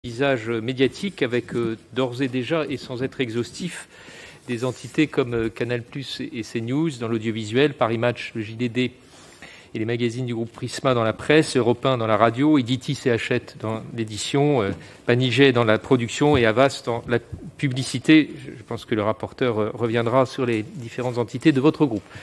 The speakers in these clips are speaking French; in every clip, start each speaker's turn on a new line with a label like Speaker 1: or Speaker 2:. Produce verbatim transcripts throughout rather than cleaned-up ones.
Speaker 1: Visage médiatique avec euh, d'ores et déjà, et sans être exhaustif, des entités comme euh, Canal plus et CNews dans l'audiovisuel, Paris Match, le J D D et les magazines du groupe Prisma dans la presse, Europe un dans la radio, Editis et Hachette dans l'édition, euh, Banijay dans la production et Havas dans la publicité. Je pense que le rapporteur euh, reviendra sur les différentes entités de votre groupe.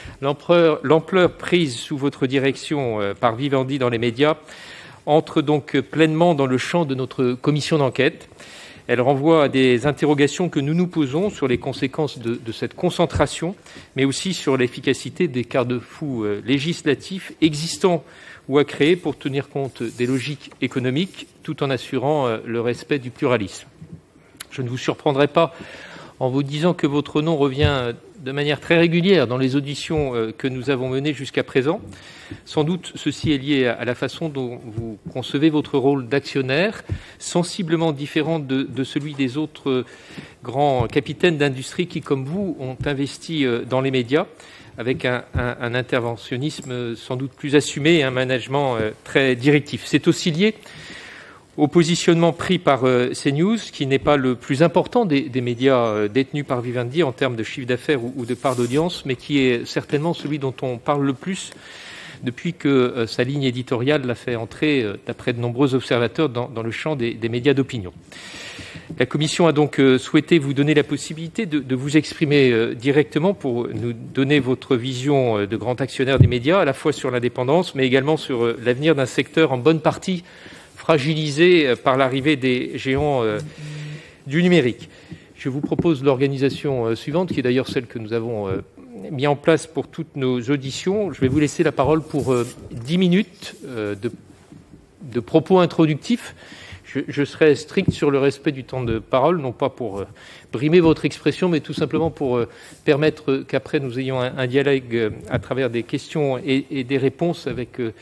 Speaker 1: L'ampleur prise sous votre direction euh, par Vivendi dans les médias entre donc pleinement dans le champ de notre commission d'enquête. Elle renvoie à des interrogations que nous nous posons sur les conséquences de, de cette concentration, mais aussi sur l'efficacité des garde-fous législatifs existants ou à créer pour tenir compte des logiques économiques, tout en assurant le respect du pluralisme. Je ne vous surprendrai pas en vous disant que votre nom revient de manière très régulière dans les auditions que nous avons menées jusqu'à présent. Sans doute, ceci est lié à la façon dont vous concevez votre rôle d'actionnaire, sensiblement différent de, de celui des autres grands capitaines d'industrie qui, comme vous, ont investi dans les médias, avec un, un, un interventionnisme sans doute plus assumé et un management très directif. C'est aussi lié au positionnement pris par euh, CNews, qui n'est pas le plus important des, des médias euh, détenus par Vivendi en termes de chiffre d'affaires ou, ou de part d'audience, mais qui est certainement celui dont on parle le plus depuis que euh, sa ligne éditoriale l'a fait entrer, euh, d'après de nombreux observateurs, dans, dans le champ des, des médias d'opinion. La Commission a donc euh, souhaité vous donner la possibilité de, de vous exprimer euh, directement pour nous donner votre vision euh, de grand actionnaire des médias, à la fois sur l'indépendance, mais également sur euh, l'avenir d'un secteur en bonne partie fragilisé par l'arrivée des géants euh, du numérique. Je vous propose l'organisation euh, suivante, qui est d'ailleurs celle que nous avons euh, mis en place pour toutes nos auditions. Je vais vous laisser la parole pour euh, dix minutes euh, de, de propos introductifs. Je, je serai strict sur le respect du temps de parole, non pas pour euh, brimer votre expression, mais tout simplement pour euh, permettre qu'après nous ayons un, un dialogue euh, à travers des questions et, et des réponses avec euh,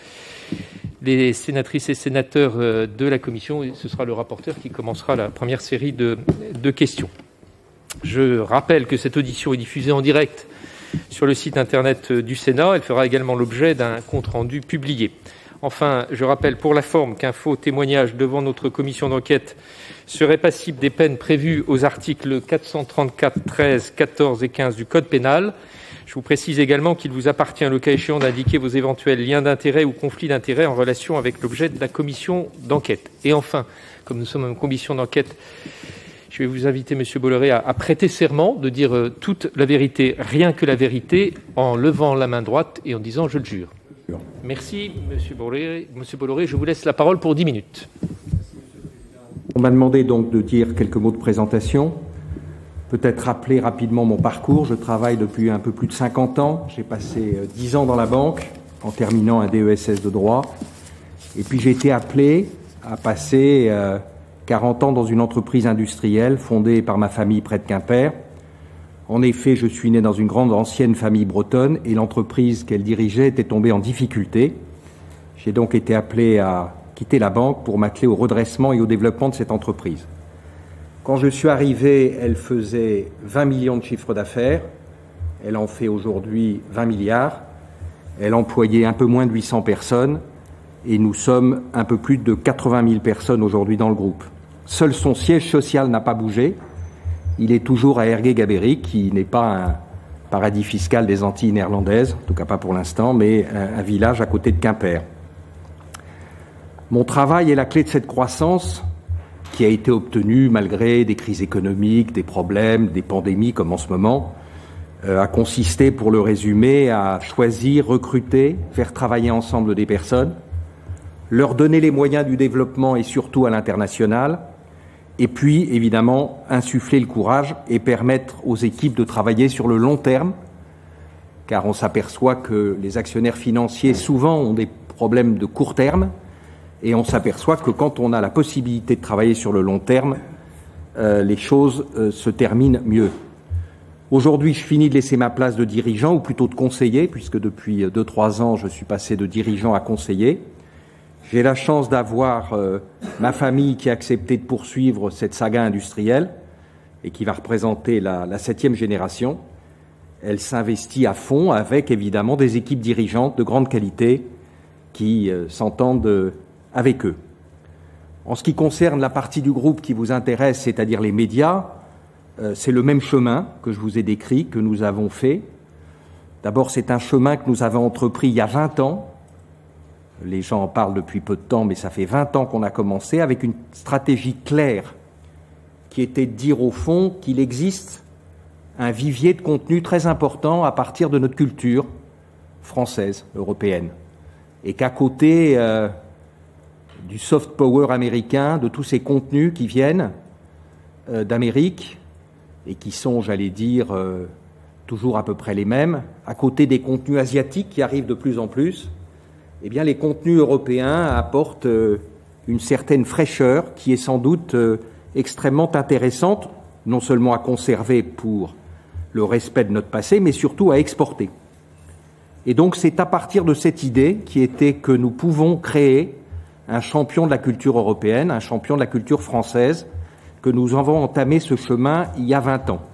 Speaker 1: les sénatrices et sénateurs de la Commission, et ce sera le rapporteur qui commencera la première série de, de questions. Je rappelle que cette audition est diffusée en direct sur le site internet du Sénat. Elle fera également l'objet d'un compte-rendu publié. Enfin, je rappelle pour la forme qu'un faux témoignage devant notre commission d'enquête serait passible des peines prévues aux articles quatre cent trente-quatre, treize, quatorze et quinze du Code pénal. Je vous précise également qu'il vous appartient, le cas échéant, d'indiquer vos éventuels liens d'intérêt ou conflits d'intérêt en relation avec l'objet de la commission d'enquête. Et enfin, comme nous sommes une commission d'enquête, je vais vous inviter, Monsieur Bolloré, à, à prêter serment de dire euh, toute la vérité, rien que la vérité, en levant la main droite et en disant « je le jure ». Merci, Monsieur Bolloré. Monsieur Bolloré, je vous laisse la parole pour dix minutes.
Speaker 2: On m'a demandé donc de dire quelques mots de présentation. Peut-être rappeler rapidement mon parcours. Je travaille depuis un peu plus de cinquante ans. J'ai passé dix ans dans la banque en terminant un D E S S de droit. Et puis j'ai été appelé à passer euh, quarante ans dans une entreprise industrielle fondée par ma famille près de Quimper. En effet, je suis né dans une grande ancienne famille bretonne et l'entreprise qu'elle dirigeait était tombée en difficulté. J'ai donc été appelé à quitter la banque pour m'atteler au redressement et au développement de cette entreprise. Quand je suis arrivé, elle faisait vingt millions de chiffre d'affaires. Elle en fait aujourd'hui vingt milliards. Elle employait un peu moins de huit cents personnes et nous sommes un peu plus de quatre-vingt mille personnes aujourd'hui dans le groupe. Seul son siège social n'a pas bougé. Il est toujours à Ergué-Gaberik, qui n'est pas un paradis fiscal des Antilles néerlandaises, en tout cas pas pour l'instant, mais un, un village à côté de Quimper. Mon travail est la clé de cette croissance qui a été obtenu malgré des crises économiques, des problèmes, des pandémies comme en ce moment, euh, a consisté, pour le résumer, à choisir, recruter, faire travailler ensemble des personnes, leur donner les moyens du développement et surtout à l'international, et puis évidemment insuffler le courage et permettre aux équipes de travailler sur le long terme, car on s'aperçoit que les actionnaires financiers souvent ont des problèmes de court terme, et on s'aperçoit que quand on a la possibilité de travailler sur le long terme, euh, les choses euh, se terminent mieux. Aujourd'hui, je finis de laisser ma place de dirigeant, ou plutôt de conseiller, puisque depuis deux trois ans, je suis passé de dirigeant à conseiller. J'ai la chance d'avoir euh, ma famille qui a accepté de poursuivre cette saga industrielle et qui va représenter la, la septième génération. Elle s'investit à fond avec, évidemment, des équipes dirigeantes de grande qualité qui euh, s'entendent euh, avec eux. En ce qui concerne la partie du groupe qui vous intéresse, c'est-à-dire les médias, euh, c'est le même chemin que je vous ai décrit, que nous avons fait. D'abord, c'est un chemin que nous avons entrepris il y a vingt ans. Les gens en parlent depuis peu de temps, mais ça fait vingt ans qu'on a commencé, avec une stratégie claire qui était de dire au fond qu'il existe un vivier de contenu très important à partir de notre culture française, européenne, et qu'à côté euh, du soft power américain, de tous ces contenus qui viennent euh, d'Amérique et qui sont, j'allais dire, euh, toujours à peu près les mêmes, à côté des contenus asiatiques qui arrivent de plus en plus, eh bien les contenus européens apportent euh, une certaine fraîcheur qui est sans doute euh, extrêmement intéressante, non seulement à conserver pour le respect de notre passé, mais surtout à exporter. Et donc c'est à partir de cette idée qui était que nous pouvons créer un champion de la culture européenne, un champion de la culture française, que nous avons entamé ce chemin il y a vingt ans.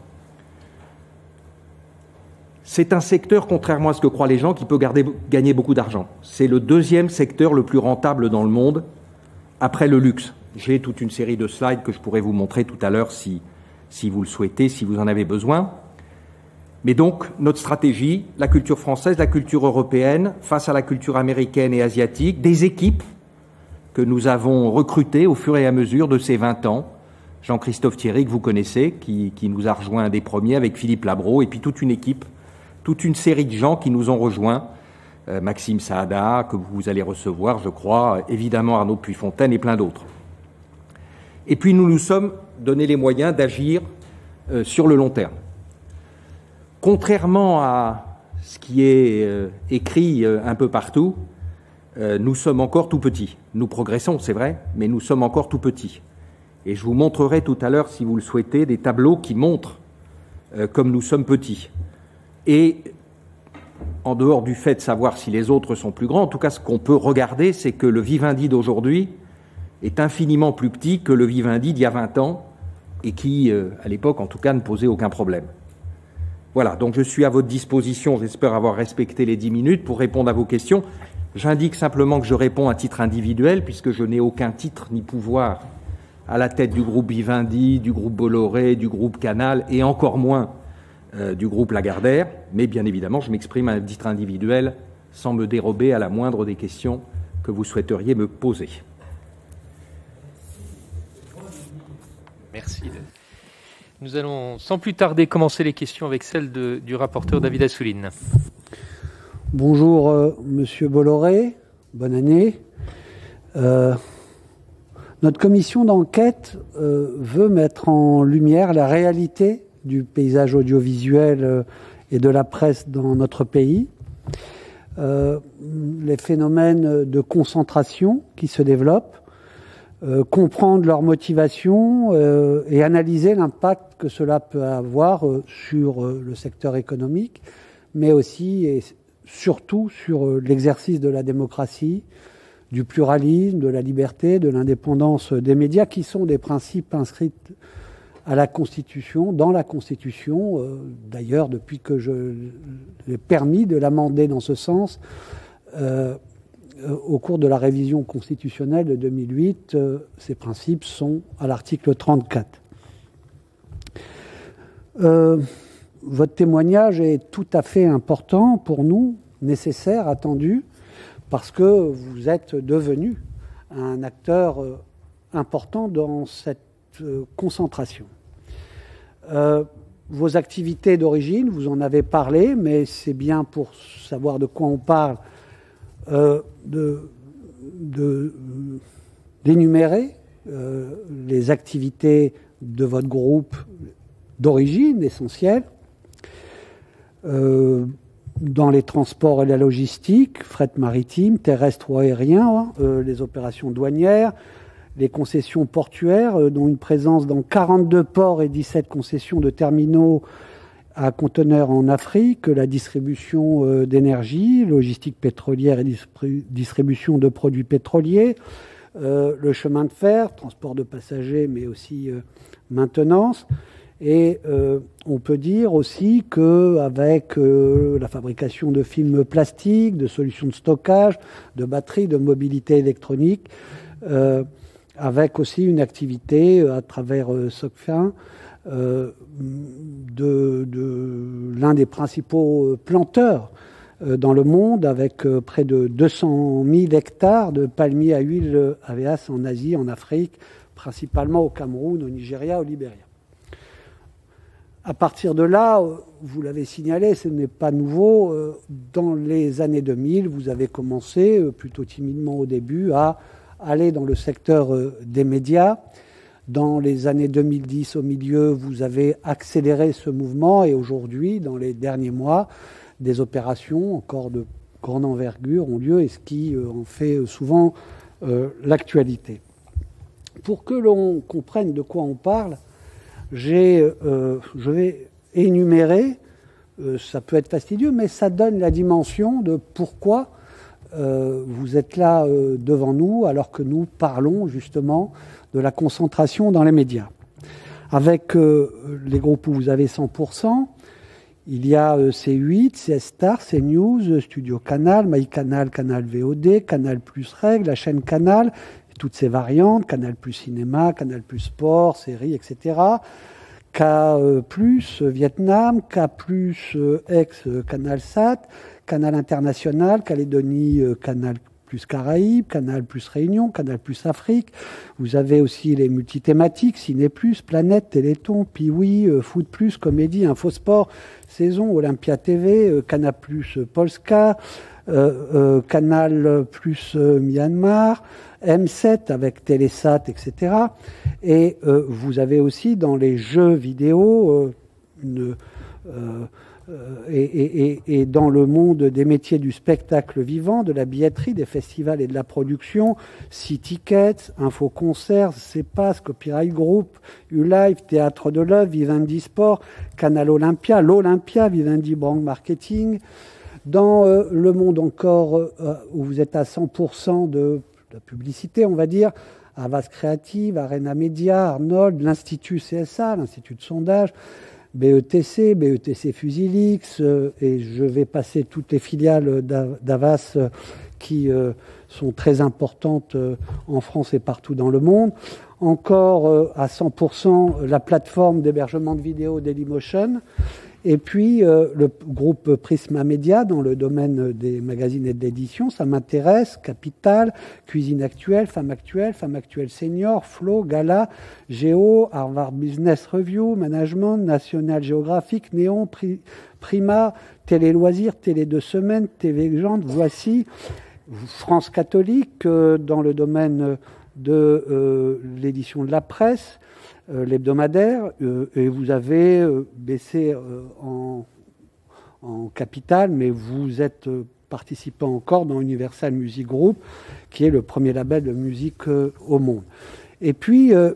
Speaker 2: C'est un secteur, contrairement à ce que croient les gens, qui peut garder, gagner beaucoup d'argent. C'est le deuxième secteur le plus rentable dans le monde, après le luxe. J'ai toute une série de slides que je pourrais vous montrer tout à l'heure si, si vous le souhaitez, si vous en avez besoin. Mais donc, notre stratégie, la culture française, la culture européenne, face à la culture américaine et asiatique, des équipes que nous avons recrutées au fur et à mesure de ces vingt ans. Jean-Christophe Thierry, que vous connaissez, qui, qui nous a rejoint un des premiers avec Philippe Labro, et puis toute une équipe, toute une série de gens qui nous ont rejoints, euh, Maxime Saada, que vous allez recevoir, je crois, évidemment Arnaud Puyfontaine et plein d'autres. Et puis nous nous sommes donné les moyens d'agir euh, sur le long terme. Contrairement à ce qui est euh, écrit euh, un peu partout, euh, nous sommes encore tout petits. Nous progressons, c'est vrai, mais nous sommes encore tout petits. Et je vous montrerai tout à l'heure, si vous le souhaitez, des tableaux qui montrent euh, comme nous sommes petits. Et en dehors du fait de savoir si les autres sont plus grands, en tout cas ce qu'on peut regarder, c'est que le Vivendi d'aujourd'hui est infiniment plus petit que le Vivendi d'il y a vingt ans et qui, euh, à l'époque en tout cas, ne posait aucun problème. Voilà, donc je suis à votre disposition, j'espère avoir respecté les dix minutes pour répondre à vos questions. J'indique simplement que je réponds à titre individuel puisque je n'ai aucun titre ni pouvoir à la tête du groupe Vivendi, du groupe Bolloré, du groupe Canal et encore moins euh, du groupe Lagardère. Mais bien évidemment, je m'exprime à un titre individuel sans me dérober à la moindre des questions que vous souhaiteriez me poser.
Speaker 1: Merci. Nous allons sans plus tarder commencer les questions avec celle de, du rapporteur David Assouline.
Speaker 3: Bonjour euh, Monsieur Bolloré, bonne année. Euh, notre commission d'enquête euh, veut mettre en lumière la réalité du paysage audiovisuel euh, et de la presse dans notre pays, euh, les phénomènes de concentration qui se développent, Euh, comprendre leurs motivations euh, et analyser l'impact que cela peut avoir euh, sur euh, le secteur économique, mais aussi et surtout sur euh, l'exercice de la démocratie, du pluralisme, de la liberté, de l'indépendance des médias, qui sont des principes inscrits à la Constitution, dans la Constitution, euh, d'ailleurs depuis que je l'ai permis de l'amender dans ce sens, euh, au cours de la révision constitutionnelle de deux mille huit, euh, ces principes sont à l'article trente-quatre. Euh, votre témoignage est tout à fait important pour nous, nécessaire, attendu, parce que vous êtes devenu un acteur euh, important dans cette euh, concentration. Euh, vos activités d'origine, vous en avez parlé, mais c'est bien pour savoir de quoi on parle, Euh, de, de, d'énumérer euh, les activités de votre groupe d'origine essentielle euh, dans les transports et la logistique, fret maritime, terrestre ou aérien, euh, les opérations douanières, les concessions portuaires, euh, dont une présence dans quarante-deux ports et dix-sept concessions de terminaux à conteneurs en Afrique, la distribution euh, d'énergie, logistique pétrolière et distribu- distribution de produits pétroliers, euh, le chemin de fer, transport de passagers, mais aussi euh, maintenance. Et euh, on peut dire aussi qu'avec euh, la fabrication de films plastiques, de solutions de stockage, de batteries, de mobilité électronique, euh, avec aussi une activité à travers euh, SOCFIN euh, de, de l'un des principaux planteurs euh, dans le monde, avec euh, près de deux cent mille hectares de palmiers à huile A V A S en Asie, en Afrique, principalement au Cameroun, au Nigeria, au Libéria. À partir de là, vous l'avez signalé, ce n'est pas nouveau. Dans les années deux mille, vous avez commencé, plutôt timidement au début, à aller dans le secteur des médias. Dans les années deux mille dix, au milieu, vous avez accéléré ce mouvement et aujourd'hui, dans les derniers mois, des opérations encore de grande envergure ont lieu et ce qui en fait souvent euh, l'actualité. Pour que l'on comprenne de quoi on parle, J'ai, euh, je vais énumérer, euh, ça peut être fastidieux, mais ça donne la dimension de pourquoi euh, vous êtes là euh, devant nous, alors que nous parlons justement de la concentration dans les médias. Avec euh, les groupes où vous avez cent pour cent, il y a euh, C huit, C S Star, CNews, Studio Canal, MyCanal, Canal V O D, Canal Plus Règle, la chaîne Canal, toutes ces variantes, Canal Plus Cinéma, Canal Plus Sport, séries, et cetera. K Plus Vietnam, K Plus ex-Canal Sat, Canal International, Calédonie, Canal Plus Caraïbes, Canal Plus Réunion, Canal Plus Afrique. Vous avez aussi les multithématiques, Ciné Plus, Planète, Téléthon, Piwi, Foot Plus, Comédie, Infosport, Saison, Olympia T V, Canal Plus Polska, euh, euh, Canal Plus euh, Myanmar, M sept avec Télésat, et cetera. Et euh, vous avez aussi dans les jeux vidéo euh, une, euh, euh, et, et, et dans le monde des métiers du spectacle vivant, de la billetterie, des festivals et de la production, Sea Tickets, Info Concerts, CEPAS, Copyright Group, U-Live, Théâtre de l'Œuvre, Vivendi Sport, Canal Olympia, l'Olympia, Vivendi Brand Marketing. Dans euh, le monde encore euh, où vous êtes à cent pour cent de la publicité, on va dire, Havas Créative, Arena Média, Arnold, l'Institut C S A, l'Institut de sondage, B E T C, B E T C Fusilix, euh, et je vais passer toutes les filiales d'Havas euh, qui euh, sont très importantes euh, en France et partout dans le monde. Encore euh, à cent pour cent la plateforme d'hébergement de vidéos Dailymotion. Et puis, euh, le groupe Prisma Media, dans le domaine des magazines et de l'édition, ça m'intéresse. Capital, Cuisine Actuelle, Femme Actuelle, Femme Actuelle Senior, Flow, Gala, Géo, Harvard Business Review, Management, National Geographic, Néon, Pri- Prima, Télé Loisirs, Télé Deux Semaines, T V Légende, Voici, France Catholique, euh, dans le domaine de euh, l'édition de la presse, Euh, l'hebdomadaire, euh, et vous avez euh, baissé euh, en, en capital, mais vous êtes euh, participant encore dans Universal Music Group, qui est le premier label de musique euh, au monde. Et puis, euh,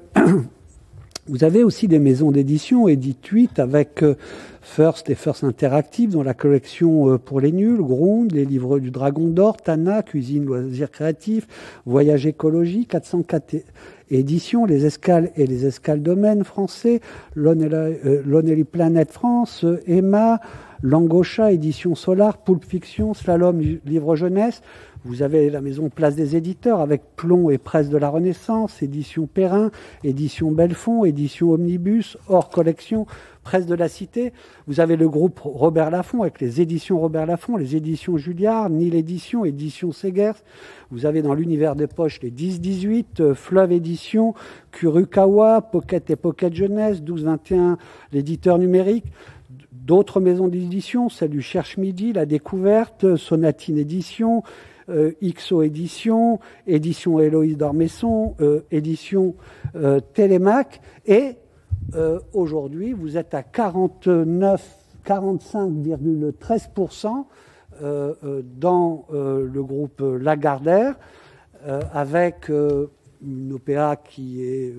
Speaker 3: vous avez aussi des maisons d'édition, Edit huit, avec euh, First et First Interactive, dans la collection euh, pour les nuls, Gronde, les livres du Dragon d'Or, Tana, Cuisine, Loisirs Créatifs, Voyage Écologie, quatre cent quatre éditions, les escales et les escales domaines français, Lonely, euh, Lonely Planet France, euh, Emma, Langocha, édition Solar, Pulp Fiction, Slalom, livre jeunesse. Vous avez la maison Place des éditeurs avec Plomb et Presse de la Renaissance, édition Perrin, édition Belfond, édition Omnibus, hors collection, Presse de la Cité. Vous avez le groupe Robert Laffont avec les éditions Robert Laffont, les éditions Julliard, Nil Édition, édition Segers. Vous avez dans l'univers des poches les dix dix-huit, euh, Fleuve Édition, Kurukawa, Pocket et Pocket Jeunesse, douze vingt et un, l'éditeur numérique. D'autres maisons d'édition, celle du Cherche Midi, La Découverte, Sonatine Édition, euh, X O Édition, édition Héloïse d'Ormesson, euh, édition euh, Télémac. Et euh, aujourd'hui, vous êtes à quarante-neuf, quarante-cinq virgule treize pour cent euh, euh, dans euh, le groupe Lagardère, euh, avec euh, une O P A qui est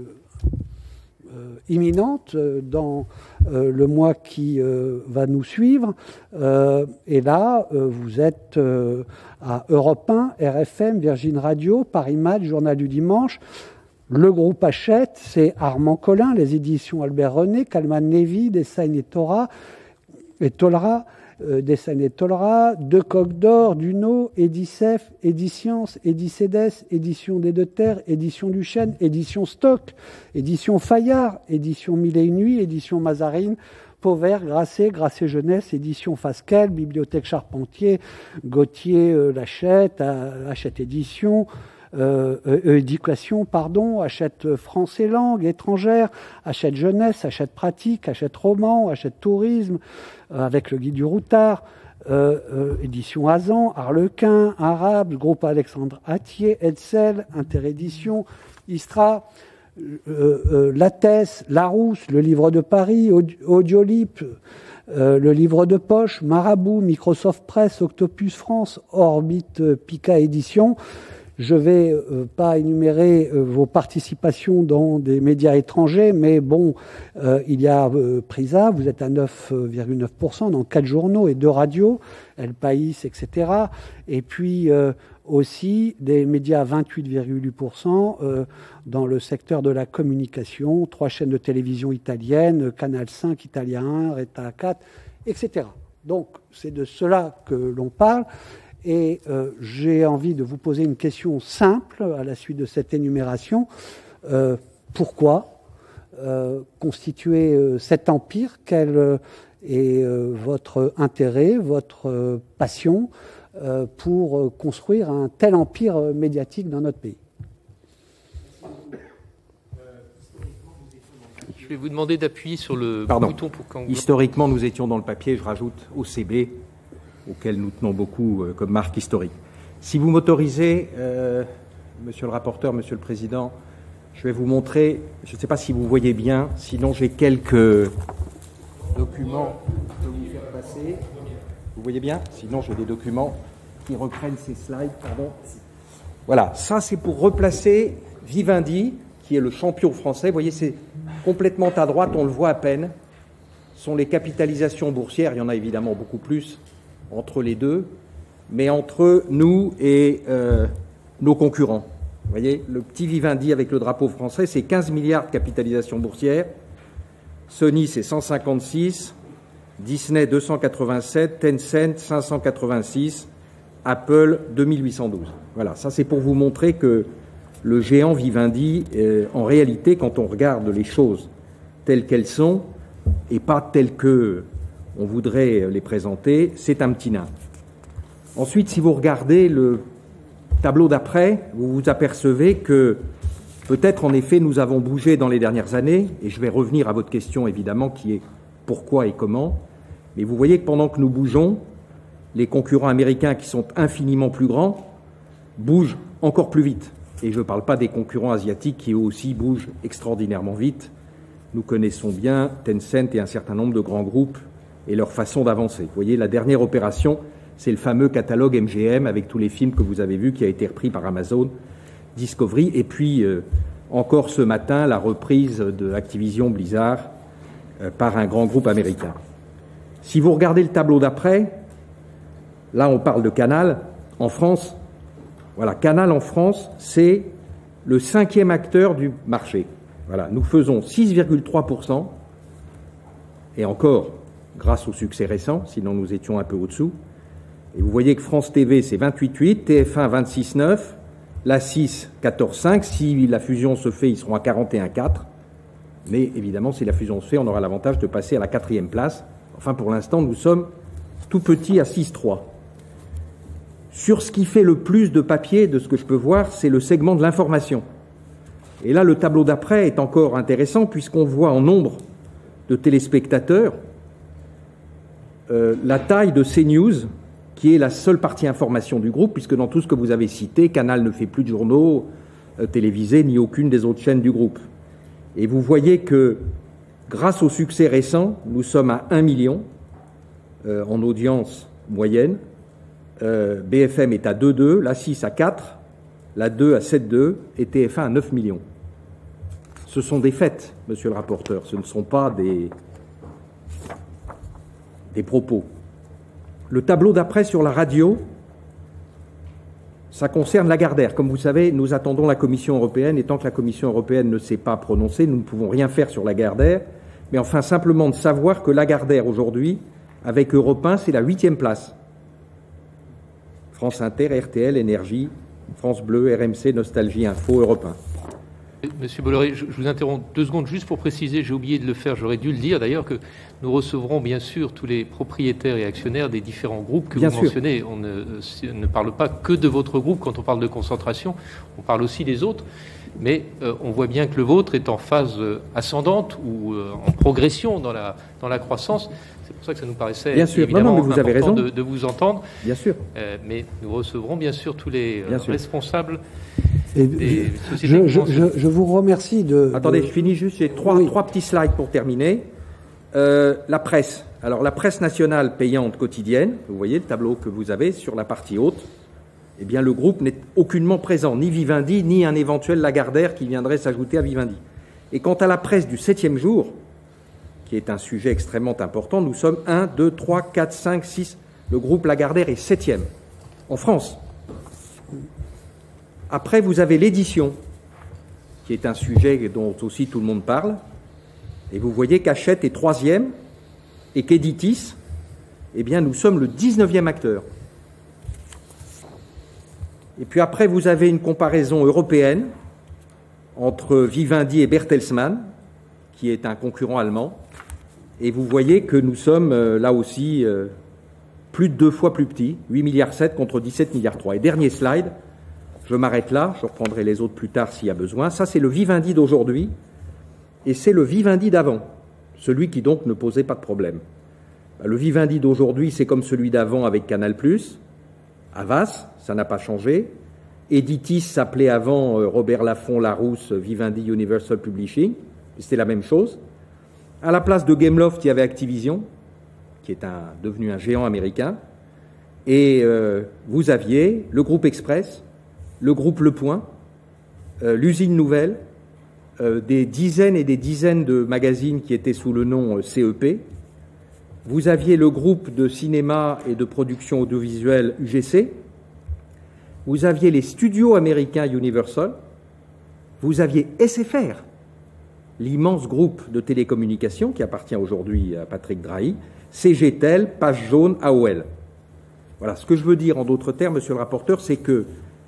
Speaker 3: euh, imminente dans euh, le mois qui euh, va nous suivre. Euh, et là, euh, vous êtes euh, à Europe un, R F M, Virgin Radio, Paris Match, Journal du Dimanche. Le groupe Hachette, c'est Armand Collin, les éditions Albert René, Calman Lévy, Dessagne et Tora, et Tolra, euh, Dessalines et Tollerat, deux Coques d'Or, Duno, Edicef, Édiscience, Édicedes, Édition des Deux Terres, Édition Duchesne, Édition Stock, Édition Fayard, Édition Mille et une Nuits, Édition Mazarine, Pauvert, Grasset, Grasset Jeunesse, Édition Fasquelle, Bibliothèque Charpentier, Gauthier euh, Lachette, Hachette Édition, Euh, euh, éducation, pardon, Hachette français langue étrangère, Hachette jeunesse, Hachette pratique, Hachette roman, Hachette tourisme, euh, avec le guide du routard, euh, euh, édition Azan, Harlequin, Arabe, groupe Alexandre Atier, Edsel, Interédition, Istra, euh, euh, Lattès, Larousse, le livre de Paris, Audiolip, euh, le livre de poche, Marabout, Microsoft Press, Octopus France, Orbit, euh, Pika Édition. Je ne vais euh, pas énumérer euh, vos participations dans des médias étrangers, mais bon, euh, il y a euh, Prisa, vous êtes à neuf virgule neuf pour cent dans quatre journaux et deux radios, El País, et cetera. Et puis euh, aussi des médias à vingt-huit virgule huit pour cent euh, dans le secteur de la communication, trois chaînes de télévision italiennes, Canal cinq, Italia un, Reta quatre, et cetera. Donc c'est de cela que l'on parle. Et euh, j'ai envie de vous poser une question simple à la suite de cette énumération. Euh, pourquoi euh, constituer euh, cet empire? Quel euh, est euh, votre intérêt, votre euh, passion euh, pour euh, construire un tel empire euh, médiatique dans notre pays?
Speaker 1: Je vais vous demander d'appuyer sur le
Speaker 2: Pardon.
Speaker 1: bouton pour quand...
Speaker 2: Historiquement, nous étions dans le papier, je rajoute O C B, auquel nous tenons beaucoup euh, comme marque historique. Si vous m'autorisez, euh, Monsieur le rapporteur, Monsieur le Président, je vais vous montrer, je ne sais pas si vous voyez bien, sinon j'ai quelques documents que vous faire passer. Vous voyez bien? Sinon j'ai des documents qui reprennent ces slides. Pardon. Voilà, ça c'est pour replacer Vivendi, qui est le champion français. Vous voyez, c'est complètement à droite, on le voit à peine. Ce sont les capitalisations boursières, il y en a évidemment beaucoup plus entre les deux, mais entre nous et euh, nos concurrents. Vous voyez, le petit Vivendi avec le drapeau français, c'est quinze milliards de capitalisation boursière. Sony, c'est cent cinquante-six. Disney, deux cent quatre-vingt-sept. Tencent, cinq cent quatre-vingt-six. Apple, deux mille huit cent douze. Voilà, ça c'est pour vous montrer que le géant Vivendi, euh, en réalité, quand on regarde les choses telles qu'elles sont, et pas telles que on voudrait les présenter, c'est un petit nain. Ensuite, si vous regardez le tableau d'après, vous vous apercevez que peut-être en effet nous avons bougé dans les dernières années, et je vais revenir à votre question évidemment qui est pourquoi et comment, mais vous voyez que pendant que nous bougeons, les concurrents américains qui sont infiniment plus grands bougent encore plus vite. Et je ne parle pas des concurrents asiatiques qui eux aussi bougent extraordinairement vite. Nous connaissons bien Tencent et un certain nombre de grands groupes et leur façon d'avancer. Vous voyez, la dernière opération, c'est le fameux catalogue M G M avec tous les films que vous avez vus qui a été repris par Amazon Discovery. Et puis, euh, encore ce matin, la reprise de Activision Blizzard euh, par un grand groupe américain. Si vous regardez le tableau d'après, là, on parle de Canal. En France, voilà, Canal en France, c'est le cinquième acteur du marché. Voilà, nous faisons six virgule trois pour cent, et encore, grâce au succès récent, sinon nous étions un peu au-dessous. Et vous voyez que France T V, c'est vingt-huit virgule huit, T F un, vingt-six virgule neuf, la six, quatorze virgule cinq. Si la fusion se fait, ils seront à quarante et un virgule quatre. Mais évidemment, si la fusion se fait, on aura l'avantage de passer à la quatrième place. Enfin, pour l'instant, nous sommes tout petits à six virgule trois. Sur ce qui fait le plus de papier, de ce que je peux voir, c'est le segment de l'information. Et là, le tableau d'après est encore intéressant puisqu'on voit en nombre de téléspectateurs euh, la taille de CNews, qui est la seule partie information du groupe, puisque dans tout ce que vous avez cité, Canal ne fait plus de journaux euh, télévisés ni aucune des autres chaînes du groupe. Et vous voyez que, grâce au succès récent, nous sommes à un million euh, en audience moyenne. Euh, B F M est à deux virgule deux, la six à quatre, la deux à sept virgule deux et T F un à neuf millions. Ce sont des faits, monsieur le rapporteur, ce ne sont pas des, des propos. Le tableau d'après sur la radio, ça concerne Lagardère. Comme vous savez, nous attendons la Commission européenne, et tant que la Commission européenne ne s'est pas prononcée, nous ne pouvons rien faire sur Lagardère. Mais enfin, simplement de savoir que Lagardère, aujourd'hui, Avec Europe un, c'est la huitième place. France Inter, R T L, Énergie, France Bleu, R M C, Nostalgie, Info, Europe un.
Speaker 1: Monsieur Bolloré, je vous interromps deux secondes juste pour préciser, j'ai oublié de le faire, j'aurais dû le dire d'ailleurs, que nous recevrons bien sûr tous les propriétaires et actionnaires des différents groupes que
Speaker 2: bien
Speaker 1: vous
Speaker 2: sûr.
Speaker 1: mentionnez. On ne, ne parle pas que de votre groupe quand on parle de concentration, on parle aussi des autres, mais euh, on voit bien que le vôtre est en phase euh, ascendante ou euh, en progression dans la, dans la croissance. C'est pour ça que ça nous paraissait
Speaker 2: bien sûr.
Speaker 1: évidemment
Speaker 2: non, non, mais vous avez
Speaker 1: important
Speaker 2: raison.
Speaker 1: De, de vous entendre.
Speaker 2: Bien sûr.
Speaker 1: Euh, mais nous recevrons bien sûr tous les euh, responsables.
Speaker 3: Et
Speaker 1: des
Speaker 3: je, je, je, je, je vous remercie de...
Speaker 2: Attendez,
Speaker 3: de...
Speaker 2: je finis juste, j'ai trois,
Speaker 3: oui.
Speaker 2: trois petits slides pour terminer. Euh, la presse. Alors, la presse nationale payante quotidienne, vous voyez le tableau que vous avez sur la partie haute, eh bien, le groupe n'est aucunement présent, ni Vivendi, ni un éventuel Lagardère qui viendrait s'ajouter à Vivendi. Et quant à la presse du septième jour, qui est un sujet extrêmement important, nous sommes un, deux, trois, quatre, cinq, six. Le groupe Lagardère est septième en France. Après, vous avez l'édition, qui est un sujet dont aussi tout le monde parle. Et vous voyez qu'Hachette est troisième et qu'Editis, eh bien, nous sommes le dix-neuvième acteur. Et puis après, vous avez une comparaison européenne entre Vivendi et Bertelsmann, qui est un concurrent allemand. Et vous voyez que nous sommes là aussi plus de deux fois plus petits, huit virgule sept milliards contre dix-sept virgule trois milliards. Et dernier slide. Je m'arrête là, je reprendrai les autres plus tard s'il y a besoin. Ça, c'est le Vivendi d'aujourd'hui et c'est le Vivendi d'avant, celui qui donc ne posait pas de problème. Le Vivendi d'aujourd'hui, c'est comme celui d'avant avec Canal plus, Havas, ça n'a pas changé. Editis s'appelait avant Robert Laffont, Larousse, Vivendi Universal Publishing, c'était la même chose. À la place de Gameloft, il y avait Activision, qui est un, devenu un géant américain. Et euh, vous aviez le groupe Express, le groupe Le Point, euh, l'usine Nouvelle, euh, des dizaines et des dizaines de magazines qui étaient sous le nom euh, C E P. Vous aviez le groupe de cinéma et de production audiovisuelle U G C. Vous aviez les studios américains Universal. Vous aviez S F R, l'immense groupe de télécommunications qui appartient aujourd'hui à Patrick Drahi, C G T E L, Page Jaune, A O L. Voilà, ce que je veux dire en d'autres termes, monsieur le rapporteur, c'est que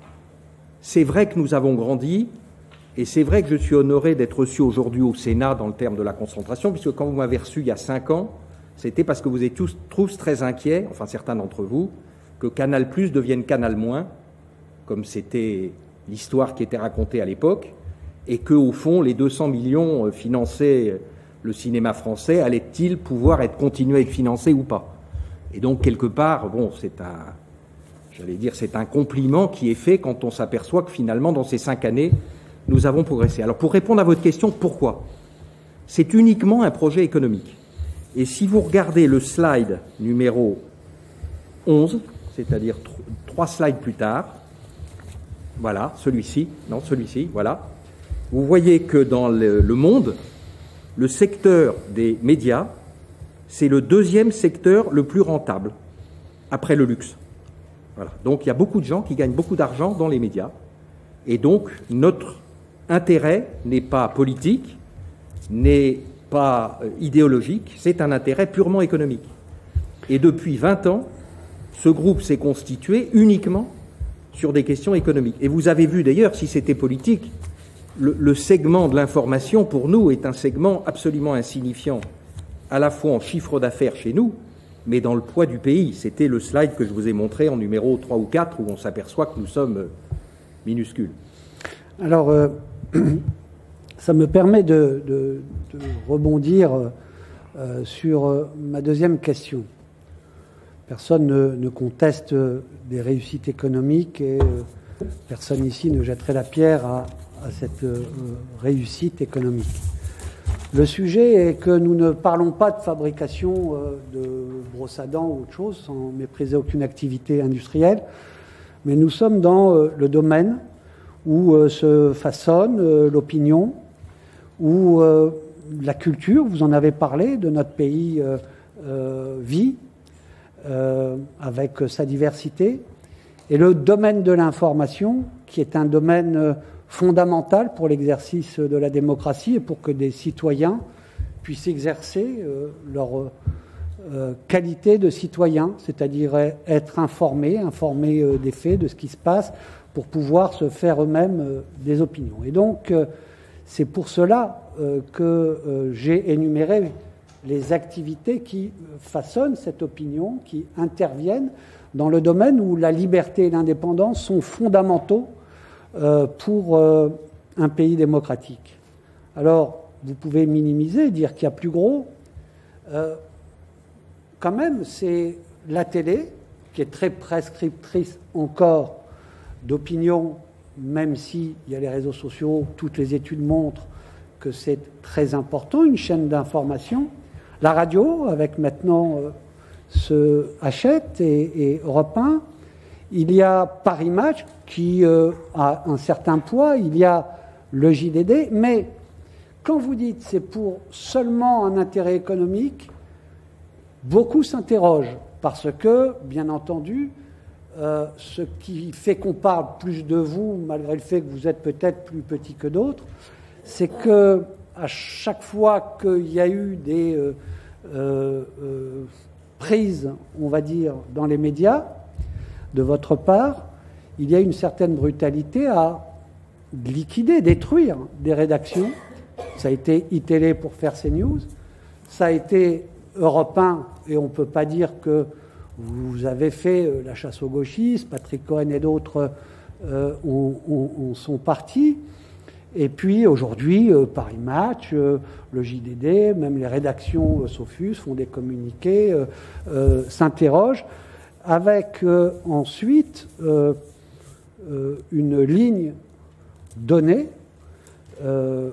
Speaker 2: c'est vrai que nous avons grandi, et c'est vrai que je suis honoré d'être reçu aujourd'hui au Sénat dans le terme de la concentration, puisque quand vous m'avez reçu il y a cinq ans, c'était parce que vous êtes tous, tous très inquiets, enfin certains d'entre vous, que Canal plus devienne Canal moins, comme c'était l'histoire qui était racontée à l'époque, et que, au fond, les deux cents millions finançaient le cinéma français, allaient-ils pouvoir être continués à être financés ou pas? Et donc, quelque part, bon, c'est un... J'allais dire, c'est un compliment qui est fait quand on s'aperçoit que finalement, dans ces cinq années, nous avons progressé. Alors, pour répondre à votre question, pourquoi? C'est uniquement un projet économique. Et si vous regardez le slide numéro onze, c'est-à-dire trois slides plus tard, voilà, celui-ci, non, celui-ci, voilà, vous voyez que dans le, le monde, le secteur des médias, c'est le deuxième secteur le plus rentable, après le luxe. Voilà. Donc il y a beaucoup de gens qui gagnent beaucoup d'argent dans les médias. Et donc notre intérêt n'est pas politique, n'est pas idéologique, c'est un intérêt purement économique. Et depuis vingt ans, ce groupe s'est constitué uniquement sur des questions économiques. Et vous avez vu d'ailleurs, si c'était politique, le, le segment de l'information pour nous est un segment absolument insignifiant, à la fois en chiffre d'affaires chez nous, mais dans le poids du pays. C'était le slide que je vous ai montré en numéro trois ou quatre, où on s'aperçoit que nous sommes minuscules.
Speaker 3: Alors, euh, ça me permet de, de, de rebondir euh, sur euh, ma deuxième question. Personne ne, ne conteste des réussites économiques et euh, personne ici ne jetterait la pierre à, à cette euh, réussite économique. Le sujet est que nous ne parlons pas de fabrication de brosses à dents ou autre chose, sans mépriser aucune activité industrielle, mais nous sommes dans le domaine où se façonne l'opinion, où la culture, vous en avez parlé, de notre pays vit avec sa diversité, et le domaine de l'information, qui est un domaine fondamental pour l'exercice de la démocratie et pour que des citoyens puissent exercer euh, leur, euh, qualité de citoyen, c'est-à-dire être informé, informé euh, des faits, de ce qui se passe, pour pouvoir se faire eux-mêmes euh, des opinions. Et donc, euh, c'est pour cela euh, que euh, j'ai énuméré les activités qui façonnent cette opinion, qui interviennent dans le domaine où la liberté et l'indépendance sont fondamentaux euh, pour euh, un pays démocratique. Alors, vous pouvez minimiser, dire qu'il y a plus gros. Euh, quand même, c'est la télé, qui est très prescriptrice encore d'opinion, même s'il y a les réseaux sociaux, toutes les études montrent que c'est très important, une chaîne d'information. La radio, avec maintenant euh, ce Hachette et, et Europe un. Il y a Paris Match, qui euh, a un certain poids. Il y a le J D D. Mais quand vous dites c'est pour seulement un intérêt économique, beaucoup s'interrogent. Parce que, bien entendu, euh, ce qui fait qu'on parle plus de vous, malgré le fait que vous êtes peut-être plus petit que d'autres, c'est que à chaque fois qu'il y a eu des euh, euh, euh, prises, on va dire, dans les médias, de votre part, il y a une certaine brutalité à liquider, détruire des rédactions. Ça a été iTélé pour faire CNews, ça a été Europe un, et on ne peut pas dire que vous avez fait euh, la chasse aux gauchistes, Patrick Cohen et d'autres euh, ont, ont, ont sont partis. Et puis aujourd'hui, euh, Paris Match, euh, le J D D, même les rédactions euh, Sophus font des communiqués, euh, euh, s'interrogent, avec euh, ensuite euh, euh, une ligne donnée euh, euh,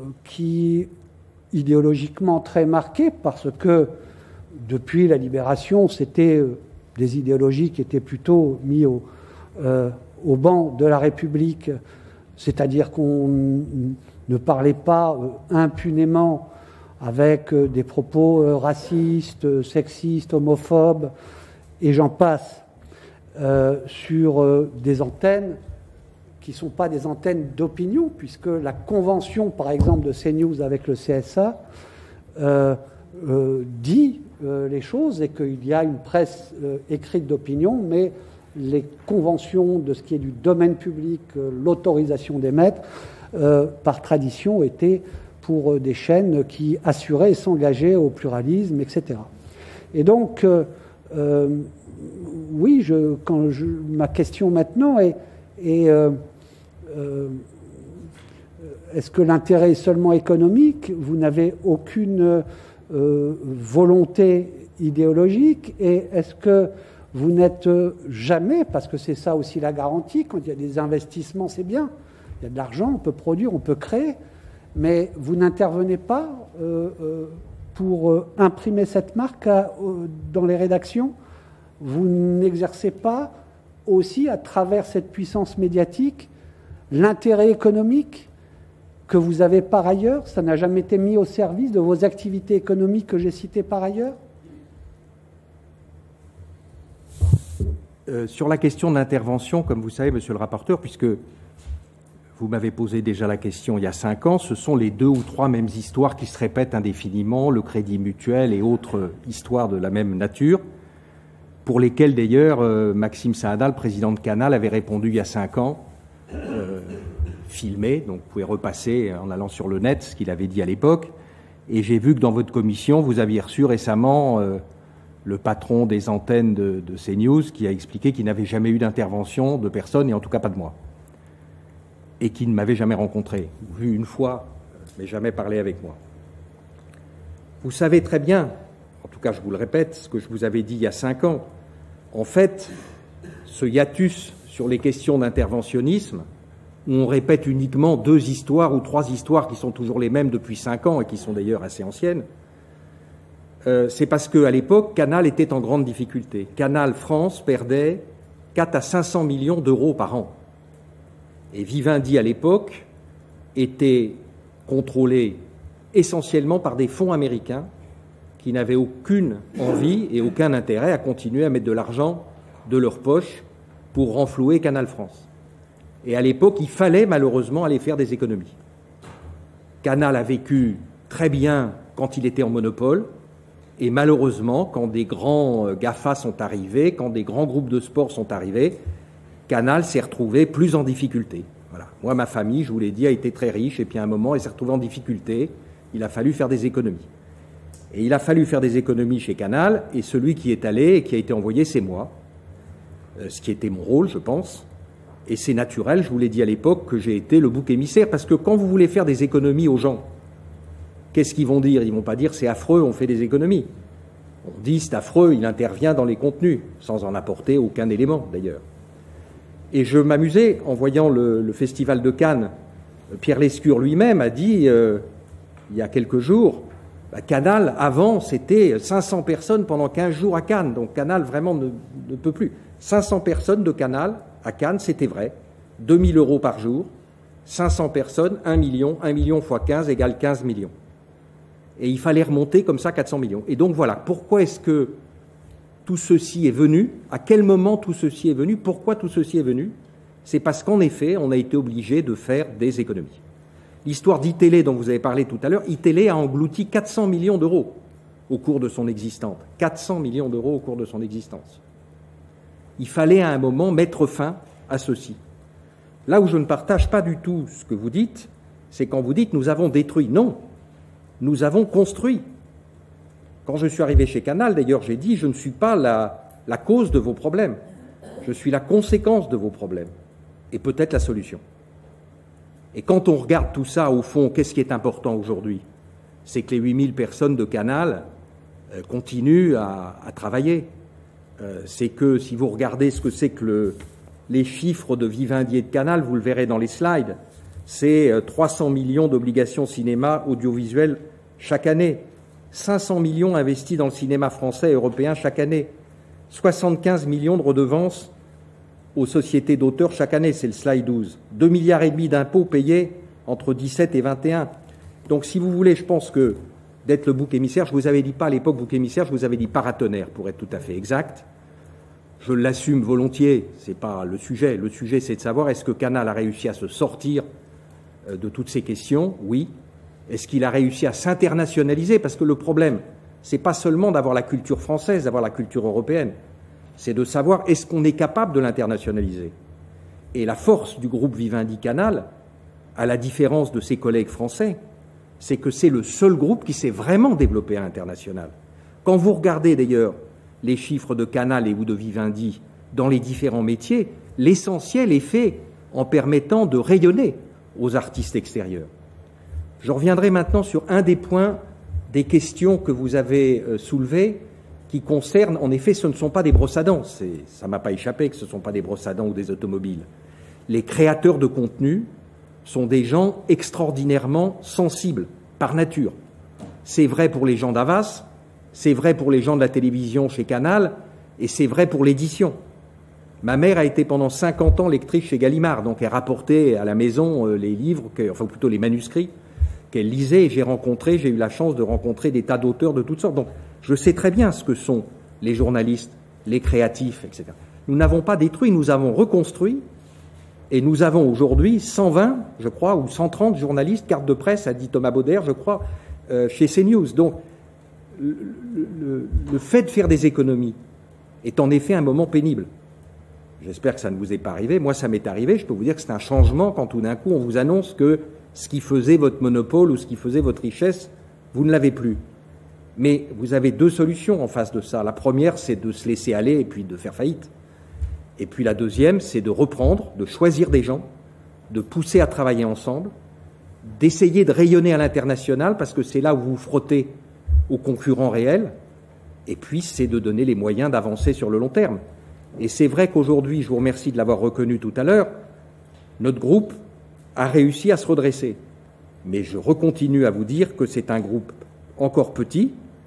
Speaker 3: qui idéologiquement très marquée, parce que depuis la Libération, c'était euh, des idéologies qui étaient plutôt mis au, euh, au banc de la République. C'est-à-dire qu'on ne parlait pas euh, impunément avec euh, des propos euh, racistes, sexistes, homophobes, et j'en passe, euh, sur euh, des antennes qui ne sont pas des antennes d'opinion, puisque la convention, par exemple, de CNews avec le C S A euh, euh, dit euh, les choses, et qu'il y a une presse euh, écrite d'opinion, mais les conventions de ce qui est du domaine public, euh, l'autorisation d'émettre, euh, par tradition, étaient pour euh, des chaînes qui assuraient et s'engageaient au pluralisme, et cetera. Et donc, euh, euh, oui, je, quand je, ma question maintenant est, est euh, euh, est-ce que l'intérêt est seulement économique? Vous n'avez aucune euh, volonté idéologique, et est-ce que vous n'êtes jamais, parce que c'est ça aussi la garantie, quand il y a des investissements, c'est bien, il y a de l'argent, on peut produire, on peut créer, mais vous n'intervenez pas euh, euh, pour euh, imprimer cette marque à, euh, dans les rédactions? Vous n'exercez pas aussi, à travers cette puissance médiatique, l'intérêt économique que vous avez par ailleurs? Ça n'a jamais été mis au service de vos activités économiques que j'ai citées par ailleurs?
Speaker 2: Euh, sur la question d'intervention, comme vous savez, monsieur le rapporteur, puisque vous m'avez posé déjà la question il y a cinq ans, ce sont les deux ou trois mêmes histoires qui se répètent indéfiniment, le Crédit Mutuel et autres histoires de la même nature, pour lesquelles d'ailleurs euh, Maxime Saada, le président de Canal, avait répondu il y a cinq ans, euh, filmé, donc vous pouvez repasser en allant sur le net ce qu'il avait dit à l'époque, et j'ai vu que dans votre commission, vous aviez reçu récemment euh, le patron des antennes de, de CNews, qui a expliqué qu'il n'avait jamais eu d'intervention de personne, et en tout cas pas de moi, et qui ne m'avait jamais rencontré, vu une fois, mais jamais parlé avec moi. Vous savez très bien, en tout cas je vous le répète, ce que je vous avais dit il y a cinq ans. En fait, ce hiatus sur les questions d'interventionnisme, où on répète uniquement deux histoires ou trois histoires qui sont toujours les mêmes depuis cinq ans et qui sont d'ailleurs assez anciennes, Euh, c'est parce qu'à l'époque, Canal était en grande difficulté. Canal France perdait quatre à cinq cents millions d'euros par an. Et Vivendi, à l'époque, était contrôlé essentiellement par des fonds américains qui n'avaient aucune envie et aucun intérêt à continuer à mettre de l'argent de leur poche pour renflouer Canal France. Et à l'époque, il fallait malheureusement aller faire des économies. Canal a vécu très bien quand il était en monopole. Et malheureusement, quand des grands GAFA sont arrivés, quand des grands groupes de sport sont arrivés, Canal s'est retrouvé plus en difficulté. Voilà. Moi, ma famille, je vous l'ai dit, a été très riche, et puis à un moment, elle s'est retrouvée en difficulté. Il a fallu faire des économies. Et il a fallu faire des économies chez Canal, et celui qui est allé et qui a été envoyé, c'est moi. Euh, ce qui était mon rôle, je pense. Et c'est naturel, je vous l'ai dit à l'époque, que j'ai été le bouc émissaire, parce que quand vous voulez faire des économies aux gens, qu'est-ce qu'ils vont dire? Ils ne vont pas dire c'est affreux, on fait des économies. On dit c'est affreux, il intervient dans les contenus, sans en apporter aucun élément d'ailleurs. Et je m'amusais en voyant le, le festival de Cannes. Pierre Lescure lui-même a dit, euh, il y a quelques jours, bah, Canal, avant, c'était cinq cents personnes pendant quinze jours à Cannes. Donc Canal, vraiment, ne, ne peut plus. cinq cents personnes de Canal à Cannes, c'était vrai. deux mille euros par jour. cinq cents personnes, un million. un million fois quinze égale quinze millions. Et il fallait remonter comme ça quatre cents millions. Et donc voilà, pourquoi est-ce que tout ceci est venu? À quel moment tout ceci est venu? Pourquoi tout ceci est venu? C'est parce qu'en effet, on a été obligé de faire des économies. L'histoire d'I-Télé dont vous avez parlé tout à l'heure, I-Télé a englouti quatre cents millions d'euros au cours de son existence. quatre cents millions d'euros au cours de son existence. Il fallait à un moment mettre fin à ceci. Là où je ne partage pas du tout ce que vous dites, c'est quand vous dites « nous avons détruit ». Non, nous avons construit. Quand je suis arrivé chez Canal, d'ailleurs, j'ai dit « je ne suis pas la, la cause de vos problèmes, je suis la conséquence de vos problèmes et peut-être la solution ». Et quand on regarde tout ça, au fond, qu'est-ce qui est important aujourd'hui? C'est que les huit mille personnes de Canal euh, continuent à, à travailler. Euh, c'est que si vous regardez ce que c'est que le, les chiffres de Vivendi et de Canal, vous le verrez dans les slides, c'est euh, trois cents millions d'obligations cinéma audiovisuel chaque année, cinq cents millions investis dans le cinéma français et européen chaque année, soixante-quinze millions de redevances aux sociétés d'auteurs chaque année, c'est le slide douze. deux milliards et demi d'impôts payés entre dix-sept et vingt et un. Donc, si vous voulez, je pense que d'être le bouc émissaire, je vous avais dit pas à l'époque bouc émissaire, je vous avais dit paratonnerre, pour être tout à fait exact. Je l'assume volontiers, c'est pas le sujet. Le sujet, c'est de savoir est-ce que Canal a réussi à se sortir de toutes ces questions? Oui. Est-ce qu'il a réussi à s'internationaliser? Parce que le problème, c'est pas seulement d'avoir la culture française, d'avoir la culture européenne. C'est de savoir est-ce qu'on est capable de l'internationaliser. Et la force du groupe Vivendi Canal, à la différence de ses collègues français, c'est que c'est le seul groupe qui s'est vraiment développé à l'international. Quand vous regardez d'ailleurs les chiffres de Canal et ou de Vivendi dans les différents métiers, l'essentiel est fait en permettant de rayonner aux artistes extérieurs. Je reviendrai maintenant sur un des points des questions que vous avez soulevées, qui concernent, en effet, ce ne sont pas des brosses à dents, ça ne m'a pas échappé que ce ne sont pas des brosses à dents ou des automobiles. Les créateurs de contenu sont des gens extraordinairement sensibles, par nature. C'est vrai pour les gens d'Havas, c'est vrai pour les gens de la télévision chez Canal, et c'est vrai pour l'édition. Ma mère a été pendant cinquante ans lectrice chez Gallimard, donc elle rapportait à la maison les livres, que, enfin plutôt les manuscrits, qu'elle lisait, et j'ai rencontré, j'ai eu la chance de rencontrer des tas d'auteurs de toutes sortes. Donc, je sais très bien ce que sont les journalistes, les créatifs, et cetera. Nous n'avons pas détruit, nous avons reconstruit, et nous avons aujourd'hui cent vingt, je crois, ou cent trente journalistes, carte de presse, a dit Thomas Bauder, je crois, euh, chez CNews. Donc, le, le, le fait de faire des économies est en effet un moment pénible. J'espère que ça ne vous est pas arrivé. Moi, ça m'est arrivé. Je peux vous dire que c'est un changement quand tout d'un coup, on vous annonce que ce qui faisait votre monopole ou ce qui faisait votre richesse, vous ne l'avez plus. Mais vous avez deux solutions en face de ça. La première, c'est de se laisser aller et puis de faire faillite. Et puis la deuxième, c'est de reprendre, de choisir des gens, de pousser à travailler ensemble, d'essayer de rayonner à l'international, parce que c'est là où vous vous frottez aux concurrents réels, et puis c'est de donner les moyens d'avancer sur le long terme. Et c'est vrai qu'aujourd'hui, je vous remercie de l'avoir reconnu tout à l'heure, notre groupe a réussi à se redresser. Mais je recontinue à vous dire que c'est un groupe encore petit,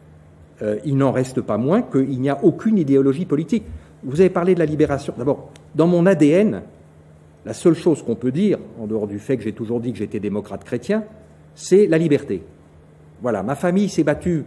Speaker 2: euh, il n'en reste pas moins qu'il n'y a aucune idéologie politique. Vous avez parlé de la libération. D'abord, dans mon A D N, la seule chose qu'on peut dire, en dehors du fait que j'ai toujours dit que j'étais démocrate chrétien, c'est la liberté. Voilà, ma famille s'est battue.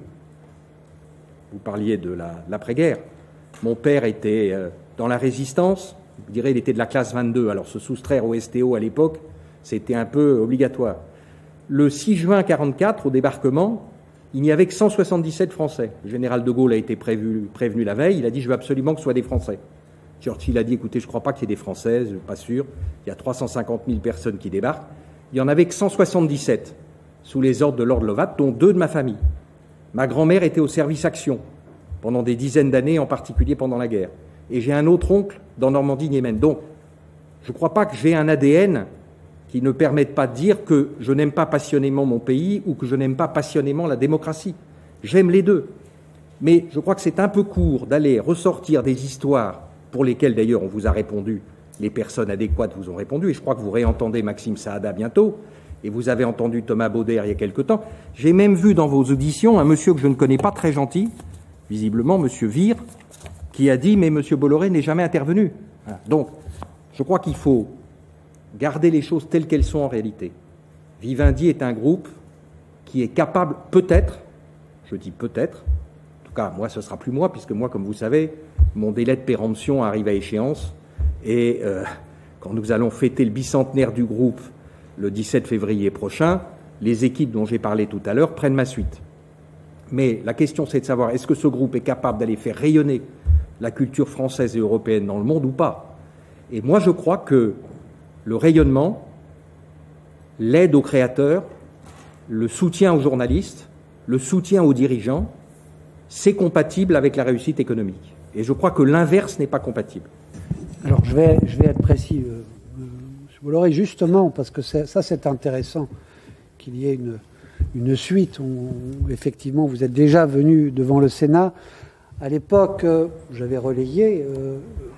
Speaker 2: Vous parliez de l'après-guerre. Mon père était euh, dans la résistance, je dirais il était de la classe vingt-deux, alors se soustraire au S T O à l'époque, c'était un peu obligatoire. Le six juin quarante-quatre, au débarquement, il n'y avait que cent soixante-dix-sept Français. Le général de Gaulle a été prévu, prévenu la veille, il a dit « je veux absolument que ce soit des Français ». Churchill a dit « écoutez, je ne crois pas qu'il y ait des Françaises, je ne suis pas sûr, il y a trois cent cinquante mille personnes qui débarquent ». Il n'y en avait que cent soixante-dix-sept sous les ordres de Lord Lovat, dont deux de ma famille. Ma grand-mère était au service action pendant des dizaines d'années, en particulier pendant la guerre. Et j'ai un autre oncle dans Normandie-Niemen. Donc, je ne crois pas que j'ai un A D N qui ne permette pas de dire que je n'aime pas passionnément mon pays ou que je n'aime pas passionnément la démocratie. J'aime les deux. Mais je crois que c'est un peu court d'aller ressortir des histoires pour lesquelles, d'ailleurs, on vous a répondu, les personnes adéquates vous ont répondu, et je crois que vous réentendez Maxime Saada bientôt, et vous avez entendu Thomas Bauder il y a quelque temps. J'ai même vu dans vos auditions un monsieur que je ne connais pas, très gentil, visiblement, monsieur Vire, qui a dit « mais monsieur Bolloré n'est jamais intervenu ». Voilà. Donc, je crois qu'il faut garder les choses telles qu'elles sont en réalité. Vivendi est un groupe qui est capable, peut-être, je dis peut-être, en tout cas, moi, ce sera plus moi, puisque moi, comme vous savez, mon délai de péremption arrive à échéance, et euh, quand nous allons fêter le bicentenaire du groupe le dix-sept février prochain, les équipes dont j'ai parlé tout à l'heure prennent ma suite. Mais la question, c'est de savoir, est-ce que ce groupe est capable d'aller faire rayonner la culture française et européenne dans le monde ou pas? Et moi, je crois que le rayonnement, l'aide aux créateurs, le soutien aux journalistes, le soutien aux dirigeants, c'est compatible avec la réussite économique. Et je crois que l'inverse n'est pas compatible.
Speaker 3: Alors, je vais, je vais être précis. Euh, euh, M. Bolloré, justement, parce que ça, c'est intéressant qu'il y ait une, une suite. On, effectivement, vous êtes déjà venu devant le Sénat. À l'époque, euh, j'avais relayé euh,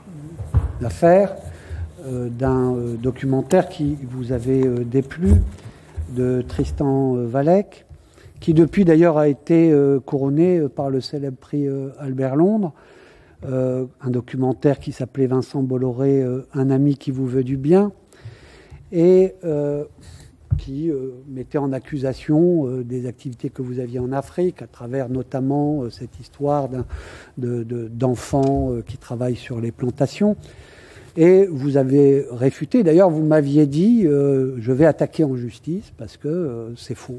Speaker 3: l'affaire euh, d'un euh, documentaire qui vous avait euh, déplu, de Tristan euh, Valek, qui depuis d'ailleurs a été euh, couronné euh, par le célèbre prix euh, Albert Londres. Euh, un documentaire qui s'appelait Vincent Bolloré, euh, un ami qui vous veut du bien, et euh, qui euh, mettait en accusation euh, des activités que vous aviez en Afrique, à travers notamment euh, cette histoire d'un, de, de, d'enfants euh, qui travaillent sur les plantations. Et vous avez réfuté, d'ailleurs vous m'aviez dit euh, je vais attaquer en justice parce que euh, c'est faux.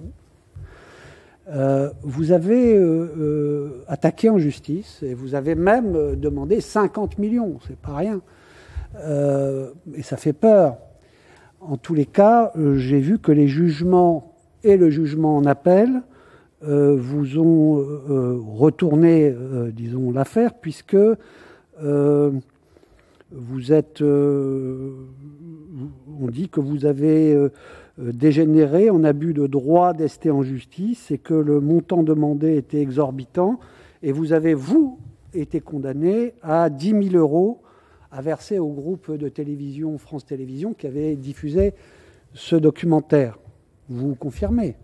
Speaker 3: Euh, vous avez euh, euh, attaqué en justice et vous avez même euh, demandé cinquante millions, c'est pas rien. Euh, et ça fait peur. En tous les cas, euh, j'ai vu que les jugements et le jugement en appel euh, vous ont euh, retourné, euh, disons, l'affaire, puisque euh, vous êtes... Euh, on dit que vous avez... Euh, dégénéré en abus de droit d'ester en justice et que le montant demandé était exorbitant et vous avez, vous, été condamné à dix mille euros à verser au groupe de télévision France Télévisions qui avait diffusé ce documentaire. Vous confirmez?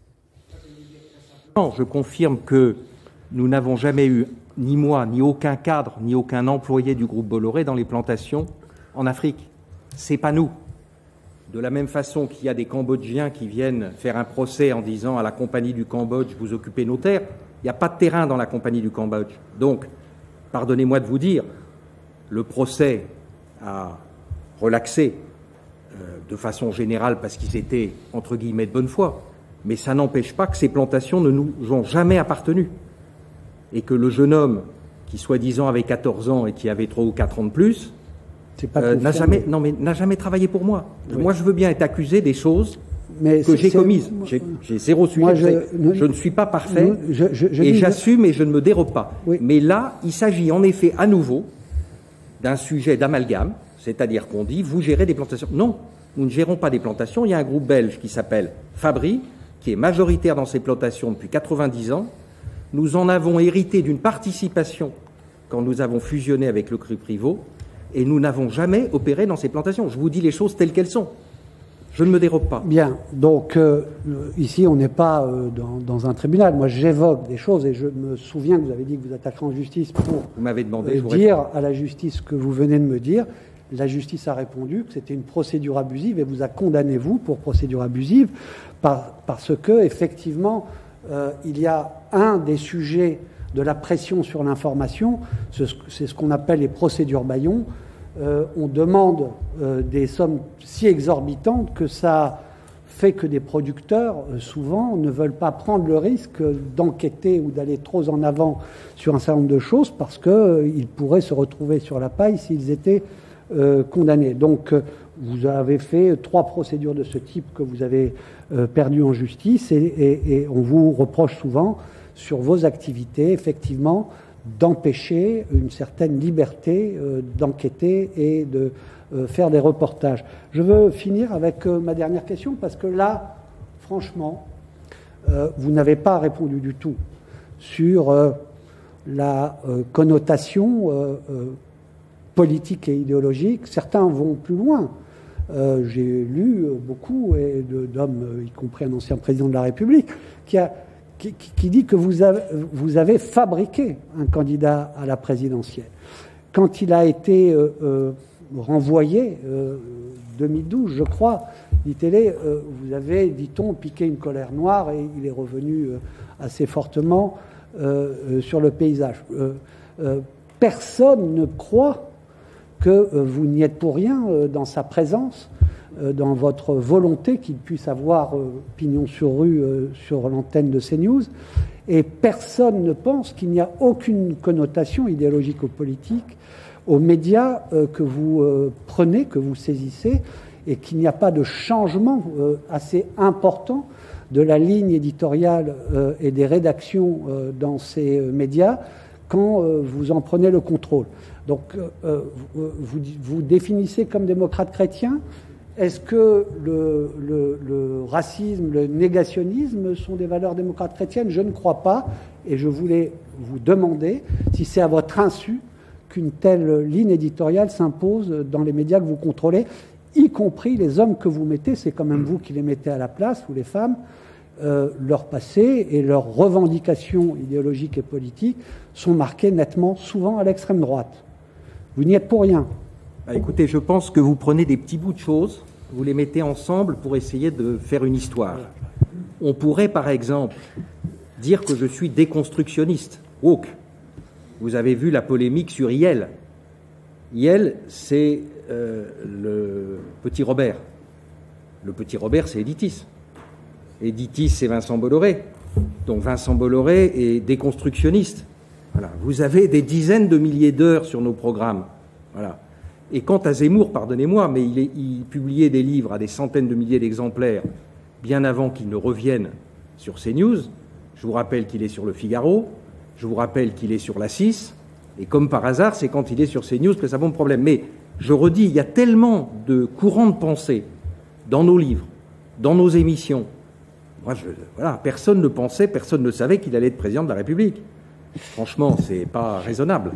Speaker 2: Non, je confirme que nous n'avons jamais eu, ni moi, ni aucun cadre, ni aucun employé du groupe Bolloré dans les plantations en Afrique. C'est pas nous. De la même façon qu'il y a des Cambodgiens qui viennent faire un procès en disant à la compagnie du Cambodge, vous occupez nos terres, il n'y a pas de terrain dans la compagnie du Cambodge. Donc, pardonnez-moi de vous dire, le procès a relaxé euh, de façon générale parce qu'ils étaient, entre guillemets, de bonne foi. Mais ça n'empêche pas que ces plantations ne nous ont jamais appartenu. Et que le jeune homme qui, soi-disant, avait quatorze ans et qui avait trois ou quatre ans de plus, Euh, n'a jamais, non mais n'a jamais travaillé pour moi. Oui. Moi, je veux bien être accusé des choses mais que j'ai commises. J'ai, j'ai zéro sujet. Moi, je, je, je ne suis pas parfait je, je, je et j'assume et je ne me dérobe pas. Oui. Mais là, il s'agit en effet à nouveau d'un sujet d'amalgame, c'est-à-dire qu'on dit vous gérez des plantations. Non, nous ne gérons pas des plantations. Il y a un groupe belge qui s'appelle Fabri, qui est majoritaire dans ces plantations depuis quatre-vingt-dix ans. Nous en avons hérité d'une participation quand nous avons fusionné avec le Cru Priveau. Et nous n'avons jamais opéré dans ces plantations. Je vous dis les choses telles qu'elles sont. Je ne me dérobe pas.
Speaker 3: Bien. Donc, euh, ici, on n'est pas euh, dans, dans un tribunal. Moi, j'évoque des choses et je me souviens que vous avez dit que vous attaquerez en justice pour
Speaker 2: vous m'avez demandé,
Speaker 3: euh,
Speaker 2: je
Speaker 3: dire
Speaker 2: réponds.
Speaker 3: à la justice ce que vous venez de me dire. La justice a répondu que c'était une procédure abusive et vous a condamné, vous, pour procédure abusive par, parce que, effectivement, euh, il y a un des sujets de la pression sur l'information, c'est ce qu'on appelle les procédures Bayon. Euh, on demande euh, des sommes si exorbitantes que ça fait que des producteurs, euh, souvent, ne veulent pas prendre le risque d'enquêter ou d'aller trop en avant sur un certain nombre de choses parce qu'ils euh, pourraient se retrouver sur la paille s'ils étaient euh, condamnés. Donc, euh, vous avez fait trois procédures de ce type que vous avez euh, perdues en justice et, et, et on vous reproche souvent sur vos activités, effectivement, d'empêcher une certaine liberté euh, d'enquêter et de euh, faire des reportages. Je veux finir avec euh, ma dernière question parce que là, franchement, euh, vous n'avez pas répondu du tout sur euh, la euh, connotation euh, euh, politique et idéologique. Certains vont plus loin. Euh, j'ai lu beaucoup et d'hommes, y compris un ancien président de la République, qui a Qui, qui dit que vous avez, vous avez fabriqué un candidat à la présidentielle. Quand il a été euh, euh, renvoyé, euh, deux mille douze, je crois, dit-il, euh, vous avez, dit-on, piqué une colère noire et il est revenu euh, assez fortement euh, euh, sur le paysage. Euh, euh, personne ne croit que euh, vous n'y êtes pour rien euh, dans sa présence, dans votre volonté qu'il puisse avoir euh, pignon sur rue euh, sur l'antenne de CNews. Et personne ne pense qu'il n'y a aucune connotation idéologique ou politique aux médias euh, que vous euh, prenez, que vous saisissez, et qu'il n'y a pas de changement euh, assez important de la ligne éditoriale euh, et des rédactions euh, dans ces euh, médias quand euh, vous en prenez le contrôle. Donc, euh, vous, vous, vous définissez comme démocrate chrétien. Est-ce que le, le, le racisme, le négationnisme sont des valeurs démocrates chrétiennes? Je ne crois pas. Et je voulais vous demander si c'est à votre insu qu'une telle ligne éditoriale s'impose dans les médias que vous contrôlez, y compris les hommes que vous mettez, c'est quand même vous qui les mettez à la place, ou les femmes, euh, leur passé et leurs revendications idéologiques et politiques sont marquées nettement, souvent à l'extrême droite. Vous n'y êtes pour rien.
Speaker 2: Bah, écoutez, je pense que vous prenez des petits bouts de choses, vous les mettez ensemble pour essayer de faire une histoire. On pourrait, par exemple, dire que je suis déconstructionniste, woke. Vous avez vu la polémique sur Yel. Yel, c'est euh, le petit Robert. Le petit Robert, c'est Editis. Editis, c'est Vincent Bolloré. Donc Vincent Bolloré est déconstructionniste. Voilà. Vous avez des dizaines de milliers d'heures sur nos programmes. Voilà. Et quant à Zemmour, pardonnez-moi, mais il, est, il publiait des livres à des centaines de milliers d'exemplaires bien avant qu'il ne revienne sur CNews. Je vous rappelle qu'il est sur Le Figaro, je vous rappelle qu'il est sur La six, et comme par hasard, c'est quand il est sur CNews que ça pose problème. Mais je redis, il y a tellement de courants de pensée dans nos livres, dans nos émissions. Moi, je, voilà, personne ne pensait, personne ne savait qu'il allait être président de la République. Franchement, c'est pas raisonnable.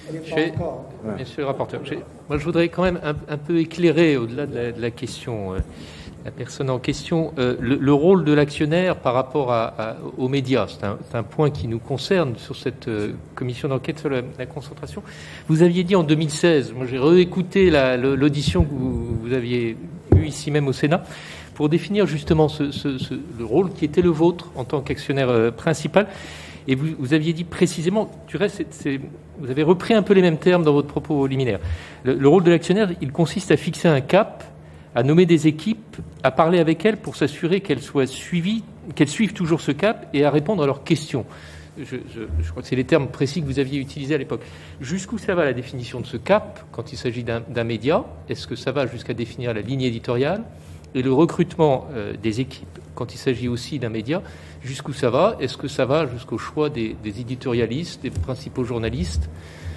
Speaker 1: Monsieur le rapporteur, moi je voudrais quand même un, un peu éclairer, au-delà de la, de la question, euh, la personne en question, euh, le, le rôle de l'actionnaire par rapport à, à, aux médias. C'est un, un point qui nous concerne sur cette euh, commission d'enquête sur la, la concentration. Vous aviez dit en deux mille seize, moi j'ai réécouté l'audition que vous, vous aviez eue ici même au Sénat, pour définir justement ce, ce, ce, le rôle qui était le vôtre en tant qu'actionnaire euh, principal. Et vous, vous aviez dit précisément, tu restes, c'est, c'est, vous avez repris un peu les mêmes termes dans votre propos liminaire. Le, le rôle de l'actionnaire, il consiste à fixer un cap, à nommer des équipes, à parler avec elles pour s'assurer qu'elles soient suivies, qu'elles suivent toujours ce cap et à répondre à leurs questions. Je, je, je crois que c'est les termes précis que vous aviez utilisés à l'époque. Jusqu'où ça va la définition de ce cap quand il s'agit d'un, d'un média? Est-ce que ça va jusqu'à définir la ligne éditoriale? Et le recrutement euh, des équipes, quand il s'agit aussi d'un média, jusqu'où ça va? Est-ce que ça va jusqu'au choix des, des éditorialistes, des principaux journalistes?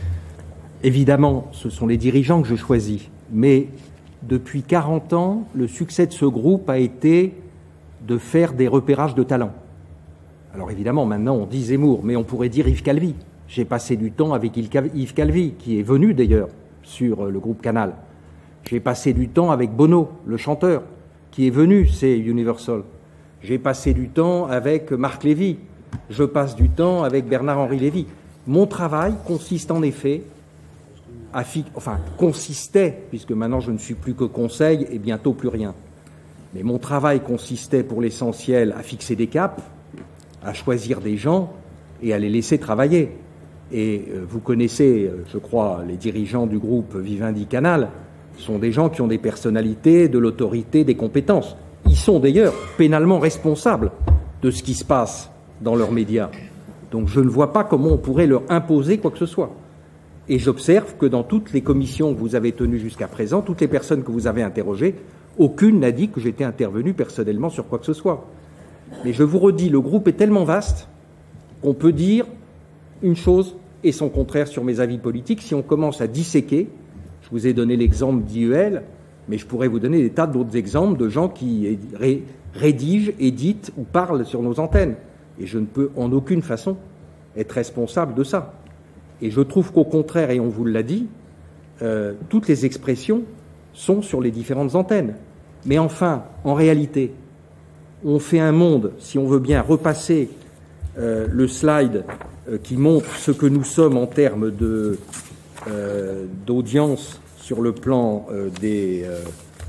Speaker 2: Évidemment, ce sont les dirigeants que je choisis. Mais depuis quarante ans, le succès de ce groupe a été de faire des repérages de talents. Alors évidemment, maintenant, on dit Zemmour, mais on pourrait dire Yves Calvi. J'ai passé du temps avec Yves Calvi, qui est venu d'ailleurs sur le groupe Canal. J'ai passé du temps avec Bono, le chanteur, qui est venu, c'est Universal. J'ai passé du temps avec Marc Lévy. Je passe du temps avec Bernard-Henri Lévy. Mon travail consiste en effet à fi- enfin, consistait, puisque maintenant je ne suis plus que conseil et bientôt plus rien. Mais mon travail consistait pour l'essentiel à fixer des caps, à choisir des gens et à les laisser travailler. Et euh, vous connaissez, euh, je crois, les dirigeants du groupe Vivendi Canal sont des gens qui ont des personnalités, de l'autorité, des compétences. Ils sont d'ailleurs pénalement responsables de ce qui se passe dans leurs médias. Donc je ne vois pas comment on pourrait leur imposer quoi que ce soit. Et j'observe que dans toutes les commissions que vous avez tenues jusqu'à présent, toutes les personnes que vous avez interrogées, aucune n'a dit que j'étais intervenu personnellement sur quoi que ce soit. Mais je vous redis, le groupe est tellement vaste qu'on peut dire une chose et son contraire sur mes avis politiques. Si on commence à disséquer, je vous ai donné l'exemple d'I E L, mais je pourrais vous donner des tas d'autres exemples de gens qui ré rédigent, éditent ou parlent sur nos antennes. Et je ne peux en aucune façon être responsable de ça. Et je trouve qu'au contraire, et on vous l'a dit, euh, toutes les expressions sont sur les différentes antennes. Mais enfin, en réalité, on fait un monde, si on veut bien repasser euh, le slide euh, qui montre ce que nous sommes en termes de, euh, d'audience sur le plan euh, des, euh,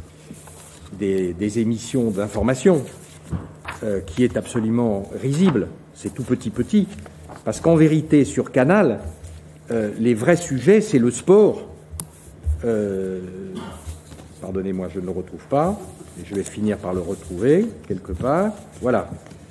Speaker 2: des, des émissions d'information, euh, qui est absolument risible. C'est tout petit petit. Parce qu'en vérité, sur Canal, euh, les vrais sujets, c'est le sport. Euh, pardonnez-moi, je ne le retrouve pas. Et je vais finir par le retrouver quelque part. Voilà.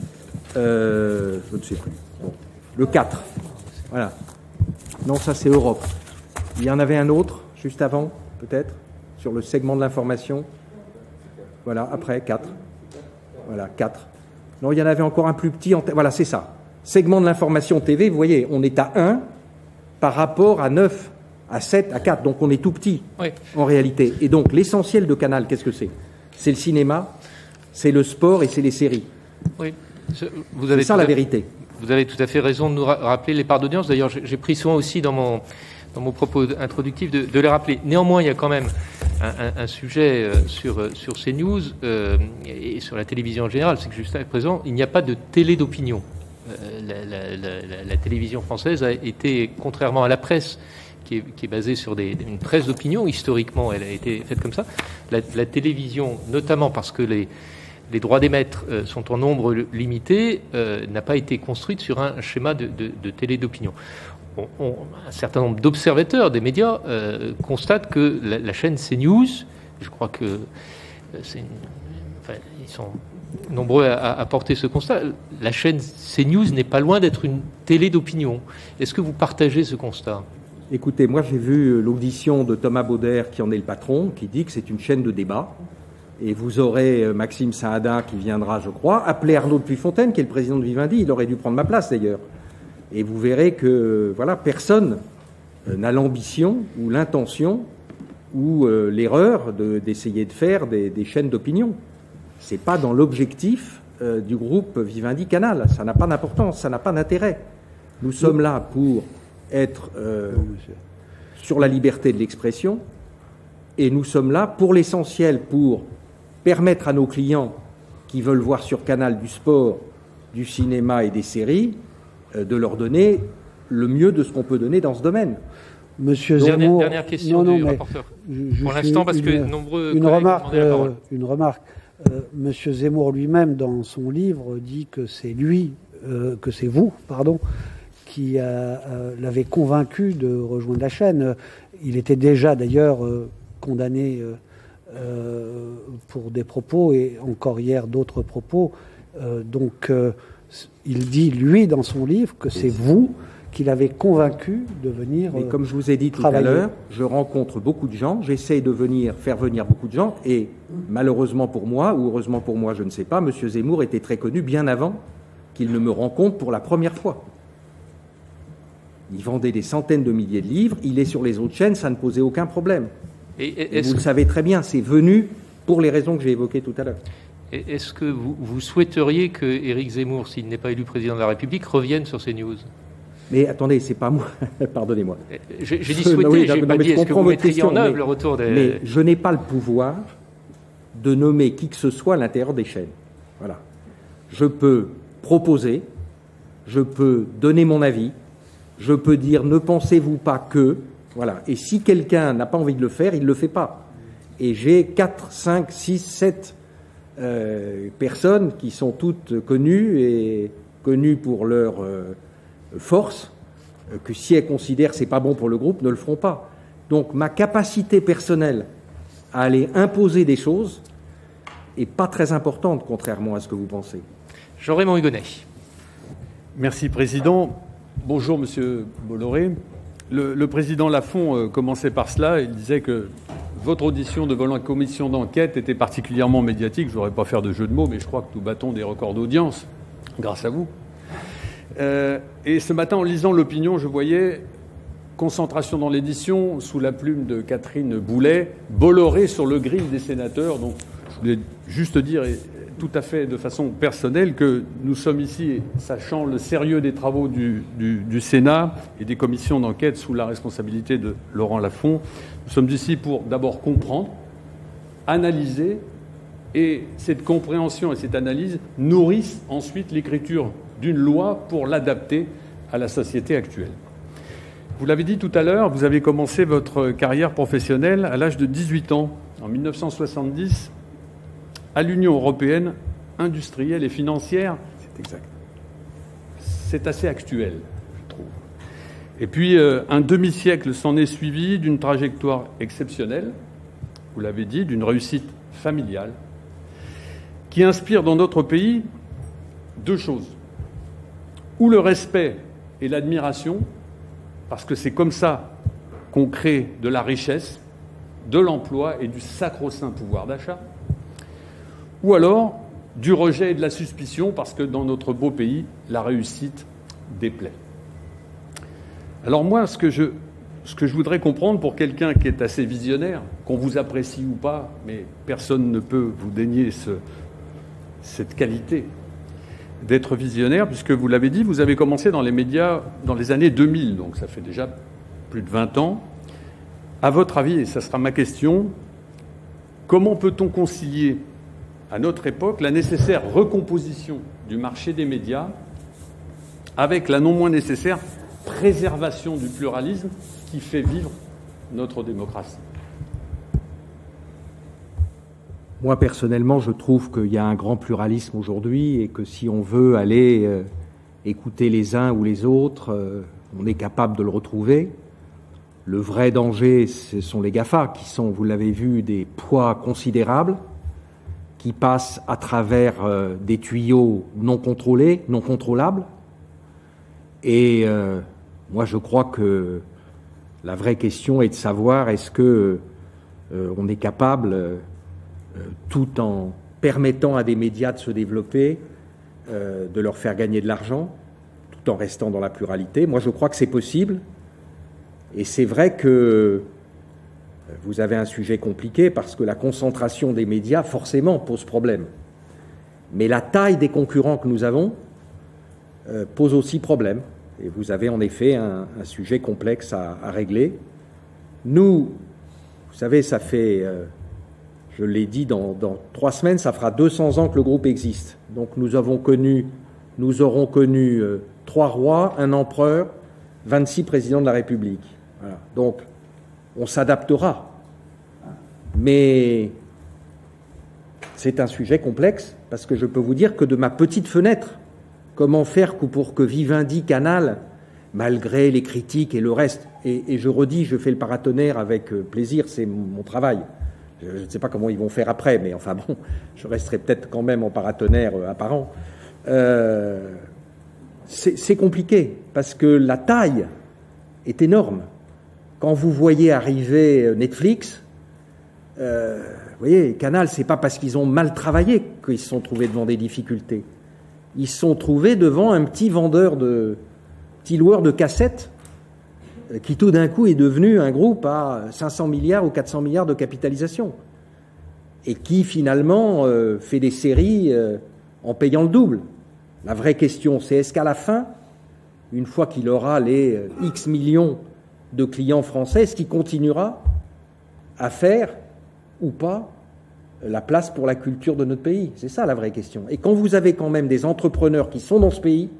Speaker 2: Euh, je ne sais plus. Bon. Le quatre. Voilà. Non, ça c'est Europe. Il y en avait un autre, juste avant, peut-être, sur le segment de l'information. Voilà, après, quatre. Voilà, quatre. Non, il y en avait encore un plus petit. En voilà, c'est ça. Segment de l'information T V, vous voyez, on est à un par rapport à neuf, à sept, à quatre. Donc on est tout petit, oui, en réalité. Et donc l'essentiel de Canal, qu'est-ce que c'est? C'est le cinéma, c'est le sport et c'est les séries.
Speaker 1: Oui, vous avez
Speaker 2: c'est ça la vérité.
Speaker 1: Vous avez tout à fait raison de nous rappeler les parts d'audience. D'ailleurs, j'ai pris soin aussi dans mon, dans mon propos introductif de, de les rappeler. Néanmoins, il y a quand même un, un, un sujet sur, sur CNews euh, et sur la télévision en général. C'est que jusqu'à présent, il n'y a pas de télé d'opinion. Euh, la, la, la, la télévision française a été, contrairement à la presse, qui est, qui est basée sur des, une presse d'opinion, historiquement, elle a été faite comme ça. La, la télévision, notamment parce que les, les droits d'émettre euh, sont en nombre limité, euh, n'a pas été construite sur un schéma de, de, de télé d'opinion. On, on, un certain nombre d'observateurs des médias euh, constatent que la, la chaîne CNews, je crois que euh, c'est une, enfin, ils sont nombreux à, à porter ce constat, la chaîne CNews n'est pas loin d'être une télé d'opinion. Est-ce que vous partagez ce constat ?
Speaker 2: Écoutez, moi j'ai vu l'audition de Thomas Bauder, qui en est le patron, qui dit que c'est une chaîne de débat. Et vous aurez Maxime Saada qui viendra, je crois, appeler Arnaud de Puyfontaine, qui est le président de Vivendi. Il aurait dû prendre ma place d'ailleurs. Et vous verrez que voilà, personne n'a l'ambition ou l'intention ou euh, l'erreur d'essayer de, de faire des, des chaînes d'opinion. C'est pas dans l'objectif euh, du groupe Vivendi Canal. Ça n'a pas d'importance, ça n'a pas d'intérêt. Nous sommes là pour être euh, sur la liberté de l'expression et nous sommes là pour l'essentiel, pour permettre à nos clients qui veulent voir sur Canal du sport, du cinéma et des séries, euh, de leur donner le mieux de ce qu'on peut donner dans ce domaine.
Speaker 3: Monsieur
Speaker 1: Donc,
Speaker 3: Zemmour,
Speaker 1: dernière question
Speaker 3: non, non,
Speaker 1: du
Speaker 3: mais
Speaker 1: rapporteur.
Speaker 3: Je,
Speaker 1: pour l'instant, parce
Speaker 3: une,
Speaker 1: que nombreux
Speaker 3: une remarque,
Speaker 1: la parole.
Speaker 3: Euh, une remarque. Euh, Monsieur Zemmour lui-même, dans son livre, dit que c'est lui, euh, que c'est vous, pardon, qui euh, l'avait convaincu de rejoindre la chaîne. Il était déjà d'ailleurs euh, condamné euh, euh, pour des propos et encore hier d'autres propos. Euh, donc euh, il dit, lui, dans son livre, que c'est vous qui l'avez convaincu de venir
Speaker 2: Et comme je vous ai dit tout
Speaker 3: travailler.
Speaker 2: à l'heure, je rencontre beaucoup de gens, j'essaie de venir faire venir beaucoup de gens et malheureusement pour moi, ou heureusement pour moi, je ne sais pas, M. Zemmour était très connu bien avant qu'il ne me rencontre pour la première fois. Il vendait des centaines de milliers de livres, il est sur les autres chaînes, ça ne posait aucun problème. Et, et vous que... le savez très bien, c'est venu pour les raisons que j'ai évoquées tout à l'heure.
Speaker 1: Est-ce que vous, vous souhaiteriez que Éric Zemmour, s'il n'est pas élu président de la République, revienne sur CNews ?
Speaker 2: Mais attendez, c'est pas moi, pardonnez-moi.
Speaker 1: J'ai dit souhaiter, oui, j'ai pas dit est-ce que vous mettriez en œuvre
Speaker 2: mais,
Speaker 1: le retour des...
Speaker 2: Mais je n'ai pas le pouvoir de nommer qui que ce soit à l'intérieur des chaînes. Voilà. Je peux proposer, je peux donner mon avis, je peux dire ne pensez-vous pas que... Voilà. Et si quelqu'un n'a pas envie de le faire, il ne le fait pas. Et j'ai quatre, cinq, six, sept euh, personnes qui sont toutes connues et connues pour leur... Euh, force, que si elles considèrent que c'est pas bon pour le groupe, ne le feront pas. Donc ma capacité personnelle à aller imposer des choses est pas très importante, contrairement à ce que vous pensez.
Speaker 1: Jean-Raymond Hugonet.
Speaker 4: Merci, Président. Bonjour, Monsieur Bolloré. Le, le Président Lafont euh, commençait par cela. Il disait que votre audition devant la commission d'enquête était particulièrement médiatique. Je ne voudrais pas faire de jeu de mots, mais je crois que nous battons des records d'audience, grâce à vous. Euh, et ce matin, en lisant l'opinion, je voyais concentration dans l'édition, sous la plume de Catherine Boulet, Bolloré sur le grill des sénateurs. Donc, je voulais juste dire, tout à fait de façon personnelle, que nous sommes ici, sachant le sérieux des travaux du, du, du Sénat et des commissions d'enquête sous la responsabilité de Laurent Lafont, nous sommes ici pour d'abord comprendre, analyser, et cette compréhension et cette analyse nourrissent ensuite l'écriture d'une loi pour l'adapter à la société actuelle. Vous l'avez dit tout à l'heure, vous avez commencé votre carrière professionnelle à l'âge de dix-huit ans, en mille neuf cent soixante-dix, à l'Union européenne industrielle et financière.
Speaker 2: C'est exact.
Speaker 4: C'est assez actuel, je trouve. Et puis, euh, un demi-siècle s'en est suivi d'une trajectoire exceptionnelle, vous l'avez dit, d'une réussite familiale, qui inspire dans notre pays deux choses. Ou le respect et l'admiration, parce que c'est comme ça qu'on crée de la richesse, de l'emploi et du sacro-saint pouvoir d'achat, ou alors du rejet et de la suspicion, parce que dans notre beau pays, la réussite déplaît. Alors moi, ce que je, ce que je voudrais comprendre pour quelqu'un qui est assez visionnaire, qu'on vous apprécie ou pas, mais personne ne peut vous dénier ce, cette qualité d'être visionnaire, puisque vous l'avez dit, vous avez commencé dans les médias dans les années deux mille, donc ça fait déjà plus de vingt ans. À votre avis, et ça sera ma question, comment peut-on concilier à notre époque la nécessaire recomposition du marché des médias avec la non moins nécessaire préservation du pluralisme qui fait vivre notre démocratie?
Speaker 2: Moi, personnellement, je trouve qu'il y a un grand pluralisme aujourd'hui et que si on veut aller euh, écouter les uns ou les autres, euh, on est capable de le retrouver. Le vrai danger, ce sont les GAFA, qui sont, vous l'avez vu, des poids considérables, qui passent à travers euh, des tuyaux non contrôlés, non contrôlables. Et euh, moi, je crois que la vraie question est de savoir est-ce que euh, on est capable... Euh, tout en permettant à des médias de se développer, euh, de leur faire gagner de l'argent, tout en restant dans la pluralité. Moi, je crois que c'est possible. Et c'est vrai que vous avez un sujet compliqué parce que la concentration des médias, forcément, pose problème. Mais la taille des concurrents que nous avons euh, pose aussi problème. Et vous avez en effet un, un sujet complexe à, à régler. Nous, vous savez, ça fait... Euh, Je l'ai dit, dans, dans trois semaines, ça fera deux cents ans que le groupe existe. Donc nous avons connu, nous aurons connu euh, trois rois, un empereur, vingt-six présidents de la République. Voilà. Donc on s'adaptera. Mais c'est un sujet complexe, parce que je peux vous dire que de ma petite fenêtre, comment faire pour que Vivendi, Canal, malgré les critiques et le reste, et, et je redis, je fais le paratonnerre avec plaisir, c'est mon, mon travail. Je ne sais pas comment ils vont faire après, mais enfin bon, je resterai peut-être quand même en paratonnerre euh, apparent. Euh, c'est compliqué, parce que la taille est énorme. Quand vous voyez arriver Netflix, euh, vous voyez, Canal, c'est pas parce qu'ils ont mal travaillé qu'ils se sont trouvés devant des difficultés. Ils se sont trouvés devant un petit vendeur de, petit loueur de cassettes, qui tout d'un coup est devenu un groupe à cinq cents milliards ou quatre cents milliards de capitalisation, et qui finalement euh, fait des séries euh, en payant le double. La vraie question, c'est est-ce qu'à la fin, une fois qu'il aura les euh, X millions de clients français, est-ce qu'il continuera à faire ou pas la place pour la culture de notre pays? C'est ça la vraie question. Et quand vous avez quand même des entrepreneurs qui sont dans ce pays,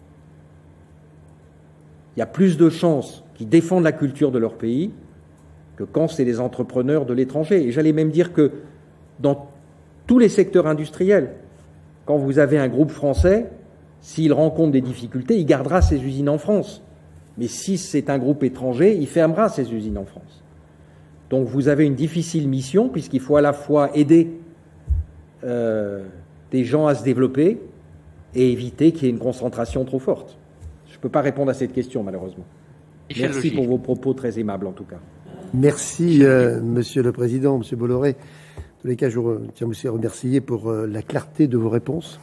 Speaker 2: il y a plus de chances qui défendent la culture de leur pays que quand c'est des entrepreneurs de l'étranger. Et j'allais même dire que dans tous les secteurs industriels, quand vous avez un groupe français, s'il rencontre des difficultés, il gardera ses usines en France. Mais si c'est un groupe étranger, il fermera ses usines en France. Donc vous avez une difficile mission, puisqu'il faut à la fois aider euh, des gens à se développer et éviter qu'il y ait une concentration trop forte? Je ne peux pas répondre à cette question, malheureusement.
Speaker 1: Michel
Speaker 2: Merci
Speaker 1: Laugier.
Speaker 2: pour vos propos très aimables, en tout cas.
Speaker 5: Merci, euh, Monsieur le Président, Monsieur Bolloré. En tous les cas, je vous tiens aussi à remercier pour euh, la clarté de vos réponses.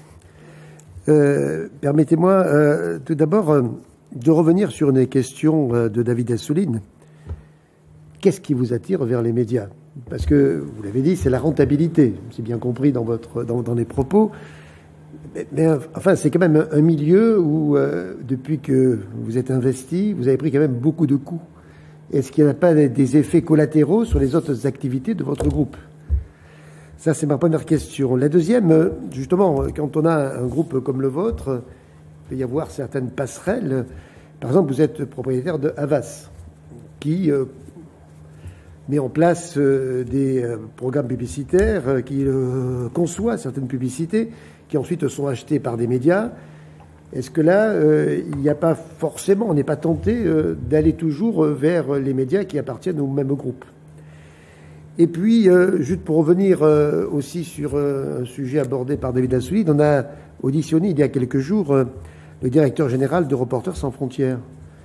Speaker 5: Euh, Permettez-moi euh, tout d'abord euh, de revenir sur une question euh, de David Assouline. Qu'est-ce qui vous attire vers les médias? Parce que, vous l'avez dit, c'est la rentabilité. C'est bien compris dans, votre, dans, dans les propos. Mais, mais enfin, c'est quand même un, un milieu où, euh, depuis que vous êtes investi, vous avez pris quand même beaucoup de coups. Est-ce qu'il n'y a pas des effets collatéraux sur les autres activités de votre groupe? Ça, c'est ma première question. La deuxième, justement, quand on a un groupe comme le vôtre, il peut y avoir certaines passerelles. Par exemple, vous êtes propriétaire de Havas, qui euh, met en place euh, des euh, programmes publicitaires, euh, qui euh, conçoit certaines publicités, qui ensuite sont achetées par des médias. Est-ce que là, euh, il n'y a pas forcément, on n'est pas tenté euh, d'aller toujours euh, vers les médias qui appartiennent au même groupe? Et puis, euh, juste pour revenir euh, aussi sur euh, un sujet abordé par David Assouline, on a auditionné il y a quelques jours euh, le directeur général de Reporters sans frontières,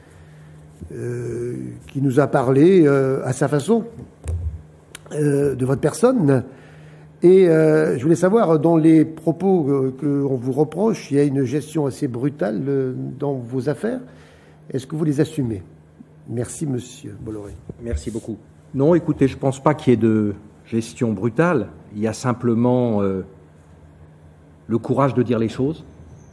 Speaker 5: euh, qui nous a parlé euh, à sa façon euh, de votre personne. Et euh, je voulais savoir, dans les propos euh, qu'on vous reproche, il y a une gestion assez brutale euh, dans vos affaires. Est-ce que vous les assumez? Merci, Monsieur Bolloré.
Speaker 2: Merci beaucoup. Non, écoutez, je ne pense pas qu'il y ait de gestion brutale. Il y a simplement euh, le courage de dire les choses.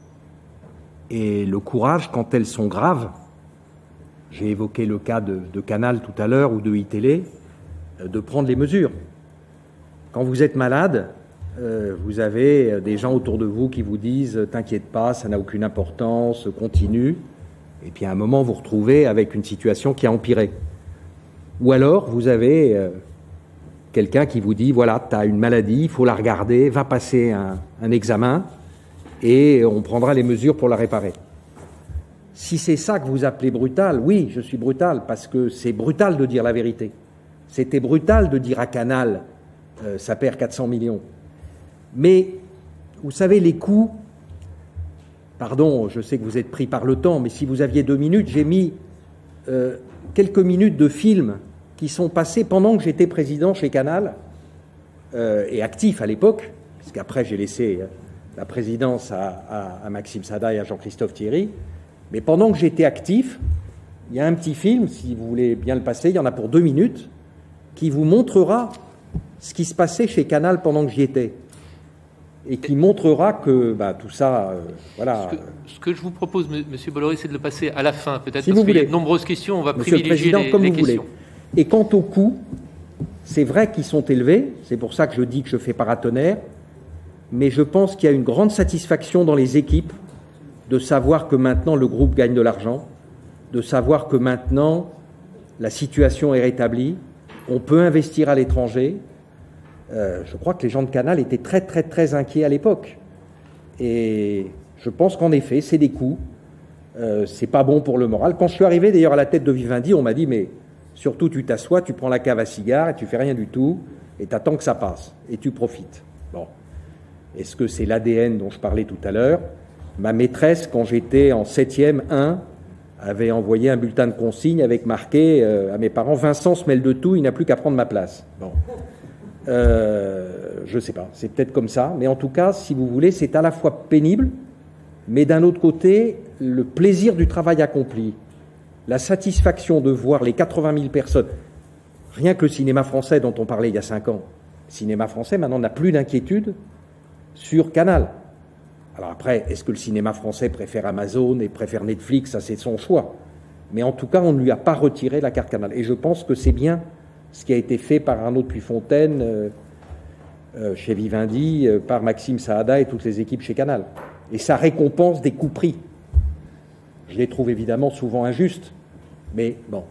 Speaker 2: Et le courage, quand elles sont graves, j'ai évoqué le cas de, de Canal tout à l'heure ou de iTélé, euh, de prendre les mesures. Quand vous êtes malade, euh, vous avez des gens autour de vous qui vous disent « T'inquiète pas, ça n'a aucune importance, continue ». Et puis à un moment, vous vous retrouvez avec une situation qui a empiré. Ou alors, vous avez euh, quelqu'un qui vous dit « Voilà, tu as une maladie, il faut la regarder, va passer un, un examen et on prendra les mesures pour la réparer ». Si c'est ça que vous appelez brutal, oui, je suis brutal, parce que c'est brutal de dire la vérité. C'était brutal de dire à Canal euh, « ça perd quatre cents millions ». Mais, vous savez, les coûts, pardon, je sais que vous êtes pris par le temps, mais si vous aviez deux minutes, j'ai mis euh, quelques minutes de films qui sont passés pendant que j'étais président chez Canal, euh, et actif à l'époque, parce qu'après j'ai laissé la présidence à, à, à Maxime Sada et à Jean-Christophe Thierry, mais pendant que j'étais actif, il y a un petit film, si vous voulez bien le passer, il y en a pour deux minutes, qui vous montrera ce qui se passait chez Canal pendant que j'y étais. Et qui montrera que bah, tout ça, euh, voilà.
Speaker 1: Ce que, ce que je vous propose, M. Bolloré, c'est de le passer à la fin, peut-être,
Speaker 2: si
Speaker 1: parce qu'il y a
Speaker 2: voulez.
Speaker 1: de nombreuses questions, on va
Speaker 2: Monsieur
Speaker 1: privilégier
Speaker 2: le Président,
Speaker 1: les,
Speaker 2: comme
Speaker 1: les
Speaker 2: vous
Speaker 1: questions.
Speaker 2: Voulez. Et quant aux coûts, c'est vrai qu'ils sont élevés, c'est pour ça que je dis que je fais paratonnerre, mais je pense qu'il y a une grande satisfaction dans les équipes de savoir que maintenant le groupe gagne de l'argent, de savoir que maintenant la situation est rétablie, on peut investir à l'étranger. Euh, je crois que les gens de Canal étaient très très très inquiets à l'époque. Et je pense qu'en effet, c'est des coûts. Euh, c'est pas bon pour le moral. Quand je suis arrivé d'ailleurs à la tête de Vivendi, on m'a dit mais surtout tu t'assois, tu prends la cave à cigares et tu fais rien du tout et t'attends que ça passe et tu profites. Bon, est-ce que c'est l'A D N dont je parlais tout à l'heure? Ma maîtresse, quand j'étais en septième un, avait envoyé un bulletin de consigne avec marqué euh, à mes parents Vincent se mêle de tout, il n'a plus qu'à prendre ma place. Bon. Euh, je ne sais pas, c'est peut-être comme ça, mais en tout cas, si vous voulez, c'est à la fois pénible, mais d'un autre côté, le plaisir du travail accompli, la satisfaction de voir les quatre-vingt mille personnes, rien que le cinéma français dont on parlait il y a cinq ans, le cinéma français maintenant n'a plus d'inquiétude sur Canal. Alors après, est-ce que le cinéma français préfère Amazon et préfère Netflix? Ça, c'est son choix. Mais en tout cas, on ne lui a pas retiré la carte Canal. Et je pense que c'est bien ce qui a été fait par Arnaud de Puyfontaine euh, euh, chez Vivendi, euh, par Maxime Saada et toutes les équipes chez Canal. Et ça récompense des coûts pris. Je les trouve évidemment souvent injustes, mais bon.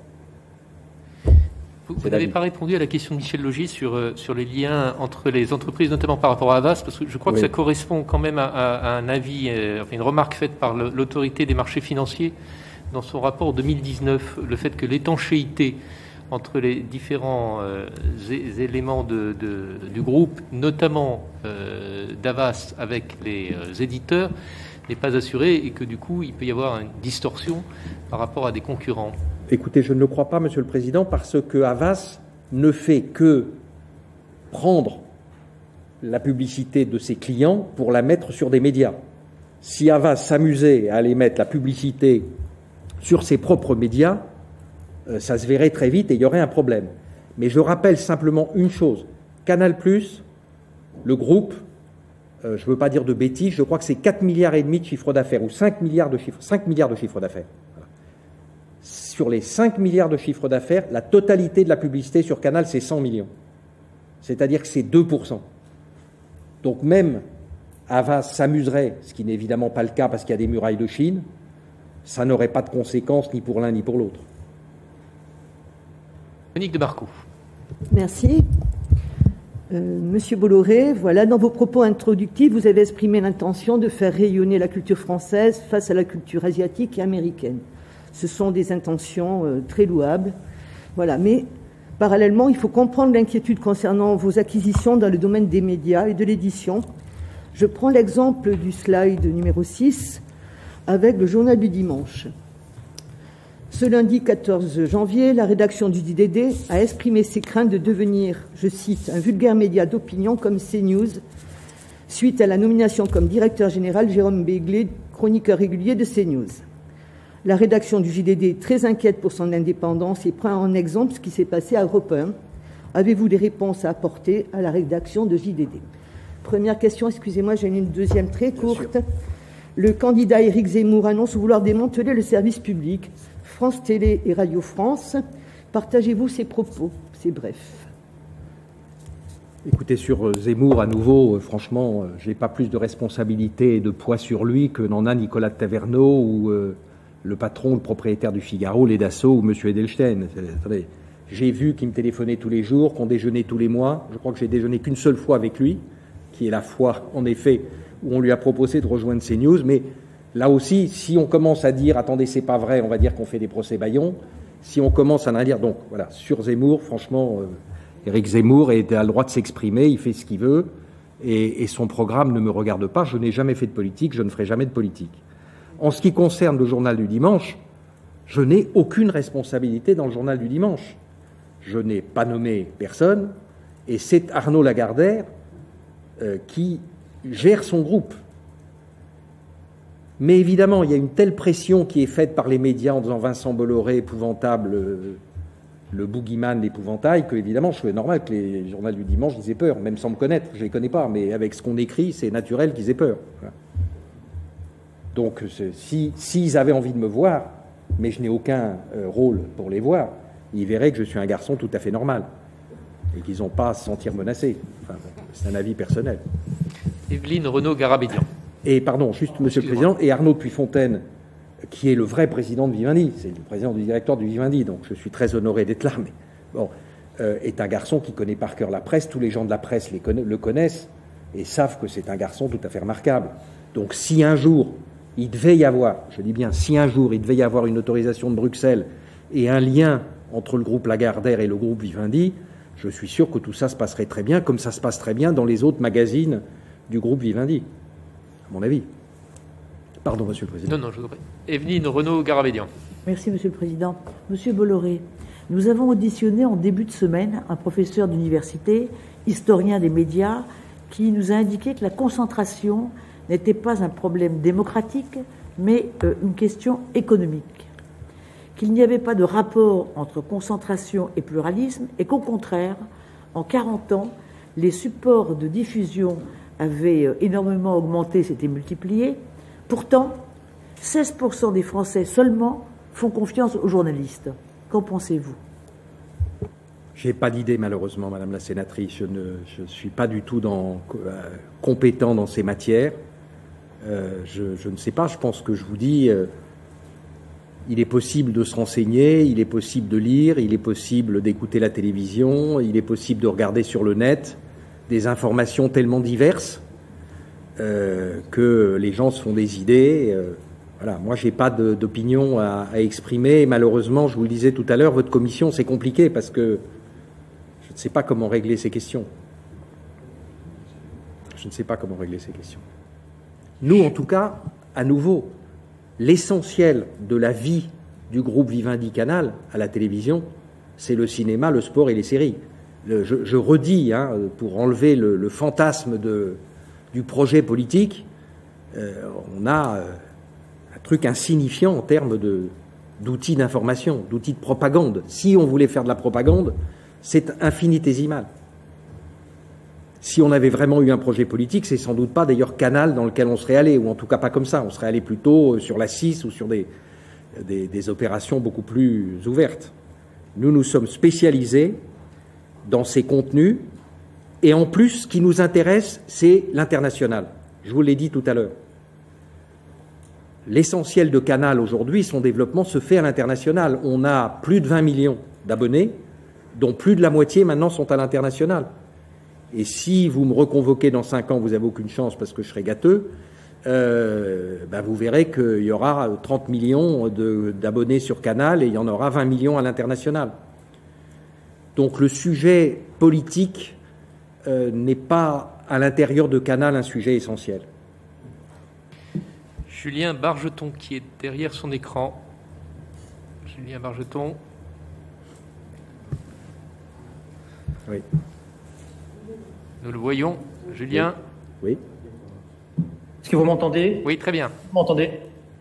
Speaker 1: Vous, vous n'avez pas répondu à la question de Michel Laugier sur, euh, sur les liens entre les entreprises, notamment par rapport à Havas, parce que je crois oui. que ça correspond quand même à, à, à un avis, euh, enfin une remarque faite par le, l'autorité des marchés financiers dans son rapport deux mille dix-neuf, le fait que l'étanchéité entre les différents euh, éléments de, de, du groupe, notamment euh, d'Havas avec les euh, éditeurs, n'est pas assuré et que du coup, il peut y avoir une distorsion par rapport à des concurrents.
Speaker 2: Écoutez, je ne le crois pas, Monsieur le Président, parce que Havas ne fait que prendre la publicité de ses clients pour la mettre sur des médias. Si Havas s'amusait à aller mettre la publicité sur ses propres médias, ça se verrait très vite et il y aurait un problème. Mais je rappelle simplement une chose. Canal+, le groupe, euh, je ne veux pas dire de bêtises, je crois que c'est quatre milliards et demi de chiffre d'affaires, ou cinq milliards de chiffre, cinq milliards de chiffre d'affaires. Voilà. Sur les cinq milliards de chiffre d'affaires, la totalité de la publicité sur Canal, c'est cent millions. C'est-à-dire que c'est deux pour cent. Donc même Havas s'amuserait, ce qui n'est évidemment pas le cas parce qu'il y a des murailles de Chine, ça n'aurait pas de conséquences ni pour l'un ni pour l'autre.
Speaker 1: Monique de Marco.
Speaker 6: Merci. Euh, Monsieur Bolloré, voilà, dans vos propos introductifs, vous avez exprimé l'intention de faire rayonner la culture française face à la culture asiatique et américaine. Ce sont des intentions euh, très louables. Voilà, mais parallèlement, il faut comprendre l'inquiétude concernant vos acquisitions dans le domaine des médias et de l'édition. Je prends l'exemple du slide numéro six avec le journal du dimanche. Ce lundi quatorze janvier, la rédaction du J D D a exprimé ses craintes de devenir, je cite, un vulgaire média d'opinion comme CNews, suite à la nomination comme directeur général Jérôme Béglé, chroniqueur régulier de CNews. La rédaction du J D D est très inquiète pour son indépendance et prend en exemple ce qui s'est passé à Europe un. Avez-vous des réponses à apporter à la rédaction de J D D? Première question, excusez-moi, j'ai une deuxième très courte. Le candidat Éric Zemmour annonce vouloir démanteler le service public. France Télé et Radio France, partagez-vous ces propos? C'est bref.
Speaker 2: Écoutez, sur Zemmour, à nouveau, euh, franchement, euh, je n'ai pas plus de responsabilité et de poids sur lui que n'en a Nicolas de Taverneau ou euh, le patron, le propriétaire du Figaro, les Dassault ou M. Edelstein. Attendez, j'ai vu qu'il me téléphonait tous les jours, qu'on déjeunait tous les mois. Je crois que j'ai déjeuné qu'une seule fois avec lui, qui est la fois, en effet, où on lui a proposé de rejoindre CNews, mais là aussi, si on commence à dire « attendez, c'est pas vrai », on va dire qu'on fait des procès-bâillons. Si on commence à en dire... Donc, voilà, sur Zemmour, franchement, euh, Éric Zemmour a le droit de s'exprimer, il fait ce qu'il veut, et, et son programme ne me regarde pas. Je n'ai jamais fait de politique, je ne ferai jamais de politique. En ce qui concerne le journal du dimanche, je n'ai aucune responsabilité dans le journal du dimanche. Je n'ai pas nommé personne, et c'est Arnaud Lagardère euh, qui gère son groupe. Mais évidemment, il y a une telle pression qui est faite par les médias en disant Vincent Bolloré, épouvantable, le, le boogeyman, l'épouvantail, que évidemment, je trouvais normal que les journaux du dimanche ils aient peur, même sans me connaître, je ne les connais pas, mais avec ce qu'on écrit, c'est naturel qu'ils aient peur. Voilà. Donc, si, s'ils avaient envie de me voir, mais je n'ai aucun euh, rôle pour les voir, ils verraient que je suis un garçon tout à fait normal et qu'ils n'ont pas à se sentir menacés. Enfin, c'est un avis personnel.
Speaker 1: Evelyne Renaud-Garabédian.
Speaker 2: Et pardon, juste Monsieur le Président, et Arnaud Puyfontaine, qui est le vrai président de Vivendi, c'est le président du directoire du Vivendi, donc je suis très honoré d'être là, mais bon, euh, est un garçon qui connaît par cœur la presse, tous les gens de la presse les conna- le connaissent et savent que c'est un garçon tout à fait remarquable. Donc si un jour, il devait y avoir, je dis bien, si un jour il devait y avoir une autorisation de Bruxelles et un lien entre le groupe Lagardère et le groupe Vivendi, je suis sûr que tout ça se passerait très bien, comme ça se passe très bien dans les autres magazines du groupe Vivendi. À mon avis. Pardon, Monsieur le Président.
Speaker 1: Non, non, je vous en prie. Evelyne Renaud-Garabédian.
Speaker 7: Merci, Monsieur le Président. Monsieur Bolloré, nous avons auditionné en début de semaine un professeur d'université, historien des médias, qui nous a indiqué que la concentration n'était pas un problème démocratique, mais euh, une question économique. Qu'il n'y avait pas de rapport entre concentration et pluralisme, et qu'au contraire, en quarante ans, les supports de diffusion avaient énormément augmenté, s'étaient multipliés. Pourtant, seize pour cent des Français seulement font confiance aux journalistes. Qu'en pensez-vous?
Speaker 2: Je n'ai pas d'idée, malheureusement, Madame la Sénatrice. Je ne je suis pas du tout dans, euh, compétent dans ces matières. Euh, je, je ne sais pas. Je pense que je vous dis, euh, il est possible de se renseigner, il est possible de lire, il est possible d'écouter la télévision, il est possible de regarder sur le net des informations tellement diverses euh, que les gens se font des idées. Euh, Voilà, moi, je n'ai pas d'opinion à, à exprimer. Et malheureusement, je vous le disais tout à l'heure, votre commission, c'est compliqué parce que je ne sais pas comment régler ces questions. Je ne sais pas comment régler ces questions. Nous, en tout cas, à nouveau, l'essentiel de la vie du groupe Vivendi Canal à la télévision, c'est le cinéma, le sport et les séries. Le, je, je redis, hein, pour enlever le, le fantasme de, du projet politique, euh, on a euh, un truc insignifiant en termes de, d'outils d'information, d'outils de propagande. Si on voulait faire de la propagande, c'est infinitésimal. Si on avait vraiment eu un projet politique, c'est sans doute pas d'ailleurs Canal dans lequel on serait allé, ou en tout cas pas comme ça. On serait allé plutôt sur la six ou sur des, des, des opérations beaucoup plus ouvertes. Nous, nous sommes spécialisés dans ces contenus, et en plus, ce qui nous intéresse, c'est l'international. Je vous l'ai dit tout à l'heure. L'essentiel de Canal aujourd'hui, son développement se fait à l'international. On a plus de vingt millions d'abonnés, dont plus de la moitié maintenant sont à l'international. Et si vous me reconvoquez dans cinq ans, vous n'avez aucune chance parce que je serai gâteux, euh, ben vous verrez qu'il y aura trente millions d'abonnés sur Canal et il y en aura vingt millions à l'international. Donc le sujet politique euh, n'est pas à l'intérieur de Canal un sujet essentiel.
Speaker 1: Julien Bargeton, qui est derrière son écran. Julien Bargeton.
Speaker 2: Oui.
Speaker 1: Nous le voyons. Julien.
Speaker 2: Oui.
Speaker 8: Est-ce que vous m'entendez?
Speaker 1: Oui, très bien.
Speaker 8: Vous m'entendez?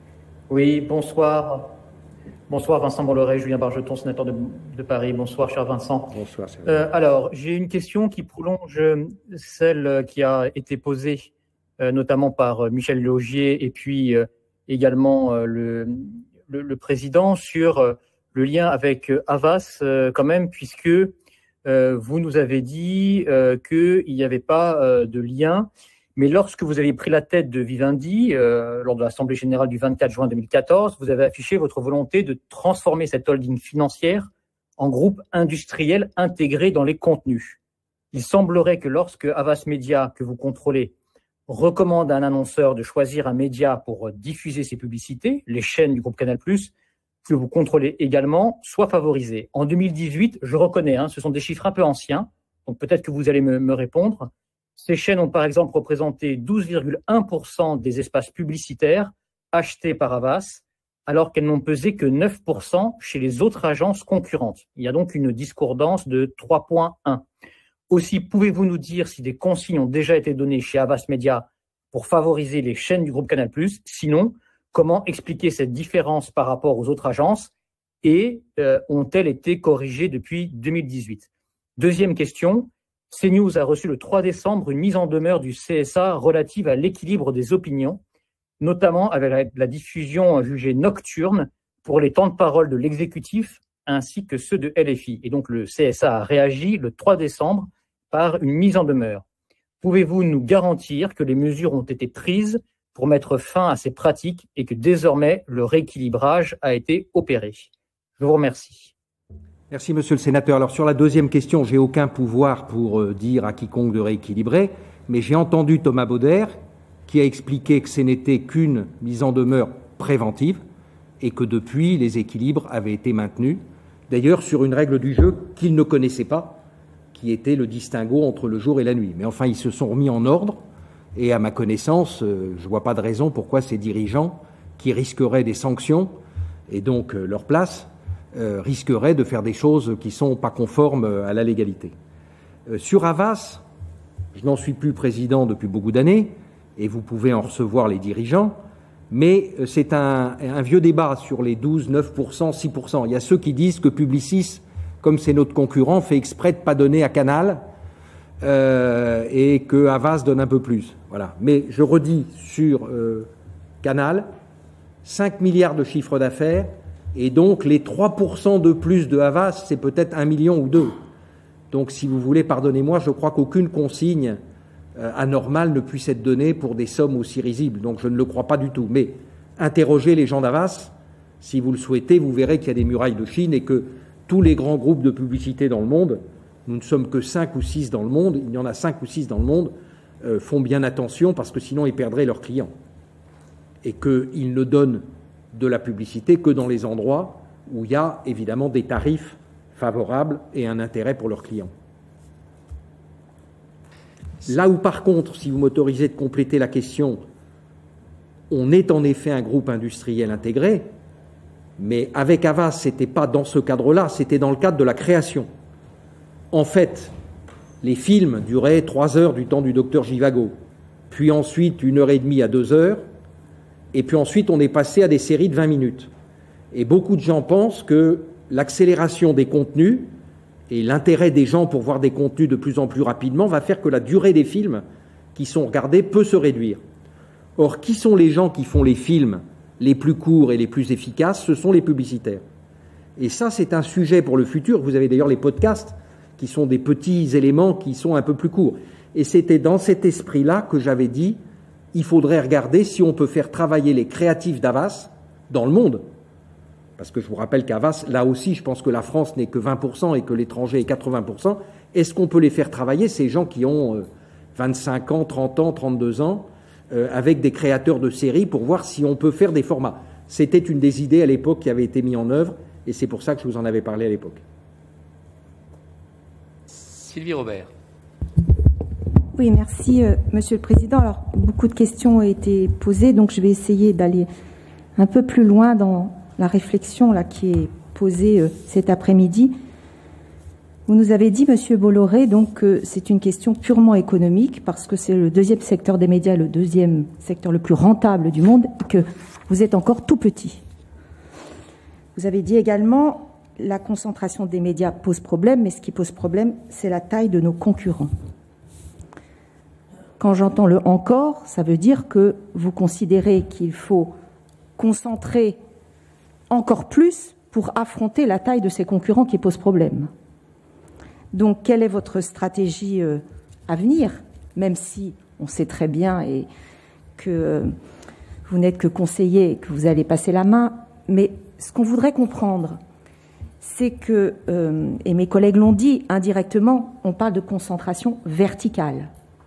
Speaker 8: Oui, bonsoir. Bonsoir Vincent Bolloré, Julien Bargeton, sénateur de, de Paris. Bonsoir, cher Vincent.
Speaker 2: Bonsoir.
Speaker 8: Euh, alors, j'ai une question qui prolonge celle qui a été posée euh, notamment par Michel Laugier et puis euh, également euh, le, le, le président sur euh, le lien avec euh, Havas euh, quand même, puisque euh, vous nous avez dit euh, qu'il n'y avait pas euh, de lien. Mais lorsque vous avez pris la tête de Vivendi, euh, lors de l'Assemblée générale du vingt-quatre juin deux mille quatorze, vous avez affiché votre volonté de transformer cette holding financière en groupe industriel intégré dans les contenus. Il semblerait que lorsque Havas Media, que vous contrôlez, recommande à un annonceur de choisir un média pour diffuser ses publicités, les chaînes du groupe Canal+, que vous contrôlez également, soit favorisé. En deux mille dix-huit, je reconnais, hein, ce sont des chiffres un peu anciens, donc peut-être que vous allez me, me répondre. Ces chaînes ont par exemple représenté douze virgule un pour cent des espaces publicitaires achetés par Havas, alors qu'elles n'ont pesé que neuf pour cent chez les autres agences concurrentes. Il y a donc une discordance de trois virgule un. Aussi, pouvez-vous nous dire si des consignes ont déjà été données chez Havas Media pour favoriser les chaînes du groupe Canal+? Sinon, comment expliquer cette différence par rapport aux autres agences et euh, ont-elles été corrigées depuis deux mille dix-huit? Deuxième question. CNews a reçu le trois décembre une mise en demeure du C S A relative à l'équilibre des opinions, notamment avec la, la diffusion jugée nocturne pour les temps de parole de l'exécutif ainsi que ceux de L F I. Et donc le C S A a réagi le trois décembre par une mise en demeure. Pouvez-vous nous garantir que les mesures ont été prises pour mettre fin à ces pratiques et que désormais le rééquilibrage a été opéré? Je vous remercie.
Speaker 2: Merci, monsieur le sénateur. Alors, sur la deuxième question, j'ai aucun pouvoir pour euh, dire à quiconque de rééquilibrer, mais j'ai entendu Thomas Bauder qui a expliqué que ce n'était qu'une mise en demeure préventive et que depuis, les équilibres avaient été maintenus. D'ailleurs, sur une règle du jeu qu'il ne connaissait pas, qui était le distinguo entre le jour et la nuit. Mais enfin, ils se sont remis en ordre et à ma connaissance, euh, je ne vois pas de raison pourquoi ces dirigeants qui risqueraient des sanctions et donc euh, leur place, Euh, risquerait de faire des choses qui ne sont pas conformes à la légalité. Euh, sur Havas, je n'en suis plus président depuis beaucoup d'années, et vous pouvez en recevoir les dirigeants, mais euh, c'est un, un vieux débat sur les douze, neuf pour cent, six pour cent. Il y a ceux qui disent que Publicis, comme c'est notre concurrent, fait exprès de ne pas donner à Canal euh, et que Havas donne un peu plus. Voilà. Mais je redis sur euh, Canal, cinq milliards de chiffre d'affaires, et donc, les trois pour cent de plus de Havas, c'est peut-être un million ou deux. Donc, si vous voulez, pardonnez-moi, je crois qu'aucune consigne euh, anormale ne puisse être donnée pour des sommes aussi risibles. Donc, je ne le crois pas du tout. Mais interrogez les gens d'Havas. Si vous le souhaitez, vous verrez qu'il y a des murailles de Chine et que tous les grands groupes de publicité dans le monde, nous ne sommes que cinq ou six dans le monde, il y en a cinq ou six dans le monde, euh, font bien attention parce que sinon, ils perdraient leurs clients. et qu'ils ne donnent de la publicité que dans les endroits où il y a évidemment des tarifs favorables et un intérêt pour leurs clients. Là où par contre, si vous m'autorisez de compléter la question, on est en effet un groupe industriel intégré, mais avec Havas, ce n'était pas dans ce cadre-là, c'était dans le cadre de la création. En fait, les films duraient trois heures du temps du docteur Givago, puis ensuite une heure et demie à deux heures, et puis ensuite on est passé à des séries de vingt minutes. Et beaucoup de gens pensent que l'accélération des contenus et l'intérêt des gens pour voir des contenus de plus en plus rapidement va faire que la durée des films qui sont regardés peut se réduire. Or, qui sont les gens qui font les films les plus courts et les plus efficaces? Ce sont les publicitaires. Et ça, c'est un sujet pour le futur. Vous avez d'ailleurs les podcasts qui sont des petits éléments qui sont un peu plus courts. Et c'était dans cet esprit-là que j'avais dit il faudrait regarder si on peut faire travailler les créatifs d'Havas dans le monde. Parce que je vous rappelle qu'Havas, là aussi, je pense que la France n'est que vingt pour cent et que l'étranger est quatre-vingts pour cent. Est-ce qu'on peut les faire travailler, ces gens qui ont vingt-cinq ans, trente ans, trente-deux ans, euh, avec des créateurs de séries pour voir si on peut faire des formats? C'était une des idées à l'époque qui avait été mise en œuvre et c'est pour ça que je vous en avais parlé à l'époque.
Speaker 1: Sylvie Robert.
Speaker 9: Oui, merci, euh, Monsieur le Président. Alors, beaucoup de questions ont été posées, donc je vais essayer d'aller un peu plus loin dans la réflexion là, qui est posée euh, cet après-midi. Vous nous avez dit, Monsieur Bolloré, donc que c'est une question purement économique, parce que c'est le deuxième secteur des médias, le deuxième secteur le plus rentable du monde, et que vous êtes encore tout petit. Vous avez dit également la concentration des médias pose problème, mais ce qui pose problème, c'est la taille de nos concurrents. Quand j'entends le « encore », ça veut dire que vous considérez qu'il faut concentrer encore plus pour affronter la taille de ces concurrents qui posent problème. Donc, quelle est votre stratégie euh, à venir, même si on sait très bien et que euh, vous n'êtes que conseiller et que vous allez passer la main, mais ce qu'on voudrait comprendre, c'est que, euh, et mes collègues l'ont dit indirectement, on parle de concentration verticale.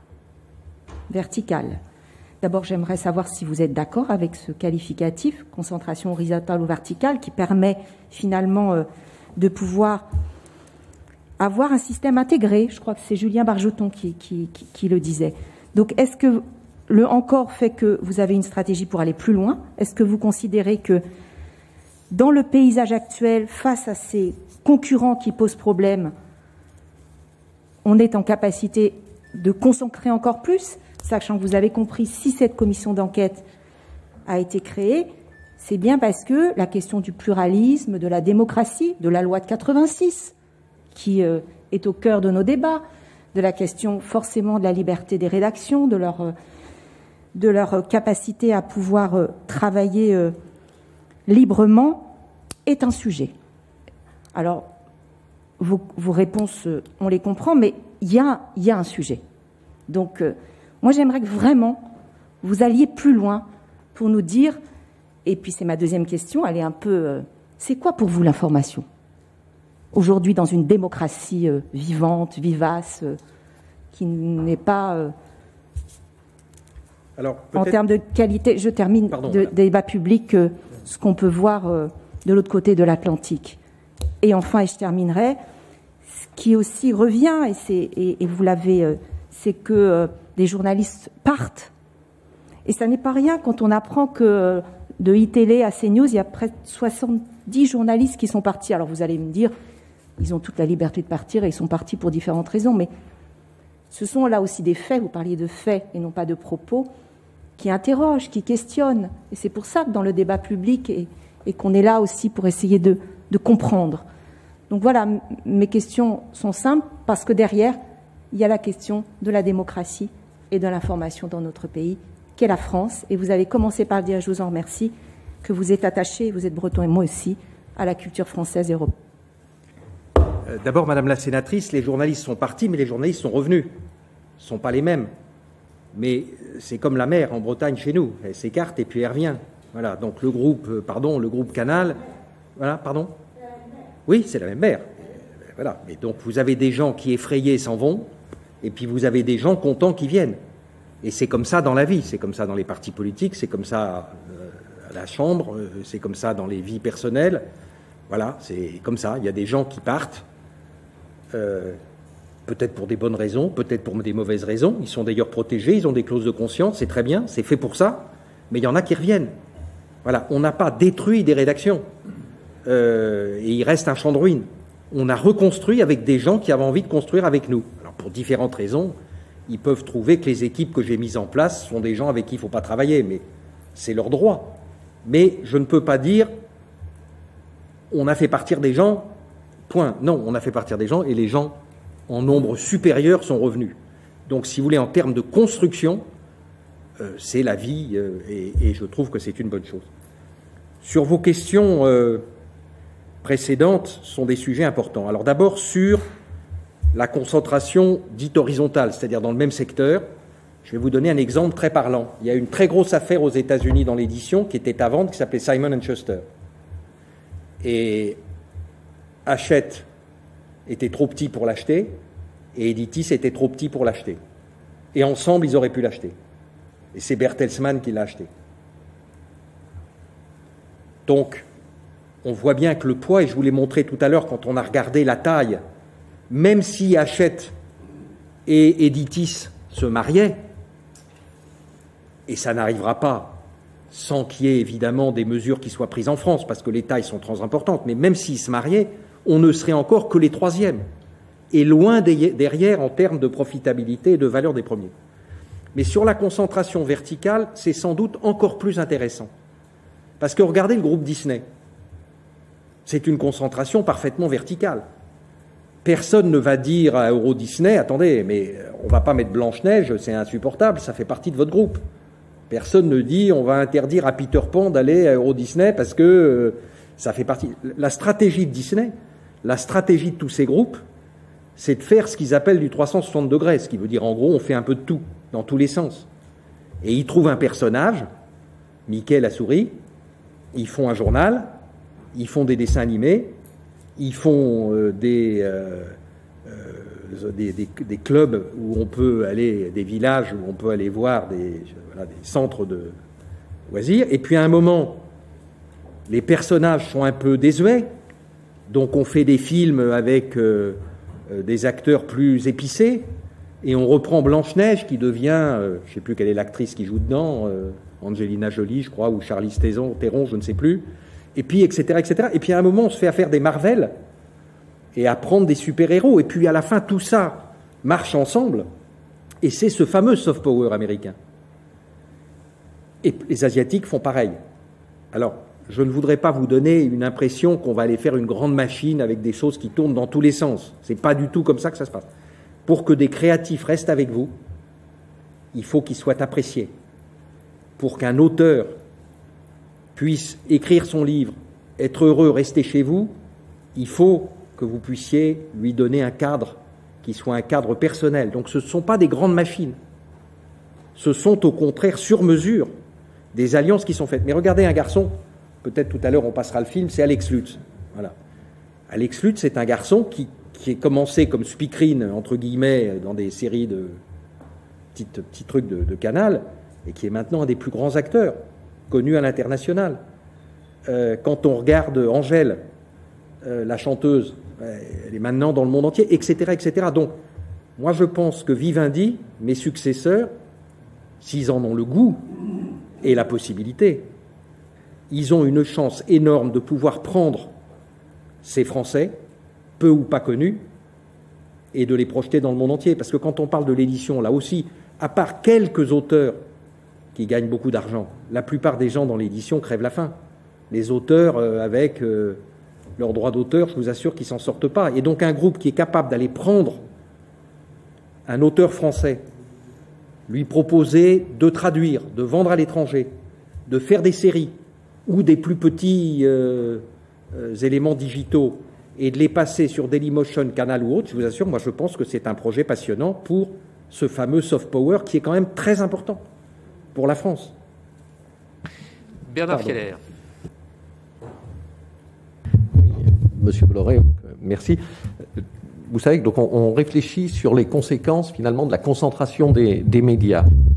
Speaker 9: Verticale. D'abord, j'aimerais savoir si vous êtes d'accord avec ce qualificatif, concentration horizontale ou verticale, qui permet finalement euh, de pouvoir avoir un système intégré. Je crois que c'est Julien Bargeton qui, qui, qui, qui le disait. Donc, est-ce que le encore fait que vous avez une stratégie pour aller plus loin? Est-ce que vous considérez que dans le paysage actuel, face à ces concurrents qui posent problème, on est en capacité de concentrer encore plus? Sachant que vous avez compris, si cette commission d'enquête a été créée, c'est bien parce que la question du pluralisme, de la démocratie, de la loi de quatre-vingt-six, qui euh, est au cœur de nos débats, de la question forcément de la liberté des rédactions, de leur, euh, de leur capacité à pouvoir euh, travailler euh, librement, est un sujet. Alors, vos, vos réponses, euh, on les comprend, mais il y a, y a un sujet. Donc, euh, moi, j'aimerais que vraiment vous alliez plus loin pour nous dire, et puis c'est ma deuxième question, elle est un peu, euh, c'est quoi pour vous l'information? Aujourd'hui, dans une démocratie euh, vivante, vivace, euh, qui n'est pas, euh,
Speaker 2: Alors,
Speaker 9: en termes de qualité, je termine,
Speaker 2: Pardon,
Speaker 9: de débat public, euh, ce qu'on peut voir euh, de l'autre côté de l'Atlantique. Et enfin, et je terminerai, ce qui aussi revient, et, c'est, et, et vous l'avez, euh, c'est que euh, des journalistes partent. Et ça n'est pas rien quand on apprend que de iTélé à CNews, il y a près de soixante-dix journalistes qui sont partis. Alors vous allez me dire, ils ont toute la liberté de partir et ils sont partis pour différentes raisons, mais ce sont là aussi des faits, vous parliez de faits et non pas de propos, qui interrogent, qui questionnent. Et c'est pour ça que dans le débat public, et, et qu'on est là aussi pour essayer de, de comprendre. Donc voilà, mes questions sont simples, parce que derrière, il y a la question de la démocratie et de l'information dans notre pays, qu'est la France. Et vous avez commencé par dire, je vous en remercie, que vous êtes attaché, vous êtes breton et moi aussi, à la culture française et européenne.
Speaker 2: D'abord, Madame la sénatrice, les journalistes sont partis, mais les journalistes sont revenus. Ce ne sont pas les mêmes. Mais c'est comme la mer en Bretagne chez nous. Elle s'écarte et puis elle revient. Voilà. Donc le groupe, pardon, le groupe Canal, voilà, pardon. Oui, c'est la même mer. Voilà. Mais donc vous avez des gens qui effrayés s'en vont, et puis vous avez des gens contents qui viennent. Et c'est comme ça dans la vie, c'est comme ça dans les partis politiques, c'est comme ça euh, à la Chambre, euh, c'est comme ça dans les vies personnelles. Voilà, c'est comme ça. Il y a des gens qui partent, euh, peut-être pour des bonnes raisons, peut-être pour des mauvaises raisons. Ils sont d'ailleurs protégés, ils ont des clauses de conscience, c'est très bien, c'est fait pour ça. Mais il y en a qui reviennent. Voilà, on n'a pas détruit des rédactions. Euh, et il reste un champ de ruines. On a reconstruit avec des gens qui avaient envie de construire avec nous. Alors pour différentes raisons, ils peuvent trouver que les équipes que j'ai mises en place sont des gens avec qui il ne faut pas travailler, mais c'est leur droit. Mais je ne peux pas dire on a fait partir des gens, point. Non, on a fait partir des gens et les gens en nombre supérieur sont revenus. Donc si vous voulez, en termes de construction, euh, c'est la vie euh, et, et je trouve que c'est une bonne chose. Sur vos questions euh, précédentes sont des sujets importants. Alors d'abord sur la concentration dite horizontale, c'est-à-dire dans le même secteur. Je vais vous donner un exemple très parlant. Il y a une très grosse affaire aux États-Unis dans l'édition qui était à vendre, qui s'appelait Simon and Schuster. Et Hachette était trop petit pour l'acheter, et Editis était trop petit pour l'acheter. Et ensemble, ils auraient pu l'acheter. Et c'est Bertelsmann qui l'a acheté. Donc, on voit bien que le poids, et je vous l'ai montré tout à l'heure quand on a regardé la taille, même si Hachette et Editis se mariaient, et ça n'arrivera pas sans qu'il y ait évidemment des mesures qui soient prises en France, parce que les tailles sont très importantes, mais même s'ils se mariaient, on ne serait encore que les troisièmes, et loin derrière en termes de profitabilité et de valeur des premiers. Mais sur la concentration verticale, c'est sans doute encore plus intéressant. Parce que regardez le groupe Disney. C'est une concentration parfaitement verticale. Personne ne va dire à Euro Disney, attendez, mais on ne va pas mettre Blanche-Neige, c'est insupportable, ça fait partie de votre groupe. Personne ne dit on va interdire à Peter Pan d'aller à Euro Disney parce que euh, ça fait partie. La stratégie de Disney, la stratégie de tous ces groupes, c'est de faire ce qu'ils appellent du trois cent soixante degrés, ce qui veut dire en gros on fait un peu de tout, dans tous les sens. Et ils trouvent un personnage, Mickey la souris, ils font un journal, ils font des dessins animés, ils font euh, des, euh, euh, des, des, des clubs où on peut aller, des villages où on peut aller voir des, voilà, des centres de loisirs. Et puis à un moment, les personnages sont un peu désuets, donc on fait des films avec euh, euh, des acteurs plus épicés, et on reprend Blanche-Neige qui devient, euh, je ne sais plus quelle est l'actrice qui joue dedans, euh, Angelina Jolie, je crois, ou Charlize Theron, je ne sais plus. Et puis, et cetera, et cetera. Et puis, à un moment, on se fait à faire des Marvel et à prendre des super-héros. Et puis, à la fin, tout ça marche ensemble. Et c'est ce fameux soft power américain. Et les Asiatiques font pareil. Alors, je ne voudrais pas vous donner une impression qu'on va aller faire une grande machine avec des choses qui tournent dans tous les sens. C'est pas du tout comme ça que ça se passe. Pour que des créatifs restent avec vous, il faut qu'ils soient appréciés. Pour qu'un auteur puisse écrire son livre, être heureux, rester chez vous, il faut que vous puissiez lui donner un cadre qui soit un cadre personnel. Donc ce ne sont pas des grandes machines. Ce sont au contraire sur mesure des alliances qui sont faites. Mais regardez un garçon, peut-être tout à l'heure on passera le film, c'est Alex Lutz. Voilà. Alex Lutz, c'est un garçon qui, qui est commencé comme speakerine, entre guillemets, dans des séries de petits, petits trucs de, de Canal, et qui est maintenant un des plus grands acteurs, connu à l'international. Euh, quand on regarde Angèle, euh, la chanteuse, euh, elle est maintenant dans le monde entier, et cetera, et cetera. Donc, moi je pense que Vivendi, mes successeurs, s'ils en ont le goût et la possibilité, ils ont une chance énorme de pouvoir prendre ces Français, peu ou pas connus, et de les projeter dans le monde entier. Parce que quand on parle de l'édition, là aussi, à part quelques auteurs qui gagnent beaucoup d'argent. La plupart des gens dans l'édition crèvent la faim. Les auteurs, euh, avec euh, leurs droits d'auteur, je vous assure qu'ils ne s'en sortent pas. Et donc un groupe qui est capable d'aller prendre un auteur français, lui proposer de traduire, de vendre à l'étranger, de faire des séries ou des plus petits euh, euh, éléments digitaux et de les passer sur Dailymotion, Canal ou autre, je vous assure, moi je pense que c'est un projet passionnant pour ce fameux soft power qui est quand même très important pour la France.
Speaker 1: Bernard Fieler.
Speaker 10: Oui, Monsieur Bolloré, merci. Vous savez que donc on, on réfléchit sur les conséquences finalement de la concentration des, des médias.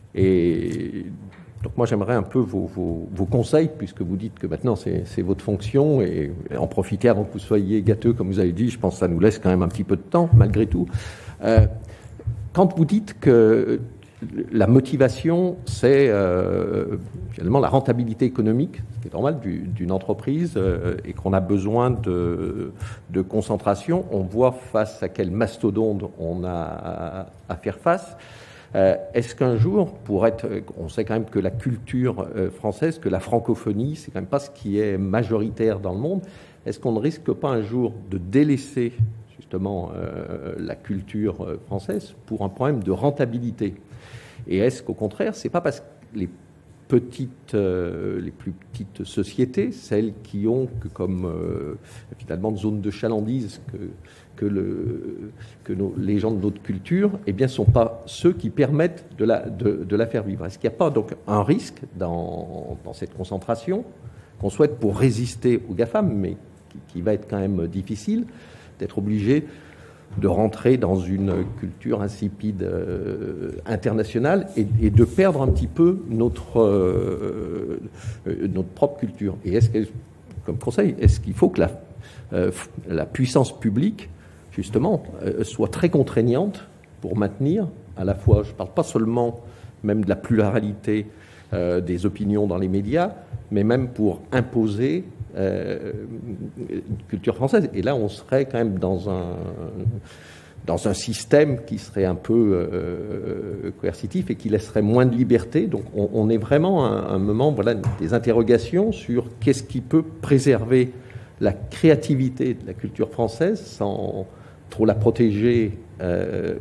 Speaker 10: Et donc moi j'aimerais un peu vos, vos, vos conseils, puisque vous dites que maintenant c'est votre fonction, et, et en profiter avant que vous soyez gâteux, comme vous avez dit, je pense que ça nous laisse quand même un petit peu de temps, malgré tout. Euh, quand vous dites que la motivation, c'est euh, finalement la rentabilité économique, ce qui est normal d'une entreprise, euh, et qu'on a besoin de, de concentration. On voit face à quel mastodonte on a à, à faire face. Euh, Est-ce qu'un jour, pour être, on sait quand même que la culture euh, française, que la francophonie, c'est quand même pas ce qui est majoritaire dans le monde. Est-ce qu'on ne risque pas un jour de délaisser justement euh, la culture française pour un problème de rentabilité? Et est-ce qu'au contraire, c'est pas parce que les petites, euh, les plus petites sociétés, celles qui ont que comme euh, finalement de zone de chalandise que, que, le, que nos, les gens de notre culture, eh bien, sont pas ceux qui permettent de la, de, de la faire vivre. Est-ce qu'il n'y a pas donc un risque dans, dans cette concentration qu'on souhaite pour résister aux GAFAM, mais qui, qui va être quand même difficile, d'être obligé de rentrer dans une culture insipide euh, internationale et, et de perdre un petit peu notre, euh, euh, notre propre culture. Et est-ce que, comme conseil, est-ce qu'il faut que la, euh, la puissance publique, justement, euh, soit très contraignante pour maintenir à la fois, je ne parle pas seulement même de la pluralité euh, des opinions dans les médias, mais même pour imposer Euh, une culture française. Et là, on serait quand même dans un, dans un système qui serait un peu euh, coercitif et qui laisserait moins de liberté. Donc, on, on est vraiment à un, un moment, voilà, des interrogations sur qu'est-ce qui peut préserver la créativité de la culture française sans trop la protéger euh,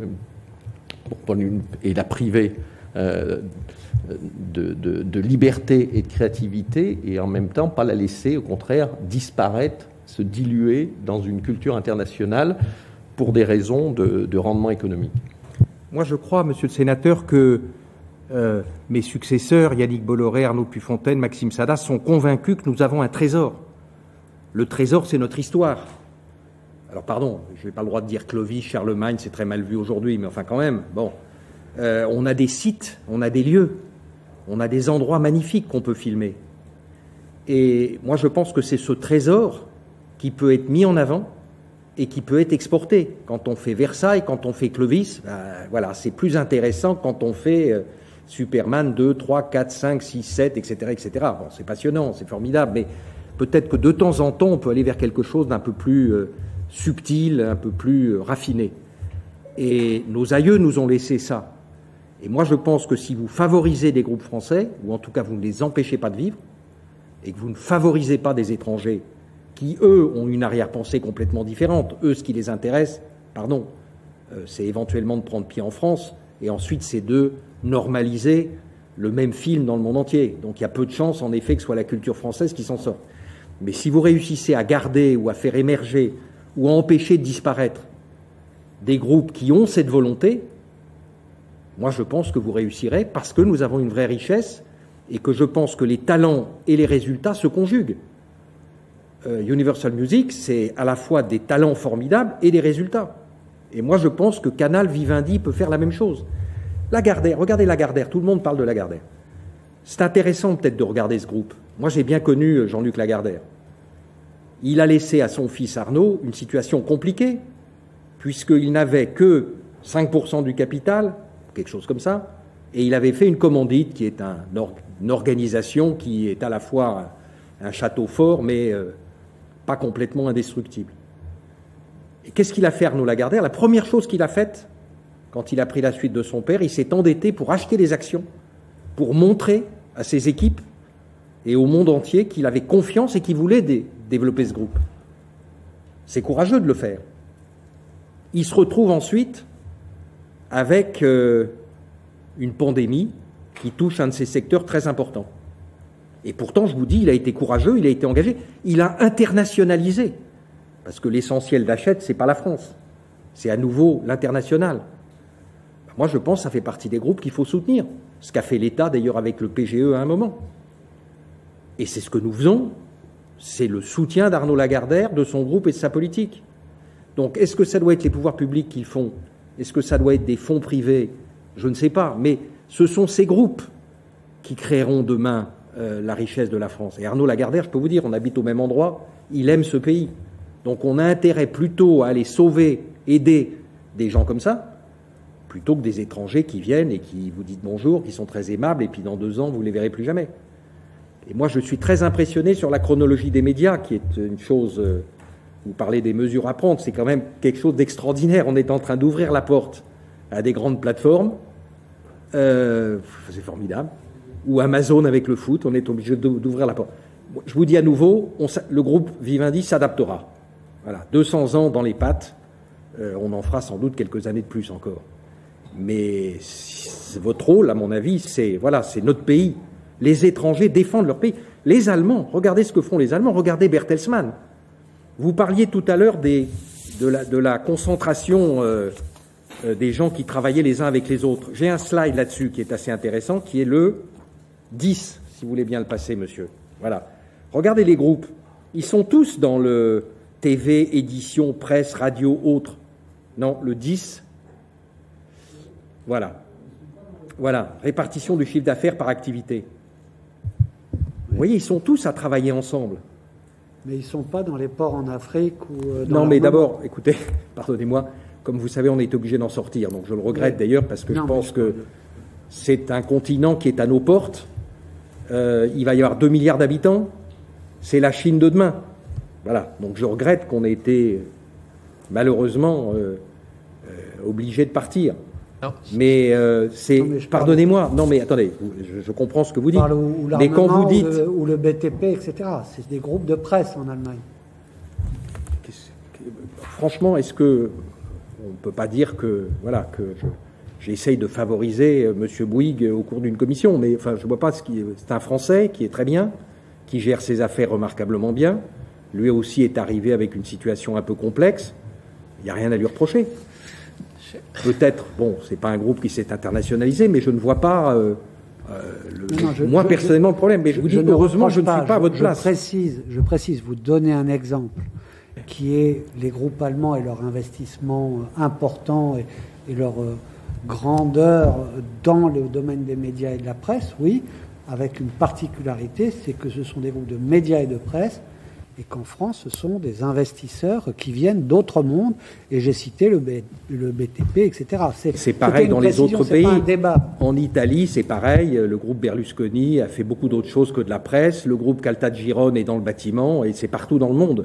Speaker 10: et la priver euh, De, de, de liberté et de créativité, et en même temps pas la laisser, au contraire, disparaître, se diluer dans une culture internationale pour des raisons de, de rendement économique.
Speaker 2: Moi, je crois, monsieur le sénateur, que euh, mes successeurs, Yannick Bolloré, Arnaud Puyfontaine, Maxime Saada, sont convaincus que nous avons un trésor. Le trésor, c'est notre histoire. Alors, pardon, je n'ai pas le droit de dire Clovis, Charlemagne, c'est très mal vu aujourd'hui, mais enfin, quand même, bon. Euh, on a des sites, on a des lieux, on a des endroits magnifiques qu'on peut filmer. Et moi, je pense que c'est ce trésor qui peut être mis en avant et qui peut être exporté. Quand on fait Versailles, quand on fait Clovis, ben, voilà, c'est plus intéressant quand on fait euh, Superman deux, trois, quatre, cinq, six, sept, et cetera, et cetera. Bon, c'est passionnant, c'est formidable, mais peut-être que de temps en temps, on peut aller vers quelque chose d'un peu plus euh, subtil, un peu plus euh, raffiné. Et nos aïeux nous ont laissé ça. Et moi, je pense que si vous favorisez des groupes français, ou en tout cas vous ne les empêchez pas de vivre, et que vous ne favorisez pas des étrangers qui, eux, ont une arrière-pensée complètement différente, eux, ce qui les intéresse, pardon, euh, c'est éventuellement de prendre pied en France, et ensuite c'est de normaliser le même film dans le monde entier. Donc il y a peu de chances, en effet, que ce soit la culture française qui s'en sorte. Mais si vous réussissez à garder ou à faire émerger ou à empêcher de disparaître des groupes qui ont cette volonté, moi, je pense que vous réussirez parce que nous avons une vraie richesse et que je pense que les talents et les résultats se conjuguent. Euh, Universal Music, c'est à la fois des talents formidables et des résultats. Et moi, je pense que Canal Vivendi peut faire la même chose. Lagardère, regardez Lagardère, tout le monde parle de Lagardère. C'est intéressant peut-être de regarder ce groupe. Moi, j'ai bien connu Jean-Luc Lagardère. Il a laissé à son fils Arnaud une situation compliquée, puisqu'il n'avait que cinq pour cent du capital, quelque chose comme ça, et il avait fait une commandite qui est un, une organisation qui est à la fois un, un château fort, mais euh, pas complètement indestructible. Et qu'est-ce qu'il a fait, Arnaud Lagardère? La première chose qu'il a faite, quand il a pris la suite de son père, il s'est endetté pour acheter des actions, pour montrer à ses équipes et au monde entier qu'il avait confiance et qu'il voulait dé développer ce groupe. C'est courageux de le faire. Il se retrouve ensuite avec euh, une pandémie qui touche un de ces secteurs très importants. Et pourtant, je vous dis, il a été courageux, il a été engagé, il a internationalisé. Parce que l'essentiel d'Hachette, c'est pas la France, c'est à nouveau l'international. Moi, je pense que ça fait partie des groupes qu'il faut soutenir. Ce qu'a fait l'État, d'ailleurs, avec le P G E à un moment. Et c'est ce que nous faisons, c'est le soutien d'Arnaud Lagardère, de son groupe et de sa politique. Donc, est-ce que ça doit être les pouvoirs publics qui le font? Est-ce que ça doit être des fonds privés? Je ne sais pas. Mais Ce sont ces groupes qui créeront demain euh, la richesse de la France. Et Arnaud Lagardère, je peux vous dire, on habite au même endroit, il aime ce pays. Donc on a intérêt plutôt à aller sauver, aider des gens comme ça, plutôt que des étrangers qui viennent et qui vous disent bonjour, qui sont très aimables, et puis dans deux ans, vous ne les verrez plus jamais. Et moi, je suis très impressionné sur la chronologie des médias, qui est une chose... Euh, vous parlez des mesures à prendre, c'est quand même quelque chose d'extraordinaire. On est en train d'ouvrir la porte à des grandes plateformes, euh, c'est formidable, ou Amazon avec le foot, on est obligé d'ouvrir la porte. Je vous dis à nouveau, on, le groupe Vivendi s'adaptera. Voilà, deux cents ans dans les pattes, euh, on en fera sans doute quelques années de plus encore. Mais votre rôle, à mon avis, c'est voilà, c'est notre pays. Les étrangers défendent leur pays. Les Allemands, regardez ce que font les Allemands, regardez Bertelsmann. Vous parliez tout à l'heure des, de, la, de la concentration euh, euh, des gens qui travaillaient les uns avec les autres. J'ai un slide là-dessus qui est assez intéressant, qui est le dix, si vous voulez bien le passer, monsieur. Voilà. Regardez les groupes. Ils sont tous dans le T V, édition, presse, radio, autres. Non, le dix. Voilà. Voilà. Répartition du chiffre d'affaires par activité. Vous voyez, ils sont tous à travailler ensemble.
Speaker 3: Mais ils ne sont pas dans les ports en Afrique ou dans
Speaker 2: Non, mais
Speaker 3: monde.
Speaker 2: d'abord, écoutez, pardonnez-moi, comme vous savez, on est obligé d'en sortir. Donc je le regrette oui. d'ailleurs parce que non, je pense je que c'est un continent qui est à nos portes. Euh, il va y avoir deux milliards d'habitants. C'est la Chine de demain. Voilà. Donc je regrette qu'on ait été malheureusement euh, euh, obligé de partir. Non. Mais euh, c'est, pardonnez-moi, non mais attendez, je, je comprends ce que vous dites.
Speaker 3: Où, où
Speaker 2: mais quand vous dites,
Speaker 3: ou le, ou le B T P, et cetera, c'est des groupes de presse en Allemagne.
Speaker 2: Franchement, est-ce que on peut pas dire que voilà que je, j'essaye de favoriser Monsieur Bouygues au cours d'une commission, mais enfin je vois pas ce qui, c'est un Français qui est très bien, qui gère ses affaires remarquablement bien. Lui aussi est arrivé avec une situation un peu complexe. Il n'y a rien à lui reprocher. Peut-être, bon, c'est pas un groupe qui s'est internationalisé, mais je ne vois pas, euh, euh, le, non, non, je, moi je, personnellement, je, le problème. Mais je, je vous dis, heureusement, je ne suis pas à votre
Speaker 3: je
Speaker 2: place.
Speaker 3: Précise, je précise, vous donnez un exemple qui est les groupes allemands et leur investissement important et, et leur euh, grandeur dans le domaine des médias et de la presse, oui, avec une particularité, c'est que ce sont des groupes de médias et de presse, et qu'en France, ce sont des investisseurs qui viennent d'autres mondes, et j'ai cité le, B, le B T P, et cetera.
Speaker 2: C'est, c'est pareil dans les autres pays. En Italie, c'est pareil. Le groupe Berlusconi a fait beaucoup d'autres choses que de la presse. Le groupe Caltagirone est dans le bâtiment, et c'est partout dans le monde,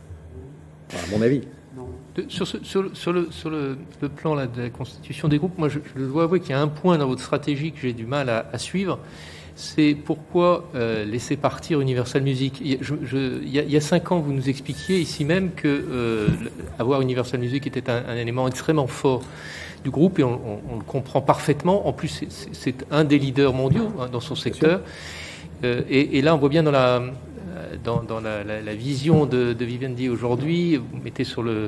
Speaker 2: à mon avis.
Speaker 1: De, sur, ce, sur, le, sur, le, sur le, le plan là, de la constitution des groupes, moi, je, je dois avouer qu'il y a un point dans votre stratégie que j'ai du mal à, à suivre. C'est pourquoi euh, laisser partir Universal Music. Il y, a, je, je, il, y a, il y a cinq ans, vous nous expliquiez ici même que euh, avoir Universal Music était un, un élément extrêmement fort du groupe, et on, on, on le comprend parfaitement. En plus, c'est, c'est, c'est un des leaders mondiaux hein, dans son secteur. Euh, et, et là, on voit bien dans la, dans, dans la, la, la vision de, de Vivendi aujourd'hui, vous mettez sur le...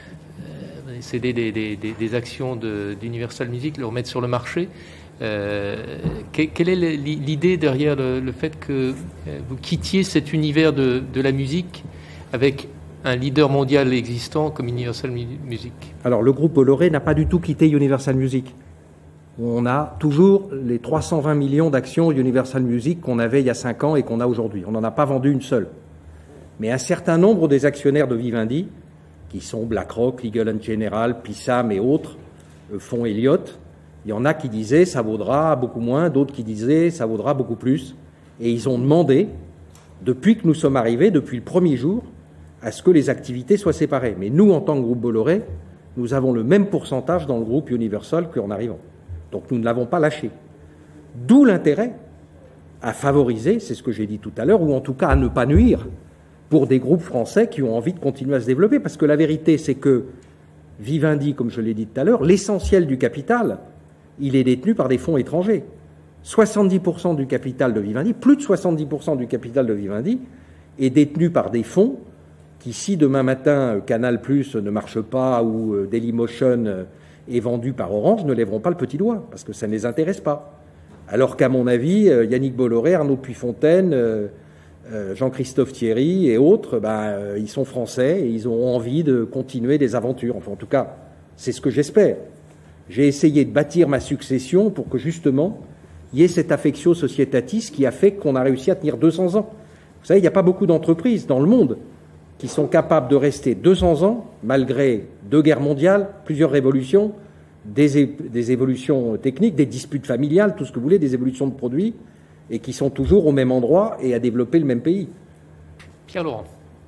Speaker 1: Euh, céder des, des, des, des actions de, d'Universal Music, le remettre sur le marché. Euh, quelle est l'idée derrière le, le fait que vous quittiez cet univers de, de la musique avec un leader mondial existant comme Universal Music?
Speaker 2: Alors, le groupe Bolloré n'a pas du tout quitté Universal Music. On a toujours les trois cent vingt millions d'actions Universal Music qu'on avait il y a cinq ans et qu'on a aujourd'hui. On n'en a pas vendu une seule. Mais un certain nombre des actionnaires de Vivendi, qui sont BlackRock, Legal & General, Pissam et autres, fonds Elliott, il y en a qui disaient ça vaudra beaucoup moins, d'autres qui disaient ça vaudra beaucoup plus. Et ils ont demandé, depuis que nous sommes arrivés, depuis le premier jour, à ce que les activités soient séparées. Mais nous, en tant que groupe Bolloré, nous avons le même pourcentage dans le groupe Universal qu'en arrivant. Donc nous ne l'avons pas lâché. D'où l'intérêt à favoriser, c'est ce que j'ai dit tout à l'heure, ou en tout cas à ne pas nuire pour des groupes français qui ont envie de continuer à se développer. Parce que la vérité, c'est que Vivendi, comme je l'ai dit tout à l'heure, l'essentiel du capital, il est détenu par des fonds étrangers. soixante-dix pour cent du capital de Vivendi, plus de soixante-dix pour cent du capital de Vivendi, est détenu par des fonds qui, si demain matin Canal plus ne marche pas ou Dailymotion est vendu par Orange, ne lèveront pas le petit doigt, parce que ça ne les intéresse pas. Alors qu'à mon avis, Yannick Bolloré, Arnaud de Puyfontaine, Jean-Christophe Thierry et autres, ben, ils sont français et ils ont envie de continuer des aventures. Enfin, en tout cas, c'est ce que j'espère. j'ai essayé de bâtir ma succession pour que justement il y ait cette affectio societatis qui a fait qu'on a réussi à tenir deux cents ans. Vous savez, il n'y a pas beaucoup d'entreprises dans le monde qui sont capables de rester deux cents ans, malgré deux guerres mondiales, plusieurs révolutions, des, é des évolutions techniques, des disputes familiales, tout ce que vous voulez, des évolutions de produits, et qui sont toujours au même endroit et à développer le même pays.
Speaker 1: Pierre Laurent.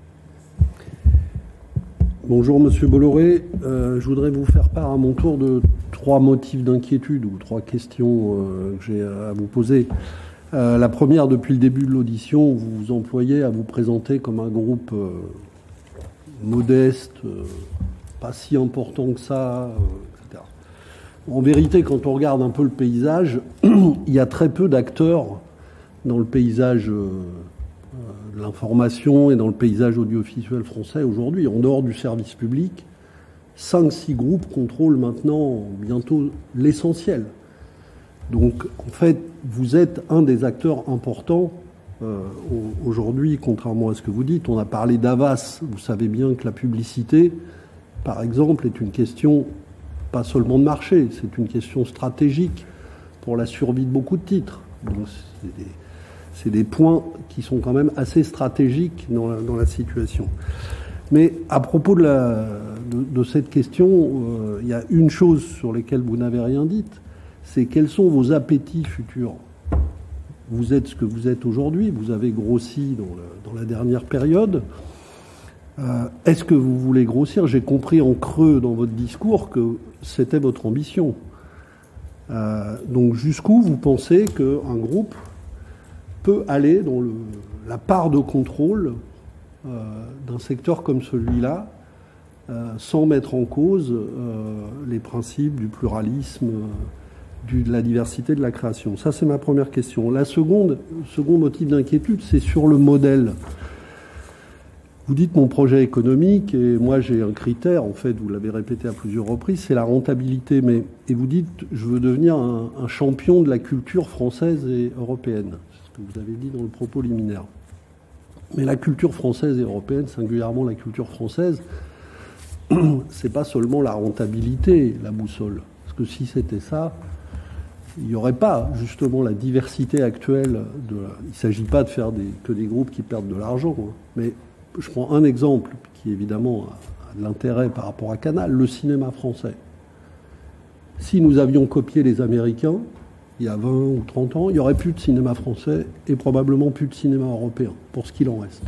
Speaker 11: Bonjour Monsieur Bolloré, euh, je voudrais vous faire part à mon tour de trois motifs d'inquiétude ou trois questions euh, que j'ai à vous poser. Euh, la première, depuis le début de l'audition, vous vous employez à vous présenter comme un groupe euh, modeste, euh, pas si important que ça, euh, et cetera. En vérité, quand on regarde un peu le paysage, il y a très peu d'acteurs dans le paysage euh, de l'information et dans le paysage audiovisuel français aujourd'hui. En dehors du service public, cinq six groupes contrôlent maintenant bientôt l'essentiel. Donc, en fait, vous êtes un des acteurs importants euh, aujourd'hui, contrairement à ce que vous dites. On a parlé d'Havas. Vous savez bien que la publicité, par exemple, est une question pas seulement de marché, c'est une question stratégique pour la survie de beaucoup de titres. Donc, c'est des, c'est des points qui sont quand même assez stratégiques dans la, dans la situation. Mais à propos de, la, de, de cette question, euh, il y a une chose sur laquelle vous n'avez rien dit, c'est quels sont vos appétits futurs. Vous êtes ce que vous êtes aujourd'hui, vous avez grossi dans, le, dans la dernière période. Euh, est-ce que vous voulez grossir? J'ai compris en creux dans votre discours que c'était votre ambition. Euh, donc jusqu'où vous pensez qu'un groupe peut aller dans le, la part de contrôle euh, d'un secteur comme celui-là, euh, sans mettre en cause euh, les principes du pluralisme, euh, du, de la diversité de la création? Ça, c'est ma première question. La seconde, second motif d'inquiétude, c'est sur le modèle. Vous dites mon projet économique, et moi j'ai un critère, en fait, vous l'avez répété à plusieurs reprises, c'est la rentabilité. Mais, et vous dites, je veux devenir un, un champion de la culture française et européenne. C'est ce que vous avez dit dans le propos liminaire. Mais la culture française et européenne, singulièrement la culture française, c'est pas seulement la rentabilité, la boussole. Parce que si c'était ça, il n'y aurait pas justement la diversité actuelle. De, il ne s'agit pas de faire des, que des groupes qui perdent de l'argent. Hein. Mais je prends un exemple qui évidemment a de l'intérêt par rapport à Canal, le cinéma français. Si nous avions copié les Américains, il y a vingt ou trente ans, il n'y aurait plus de cinéma français et probablement plus de cinéma européen, pour ce qu'il en reste.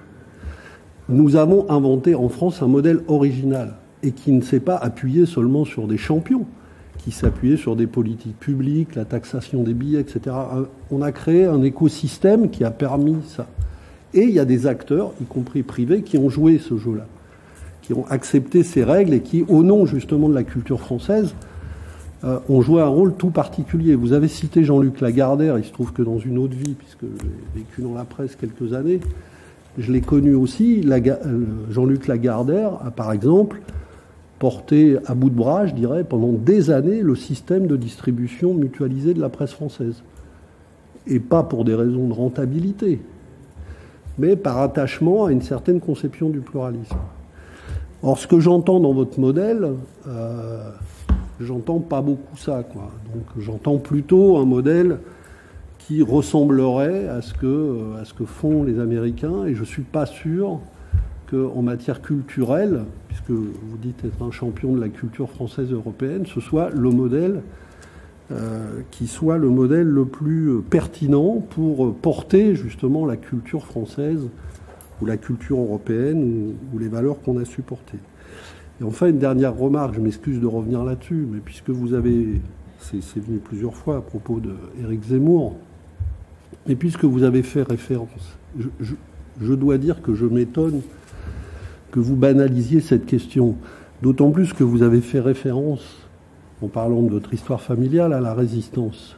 Speaker 11: Nous avons inventé en France un modèle original et qui ne s'est pas appuyé seulement sur des champions, qui s'appuyait sur des politiques publiques, la taxation des billets, et cetera. On a créé un écosystème qui a permis ça. Et il y a des acteurs, y compris privés, qui ont joué ce jeu-là, qui ont accepté ces règles et qui, au nom justement de la culture française, euh, ont joué un rôle tout particulier. Vous avez cité Jean-Luc Lagardère, il se trouve que dans une autre vie, puisque j'ai vécu dans la presse quelques années, je l'ai connu aussi. Jean-Luc Lagardère a, par exemple, porté à bout de bras, je dirais, pendant des années, le système de distribution mutualisée de la presse française. Et pas pour des raisons de rentabilité, mais par attachement à une certaine conception du pluralisme. Or, ce que j'entends dans votre modèle, euh, j'entends pas beaucoup ça, quoi. Donc, j'entends plutôt un modèle qui ressemblerait à ce que, à ce que font les Américains, et je suis pas sûr qu'en matière culturelle, puisque vous dites être un champion de la culture française et européenne, ce soit le modèle Euh, qui soit le modèle le plus pertinent pour porter justement la culture française ou la culture européenne ou, ou les valeurs qu'on a supportées. Et enfin, une dernière remarque, je m'excuse de revenir là-dessus, mais puisque vous avez, c'est, c'est venu plusieurs fois à propos d'Éric Zemmour, et puisque vous avez fait référence, je, je, je dois dire que je m'étonne que vous banalisiez cette question, d'autant plus que vous avez fait référence, en parlant de votre histoire familiale, à la résistance.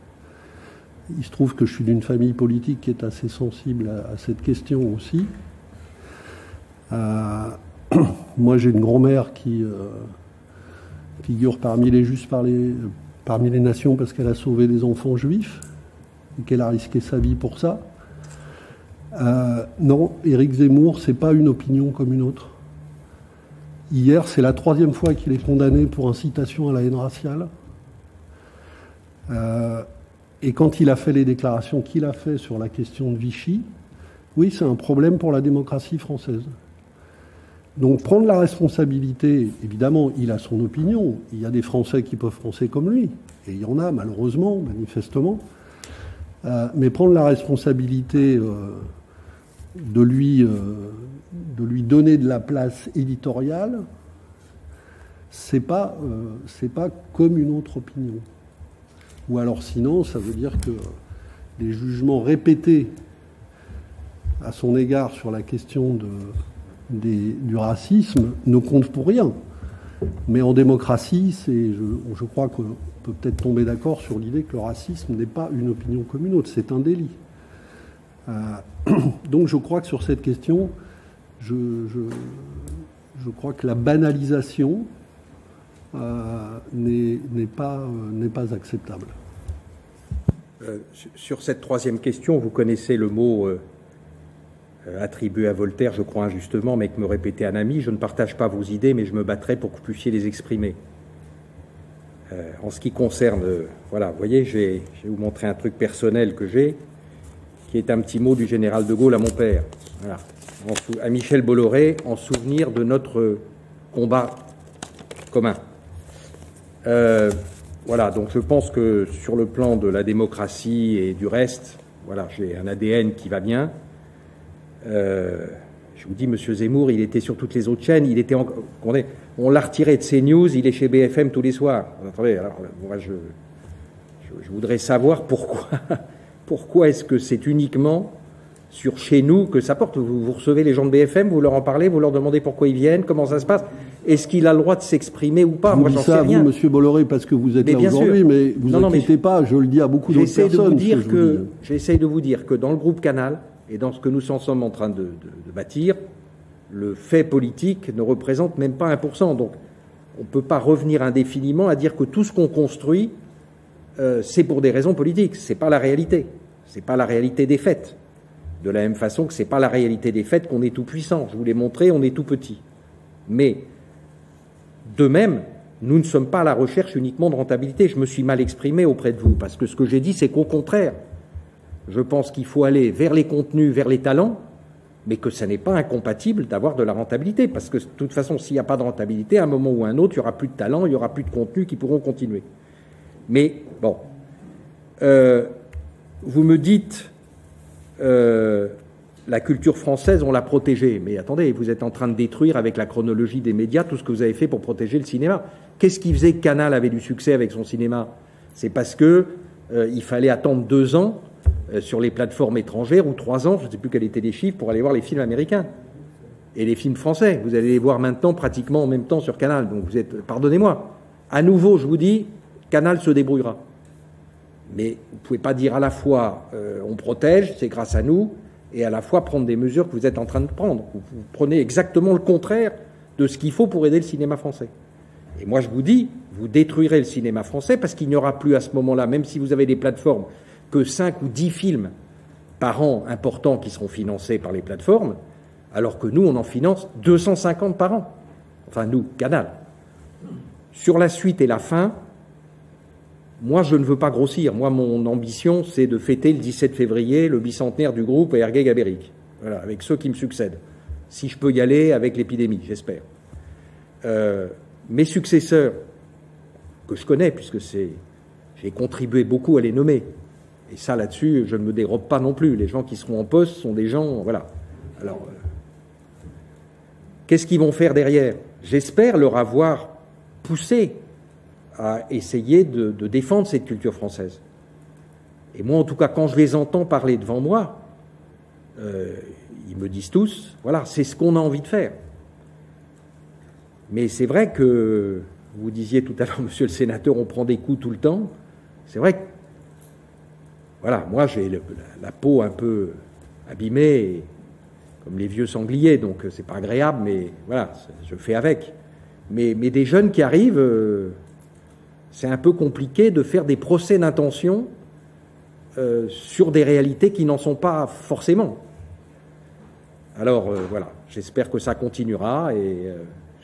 Speaker 11: Il se trouve que je suis d'une famille politique qui est assez sensible à, à cette question aussi. Euh, moi, j'ai une grand-mère qui euh, figure parmi les justes par les, parmi les nations parce qu'elle a sauvé des enfants juifs et qu'elle a risqué sa vie pour ça. Euh, non, Éric Zemmour, c'est pas une opinion comme une autre. Hier, c'est la troisième fois qu'il est condamné pour incitation à la haine raciale. Euh, et quand il a fait les déclarations qu'il a fait sur la question de Vichy, oui, c'est un problème pour la démocratie française. Donc prendre la responsabilité, évidemment, il a son opinion. Il y a des Français qui peuvent penser comme lui. Et il y en a, malheureusement, manifestement. Euh, mais prendre la responsabilité euh, de lui... Euh, de lui donner de la place éditoriale, c'est pas, euh, c'est pas comme une autre opinion. Ou alors sinon, ça veut dire que les jugements répétés à son égard sur la question de, des, du racisme ne comptent pour rien. Mais en démocratie, c'est, je, je crois qu'on peut peut-être tomber d'accord sur l'idée que le racisme n'est pas une opinion comme une autre, c'est un délit. Euh, donc je crois que sur cette question, Je, je, je crois que la banalisation euh, n'est, n'est pas, euh, n'est pas acceptable.
Speaker 2: Euh, sur cette troisième question, vous connaissez le mot euh, attribué à Voltaire, je crois injustement, mais que me répétait un ami. Je ne partage pas vos idées, mais je me battrai pour que vous puissiez les exprimer. Euh, en ce qui concerne, euh, voilà, vous voyez, j'ai, je vais vous montrer un truc personnel que j'ai, qui est un petit mot du général de Gaulle à mon père. Voilà. À Michel Bolloré, en souvenir de notre combat commun. Euh, voilà, donc je pense que sur le plan de la démocratie et du reste, voilà, j'ai un A D N qui va bien. Euh, je vous dis, M. Zemmour, il était sur toutes les autres chaînes, il était en, on, est, on l'a retiré de CNews, il est chez B F M tous les soirs. Attendez, alors moi je, je, je voudrais savoir pourquoi, pourquoi est-ce que c'est uniquement sur chez nous que ça porte. Vous, vous recevez les gens de B F M, vous leur en parlez, vous leur demandez pourquoi ils viennent, comment ça se passe. Est-ce qu'il a le droit de s'exprimer ou pas?
Speaker 11: Je
Speaker 2: Moi,
Speaker 11: vous
Speaker 2: j'en
Speaker 11: dis ça
Speaker 2: sais
Speaker 11: à
Speaker 2: rien.
Speaker 11: vous, Monsieur Bolloré, parce que vous êtes
Speaker 2: mais
Speaker 11: là
Speaker 2: bien
Speaker 11: aujourd'hui,
Speaker 2: sûr.
Speaker 11: mais vous
Speaker 2: non,
Speaker 11: inquiétez
Speaker 2: non,
Speaker 11: pas, je le dis à beaucoup d'autres personnes.
Speaker 2: De vous dire
Speaker 11: que,
Speaker 2: que, j'essaie de vous dire que dans le groupe Canal, et dans ce que nous sommes en train de, de, de bâtir, le fait politique ne représente même pas un pour cent. Donc, on ne peut pas revenir indéfiniment à dire que tout ce qu'on construit, euh, c'est pour des raisons politiques. Ce n'est pas la réalité. Ce n'est pas la réalité des faits. De la même façon que ce n'est pas la réalité des faits qu'on est tout puissant. Je vous l'ai montré, on est tout petit. Mais, de même, nous ne sommes pas à la recherche uniquement de rentabilité. Je me suis mal exprimé auprès de vous, parce que ce que j'ai dit, c'est qu'au contraire, je pense qu'il faut aller vers les contenus, vers les talents, mais que ça n'est pas incompatible d'avoir de la rentabilité, parce que de toute façon, s'il n'y a pas de rentabilité, à un moment ou à un autre, il n'y aura plus de talent, il n'y aura plus de contenus qui pourront continuer. Mais, bon, euh, vous me dites... Euh, la culture française, on l'a protégée. Mais attendez, vous êtes en train de détruire avec la chronologie des médias tout ce que vous avez fait pour protéger le cinéma. Qu'est-ce qui faisait que Canal avait du succès avec son cinéma? C'est parce que euh, il fallait attendre deux ans euh, sur les plateformes étrangères ou trois ans, je ne sais plus quels étaient les chiffres, pour aller voir les films américains et les films français. Vous allez les voir maintenant pratiquement en même temps sur Canal. Donc vous êtes, pardonnez-moi, à nouveau, je vous dis, Canal se débrouillera. Mais vous ne pouvez pas dire à la fois euh, on protège, c'est grâce à nous, et à la fois prendre des mesures que vous êtes en train de prendre. Vous, vous prenez exactement le contraire de ce qu'il faut pour aider le cinéma français. Et moi je vous dis, vous détruirez le cinéma français parce qu'il n'y aura plus à ce moment-là, même si vous avez des plateformes, que cinq ou dix films par an importants qui seront financés par les plateformes, alors que nous on en finance deux cent cinquante par an. Enfin nous, Canal. Sur la suite et la fin, moi, je ne veux pas grossir. Moi, mon ambition, c'est de fêter le dix-sept février le bicentenaire du groupe Hergé Gabéric. Voilà, avec ceux qui me succèdent. Si je peux y aller avec l'épidémie, j'espère. Euh, mes successeurs, que je connais, puisque c'est, j'ai contribué beaucoup à les nommer. Et ça, là-dessus, je ne me dérobe pas non plus. Les gens qui seront en poste sont des gens, voilà. Alors, euh, qu'est-ce qu'ils vont faire derrière? J'espère leur avoir poussé à essayer de, de défendre cette culture française. Et moi, en tout cas, quand je les entends parler devant moi, euh, ils me disent tous, voilà, c'est ce qu'on a envie de faire. Mais c'est vrai que, vous disiez tout à l'heure, monsieur le sénateur, on prend des coups tout le temps. C'est vrai que, voilà, moi j'ai le, la, la peau un peu abîmée, comme les vieux sangliers, donc c'est pas agréable, mais voilà, je fais avec. Mais, mais des jeunes qui arrivent... Euh, c'est un peu compliqué de faire des procès d'intention euh, sur des réalités qui n'en sont pas forcément. Alors euh, voilà, j'espère que ça continuera et euh, je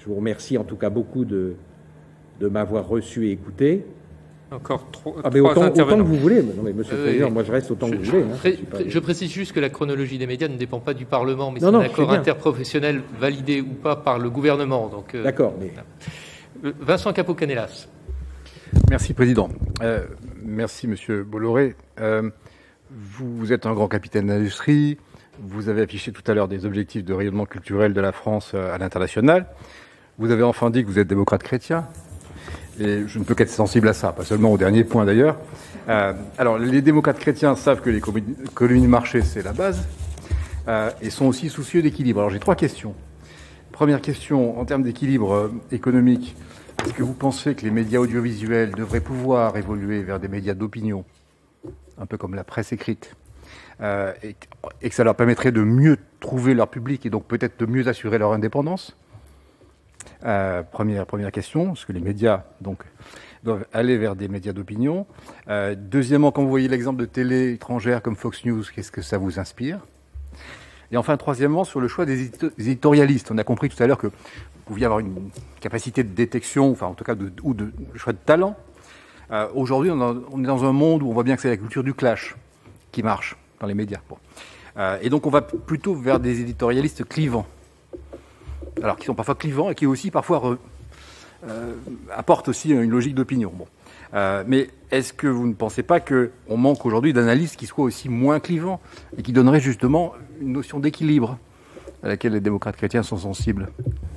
Speaker 2: Je vous remercie en tout cas beaucoup de, de m'avoir reçu et écouté.
Speaker 1: Encore trois,
Speaker 2: ah, mais
Speaker 1: trois
Speaker 2: autant,
Speaker 1: intervenants.
Speaker 2: autant que vous voulez. Non, mais Monsieur le
Speaker 1: euh,
Speaker 2: Président, moi je reste autant
Speaker 1: je,
Speaker 2: que vous voulez. Hein.
Speaker 1: Pré,
Speaker 2: je, pas...
Speaker 1: je précise juste que la chronologie des médias ne dépend pas du Parlement, mais c'est
Speaker 2: non,
Speaker 1: un accord
Speaker 2: bien.
Speaker 1: interprofessionnel validé ou pas par le gouvernement. Donc, euh,
Speaker 2: d'accord. Mais...
Speaker 1: Vincent Capo-Canellas.
Speaker 12: Merci, Président. Euh, merci, Monsieur Bolloré. Euh, vous, vous êtes un grand capitaine d'industrie. Vous avez affiché tout à l'heure des objectifs de rayonnement culturel de la France à l'international. Vous avez enfin dit que vous êtes démocrate chrétien. Et je ne peux qu'être sensible à ça, pas seulement au dernier point d'ailleurs. Euh, alors, les démocrates chrétiens savent que les économies de marché, c'est la base, euh, et sont aussi soucieux d'équilibre. Alors, j'ai trois questions. Première question, en termes d'équilibre euh, économique, est-ce que vous pensez que les médias audiovisuels devraient pouvoir évoluer vers des médias d'opinion, un peu comme la presse écrite, euh, et, et que ça leur permettrait de mieux trouver leur public et donc peut-être de mieux assurer leur indépendance ? Euh, première, première question, est-ce que les médias donc, doivent aller vers des médias d'opinion ? euh, Deuxièmement, quand vous voyez l'exemple de télé étrangères comme Fox News, qu'est-ce que ça vous inspire ? Et enfin, troisièmement, sur le choix des éditorialistes. On a compris tout à l'heure que vous pouviez avoir une capacité de détection, enfin en tout cas de, ou de choix de talent. Euh, Aujourd'hui, on, on est dans un monde où on voit bien que c'est la culture du clash qui marche dans les médias. Bon. Euh, et donc on va plutôt vers des éditorialistes clivants. Alors qui sont parfois clivants et qui aussi parfois re, euh, apportent aussi une logique d'opinion. Bon. Euh, mais est-ce que vous ne pensez pas qu'on manque aujourd'hui d'analystes qui soient aussi moins clivants et qui donneraient justement une notion d'équilibre à laquelle les démocrates chrétiens sont sensibles ?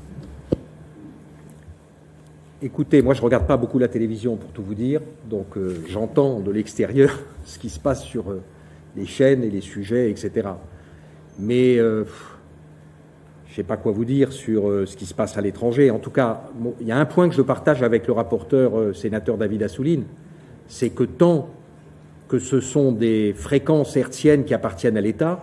Speaker 2: Écoutez, moi je ne regarde pas beaucoup la télévision pour tout vous dire, donc euh, j'entends de l'extérieur ce qui se passe sur euh, les chaînes et les sujets, et cetera. Mais euh, je ne sais pas quoi vous dire sur euh, ce qui se passe à l'étranger. En tout cas, bon, il y a un point que je partage avec le rapporteur euh, sénateur David Assouline, c'est que tant que ce sont des fréquences hertziennes qui appartiennent à l'État,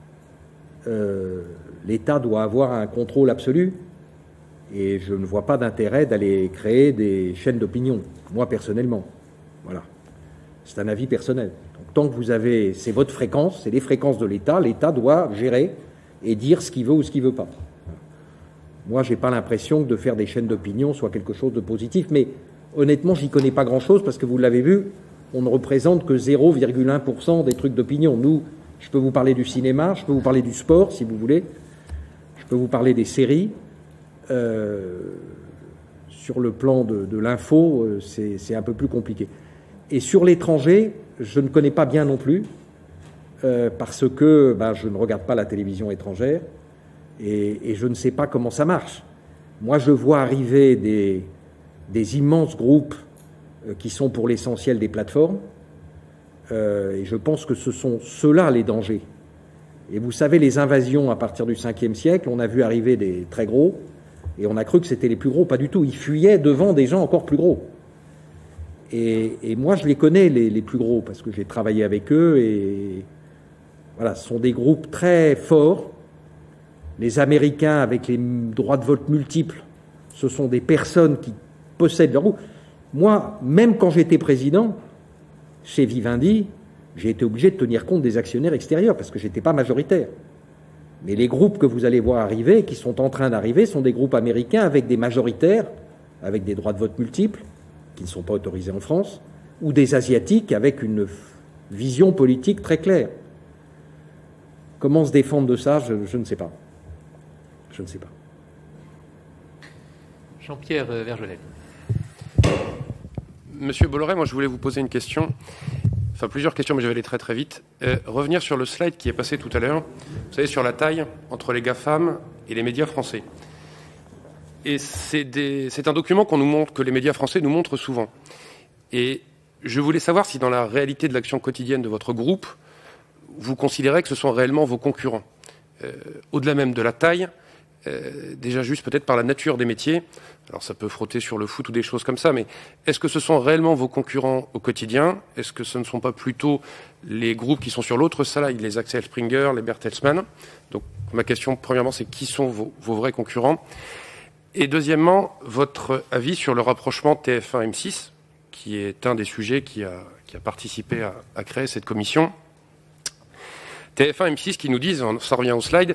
Speaker 2: euh, l'État doit avoir un contrôle absolu. Et je ne vois pas d'intérêt d'aller créer des chaînes d'opinion, moi personnellement. Voilà. C'est un avis personnel. Donc, tant que vous avez, c'est votre fréquence, c'est les fréquences de l'État, l'État doit gérer et dire ce qu'il veut ou ce qu'il ne veut pas. Moi, je n'ai pas l'impression que de faire des chaînes d'opinion soit quelque chose de positif, mais honnêtement, j'y connais pas grand-chose parce que vous l'avez vu, on ne représente que zéro virgule un pour cent des trucs d'opinion. Nous, je peux vous parler du cinéma, je peux vous parler du sport, si vous voulez, je peux vous parler des séries. Euh, sur le plan de, de l'info, euh, c'est un peu plus compliqué. Et sur l'étranger, je ne connais pas bien non plus, euh, parce que ben, je ne regarde pas la télévision étrangère et, et je ne sais pas comment ça marche. Moi, je vois arriver des, des immenses groupes euh, qui sont pour l'essentiel des plateformes, euh, et je pense que ce sont ceux-là les dangers. Et vous savez, les invasions à partir du cinquième siècle, on a vu arriver des très gros, et on a cru que c'était les plus gros, pas du tout. Ils fuyaient devant des gens encore plus gros. Et, et moi, je les connais, les, les plus gros, parce que j'ai travaillé avec eux. Et voilà, ce sont des groupes très forts. Les Américains, avec les droits de vote multiples, ce sont des personnes qui possèdent leur groupe. Moi, même quand j'étais président, chez Vivendi, j'ai été obligé de tenir compte des actionnaires extérieurs, parce que je n'étais pas majoritaire. Mais les groupes que vous allez voir arriver, qui sont en train d'arriver, sont des groupes américains avec des majoritaires, avec des droits de vote multiples, qui ne sont pas autorisés en France, ou des Asiatiques avec une vision politique très claire. Comment se défendre de ça, je, je ne sais pas. Je ne sais pas.
Speaker 1: Jean-Pierre Vergelet.
Speaker 13: Monsieur Bolloré, moi je voulais vous poser une question. Enfin, plusieurs questions, mais je vais aller très très vite. Euh, revenir sur le slide qui est passé tout à l'heure, vous savez, sur la taille entre les GAFAM et les médias français. Et c'est des... un document qu'on nous montre, que les médias français nous montrent souvent. Et je voulais savoir si dans la réalité de l'action quotidienne de votre groupe, vous considérez que ce sont réellement vos concurrents. Euh, au-delà même de la taille, euh, déjà juste peut-être par la nature des métiers, alors ça peut frotter sur le foot ou des choses comme ça, mais est-ce que ce sont réellement vos concurrents au quotidien? Est-ce que ce ne sont pas plutôt les groupes qui sont sur l'autre slide, les Axel Springer, les Bertelsmann? Donc ma question, premièrement, c'est qui sont vos, vos vrais concurrents? Et deuxièmement, votre avis sur le rapprochement T F un M six, qui est un des sujets qui a, qui a participé à, à créer cette commission. T F un M six qui nous disent, ça revient au slide,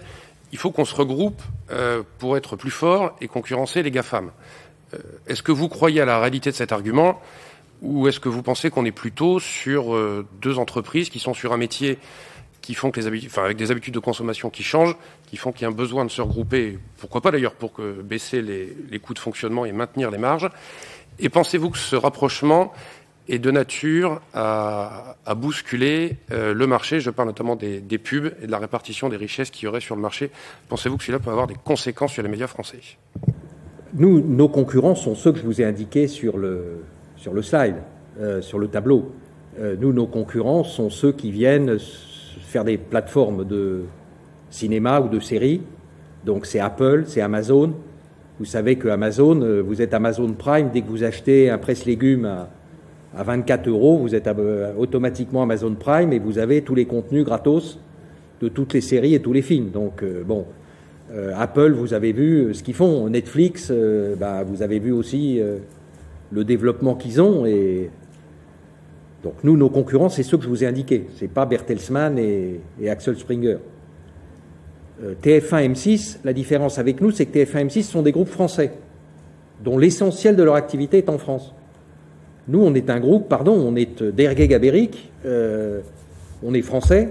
Speaker 13: il faut qu'on se regroupe euh, pour être plus fort et concurrencer les GAFAM. Euh, est-ce que vous croyez à la réalité de cet argument, ou est-ce que vous pensez qu'on est plutôt sur euh, deux entreprises qui sont sur un métier qui font que les habitudes, enfin, avec des habitudes de consommation qui changent, qui font qu'il y a un besoin de se regrouper, pourquoi pas d'ailleurs pour que baisser les, les coûts de fonctionnement et maintenir les marges. Et pensez-vous que ce rapprochement est de nature à, à bousculer euh, le marché? Je parle notamment des, des pubs et de la répartition des richesses qu'il y aurait sur le marché. Pensez-vous que cela peut avoir des conséquences sur les médias français?
Speaker 2: Nous, nos concurrents sont ceux que je vous ai indiqués sur le, sur le slide, euh, sur le tableau. Euh, nous, nos concurrents sont ceux qui viennent faire des plateformes de cinéma ou de séries. Donc c'est Apple, c'est Amazon. Vous savez que Amazon, vous êtes Amazon Prime, dès que vous achetez un presse-légumes à, à vingt-quatre euros, vous êtes euh, automatiquement Amazon Prime et vous avez tous les contenus gratos de toutes les séries et tous les films. Donc euh, bon, euh, Apple, vous avez vu ce qu'ils font. Netflix, euh, bah, vous avez vu aussi euh, le développement qu'ils ont. Et donc nous, nos concurrents, c'est ceux que je vous ai indiqués. C'est pas Bertelsmann et, et Axel Springer. Euh, T F un, M six, la différence avec nous, c'est que T F un, M six sont des groupes français, dont l'essentiel de leur activité est en France. Nous, on est un groupe, pardon, on est d'Ergué Gabéric, euh, on est français,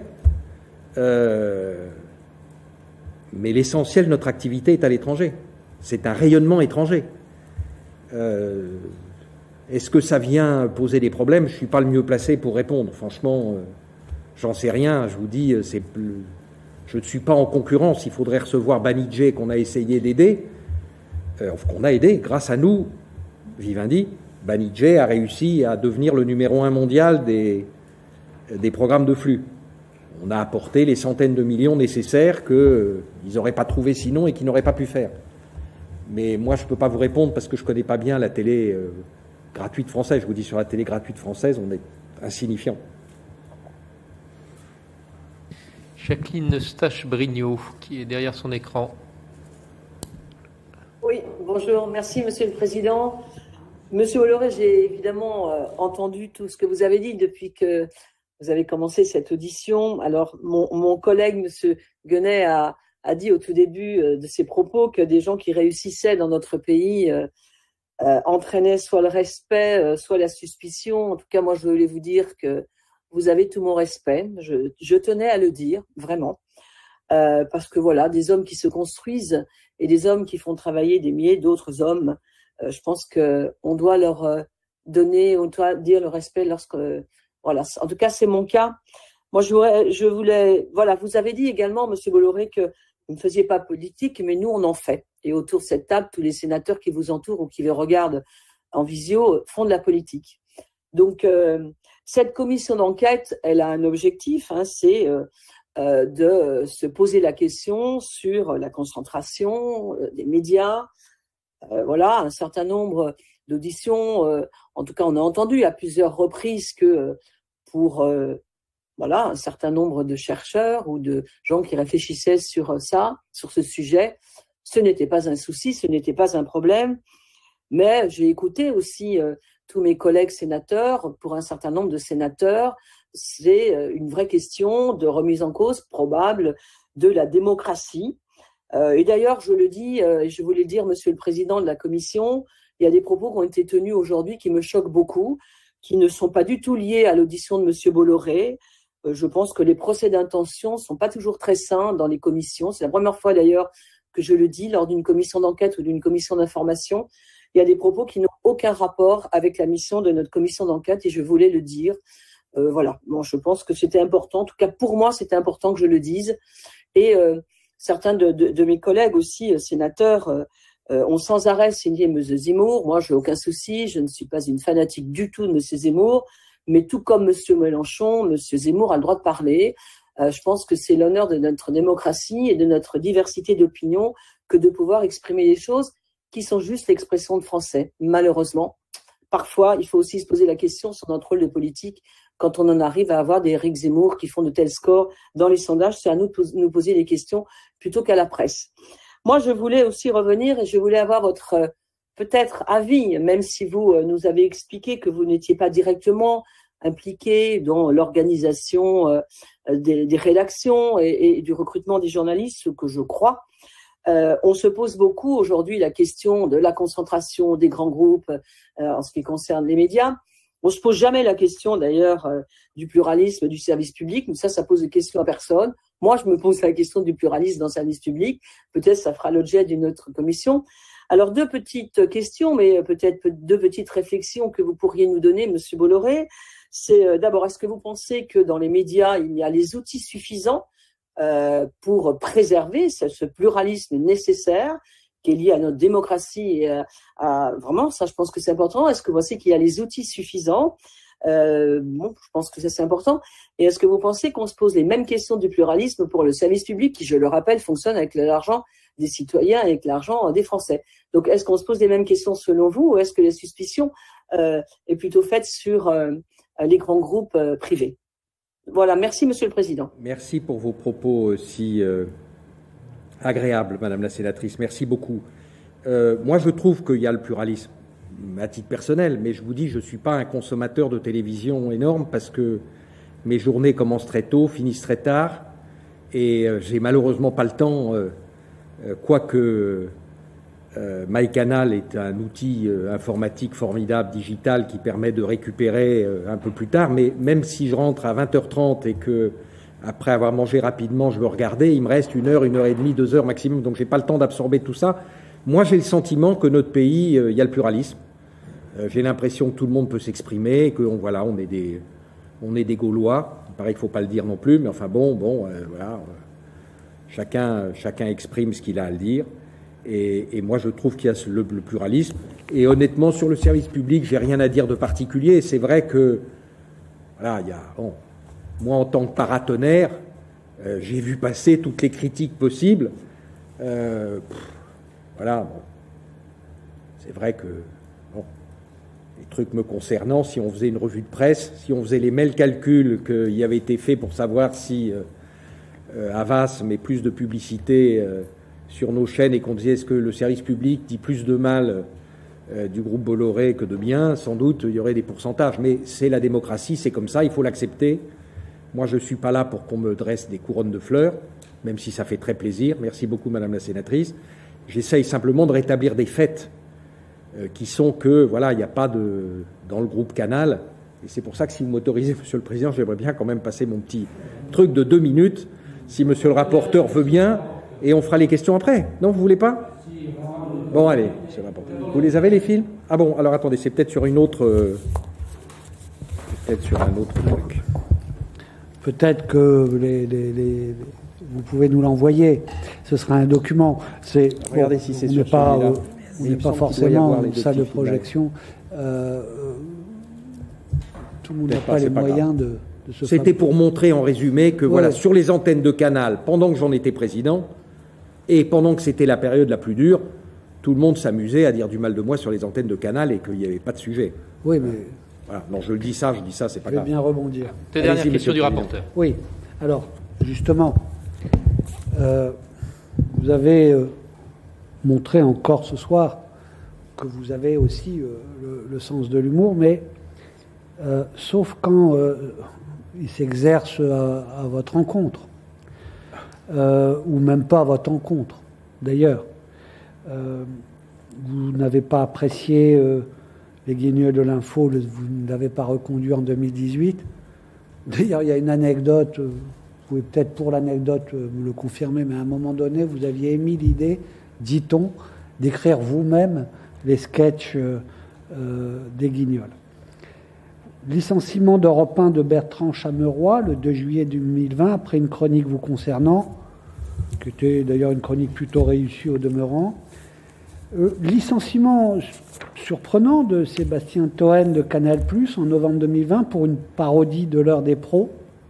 Speaker 2: euh, mais l'essentiel de notre activité est à l'étranger. C'est un rayonnement étranger. Euh, Est-ce que ça vient poser des problèmes? Je ne suis pas le mieux placé pour répondre. Franchement, euh, j'en sais rien. Je vous dis, c'est, je ne suis pas en concurrence. Il faudrait recevoir Banijay qu'on a essayé d'aider, euh, qu'on a aidé. Grâce à nous, Vivendi, Banijay a réussi à devenir le numéro un mondial des, des programmes de flux. On a apporté les centaines de millions nécessaires qu'ils euh, n'auraient pas trouvé sinon et qu'ils n'auraient pas pu faire. Mais moi, je ne peux pas vous répondre parce que je ne connais pas bien la télé euh, gratuite française. Je vous dis, sur la télé gratuite française, on est insignifiant.
Speaker 1: Jacqueline Stache-Brignot, qui est derrière son écran.
Speaker 14: Oui, bonjour. Merci, Monsieur le Président. Monsieur Bolloré, j'ai évidemment euh, entendu tout ce que vous avez dit depuis que vous avez commencé cette audition. Alors, mon, mon collègue, Monsieur Guenet, a, a dit au tout début euh, de ses propos que des gens qui réussissaient dans notre pays euh, euh, entraînaient soit le respect, euh, soit la suspicion. En tout cas, moi, je voulais vous dire que vous avez tout mon respect. Je, je tenais à le dire, vraiment. Euh, parce que voilà, des hommes qui se construisent et des hommes qui font travailler des milliers d'autres hommes, euh, je pense qu'on doit leur euh, donner, on doit dire le respect lorsque, euh, voilà, en tout cas c'est mon cas. Moi je voulais, je voulais, voilà, vous avez dit également, Monsieur Bolloré, que vous ne faisiez pas politique, mais nous on en fait. Et autour de cette table, tous les sénateurs qui vous entourent ou qui les regardent en visio font de la politique. Donc euh, cette commission d'enquête, elle a un objectif, hein, c'est euh, Euh, de se poser la question sur la concentration euh, des médias. Euh, voilà, un certain nombre d'auditions. Euh, en tout cas, on a entendu à plusieurs reprises que euh, pour euh, voilà un certain nombre de chercheurs ou de gens qui réfléchissaient sur ça, sur ce sujet, ce n'était pas un souci, ce n'était pas un problème. Mais j'ai écouté aussi euh, tous mes collègues sénateurs. Pour un certain nombre de sénateurs, c'est une vraie question de remise en cause probable de la démocratie. Euh, et d'ailleurs, je le dis, euh, je voulais le dire, Monsieur le Président de la Commission, il y a des propos qui ont été tenus aujourd'hui qui me choquent beaucoup, qui ne sont pas du tout liés à l'audition de Monsieur Bolloré. Euh, je pense que les procès d'intention ne sont pas toujours très sains dans les commissions. C'est la première fois d'ailleurs que je le dis lors d'une commission d'enquête ou d'une commission d'information. Il y a des propos qui n'ont aucun rapport avec la mission de notre commission d'enquête et je voulais le dire. Euh, voilà, bon, je pense que c'était important. En tout cas, pour moi, c'était important que je le dise. Et euh, certains de, de, de mes collègues aussi, euh, sénateurs, euh, euh, ont sans arrêt signé M. Zemmour. Moi, je n'ai aucun souci. Je ne suis pas une fanatique du tout de M. Zemmour. Mais tout comme M. Mélenchon, M. Zemmour a le droit de parler. Euh, je pense que c'est l'honneur de notre démocratie et de notre diversité d'opinion que de pouvoir exprimer des choses qui sont juste l'expression de français, malheureusement. Parfois, il faut aussi se poser la question sur notre rôle de politique quand on en arrive à avoir des Éric Zemmour qui font de tels scores dans les sondages. C'est à nous de nous poser des questions plutôt qu'à la presse. Moi, je voulais aussi revenir et je voulais avoir votre euh, peut-être avis, même si vous euh, nous avez expliqué que vous n'étiez pas directement impliqué dans l'organisation euh, des, des rédactions et, et du recrutement des journalistes, ce que je crois. Euh, on se pose beaucoup aujourd'hui la question de la concentration des grands groupes euh, en ce qui concerne les médias. On se pose jamais la question d'ailleurs euh, du pluralisme du service public, mais ça, ça pose des questions à personne. Moi, je me pose la question du pluralisme dans le service public. Peut-être ça fera l'objet d'une autre commission. Alors, deux petites questions, mais peut-être deux petites réflexions que vous pourriez nous donner, Monsieur Bolloré. C'est euh, d'abord, est-ce que vous pensez que dans les médias, il y a les outils suffisants euh, pour préserver ce, ce pluralisme nécessaire qui est lié à notre démocratie et à, à, vraiment, ça, je pense que c'est important. Est-ce que vous pensez qu'il y a les outils suffisants? Euh, bon, je pense que ça, c'est important. Et est-ce que vous pensez qu'on se pose les mêmes questions du pluralisme pour le service public qui, je le rappelle, fonctionne avec l'argent des citoyens et avec l'argent des Français? Donc, est-ce qu'on se pose les mêmes questions selon vous, ou est-ce que la suspicion euh, est plutôt faite sur euh, les grands groupes euh, privés? Voilà, merci Monsieur le Président.
Speaker 2: Merci pour vos propos si euh, agréables, Madame la Sénatrice. Merci beaucoup. Euh, moi, je trouve qu'il y a le pluralisme à titre personnel, mais je vous dis, je ne suis pas un consommateur de télévision énorme parce que mes journées commencent très tôt, finissent très tard, et euh, j'ai malheureusement pas le temps, euh, euh, quoique euh, MyCanal est un outil euh, informatique formidable, digital, qui permet de récupérer euh, un peu plus tard, mais même si je rentre à vingt heures trente et que, après avoir mangé rapidement, je veux regarder, il me reste une heure, une heure et demie, deux heures maximum, donc j'ai pas le temps d'absorber tout ça. Moi, j'ai le sentiment que notre pays, il euh, y a le pluralisme. Euh, j'ai l'impression que tout le monde peut s'exprimer, que on, voilà, on est des, on est des Gaulois. Il paraît qu'il ne faut pas le dire non plus, mais enfin bon, bon, euh, voilà, euh, chacun, chacun exprime ce qu'il a à le dire. Et, et moi, je trouve qu'il y a le, le pluralisme. Et honnêtement, sur le service public, j'ai rien à dire de particulier. C'est vrai que, voilà, il y a, bon, moi, en tant que paratonnerre, euh, j'ai vu passer toutes les critiques possibles. Euh, pff, voilà, bon. C'est vrai que, bon, les trucs me concernant, si on faisait une revue de presse, si on faisait les mêmes calculs qui avaient été faits pour savoir si euh, euh, Havas met plus de publicité euh, sur nos chaînes et qu'on disait est-ce que le service public dit plus de mal euh, du groupe Bolloré que de bien, sans doute il y aurait des pourcentages. Mais c'est la démocratie, c'est comme ça, il faut l'accepter. Moi, je ne suis pas là pour qu'on me dresse des couronnes de fleurs, même si ça fait très plaisir. Merci beaucoup, Madame la Sénatrice. J'essaye simplement de rétablir des faits euh, qui sont que, voilà, il n'y a pas de... dans le groupe Canal, et c'est pour ça que si vous m'autorisez, Monsieur le Président, j'aimerais bien quand même passer mon petit truc de deux minutes, si Monsieur le rapporteur veut bien, et on fera les questions après. Non, vous voulez pas? Bon, allez, Monsieur le rapporteur. Vous les avez, les films? Ah bon, alors attendez, c'est peut-être sur une autre... Euh... peut-être sur un autre truc.
Speaker 3: Peut-être que les, les, les, vous pouvez nous l'envoyer. Ce sera un document. C'est,
Speaker 2: regardez
Speaker 3: bon,
Speaker 2: si c'est
Speaker 3: on
Speaker 2: sur
Speaker 3: n'est pas,
Speaker 2: celui-là.
Speaker 3: on n'est pas forcément une salle de projection. Euh, tout le monde n'a pas, pas les moyens de, de se.
Speaker 2: C'était pour montrer en résumé que ouais. Voilà, sur les antennes de Canal, pendant que j'en étais président et pendant que c'était la période la plus dure, tout le monde s'amusait à dire du mal de moi sur les antennes de Canal et qu'il n'y avait pas de sujet.
Speaker 3: Oui, mais.
Speaker 2: Voilà. Non, je le dis ça, je dis ça, c'est pas
Speaker 3: grave. Je vais
Speaker 2: grave.
Speaker 3: bien rebondir.
Speaker 1: C'est la dernière question du rapporteur.
Speaker 3: Oui. Alors, justement, euh, vous avez euh, montré encore ce soir que vous avez aussi euh, le, le sens de l'humour, mais euh, sauf quand euh, il s'exerce à, à votre encontre, euh, ou même pas à votre encontre. D'ailleurs, euh, vous n'avez pas apprécié euh, les Guignols de l'info, vous ne l'avez pas reconduit en deux mille dix-huit. D'ailleurs, il y a une anecdote, vous pouvez peut-être pour l'anecdote me le confirmer, mais à un moment donné, vous aviez émis l'idée, dit-on, d'écrire vous-même les sketchs euh, des Guignols. Licenciement d'Europe un de Bertrand Chameroy, le deux juillet deux mille vingt, après une chronique vous concernant, qui était d'ailleurs une chronique plutôt réussie au demeurant. Euh, licenciement surprenant de Sébastien Toen de Canal plus, en novembre deux mille vingt pour une parodie de l'heure des pros,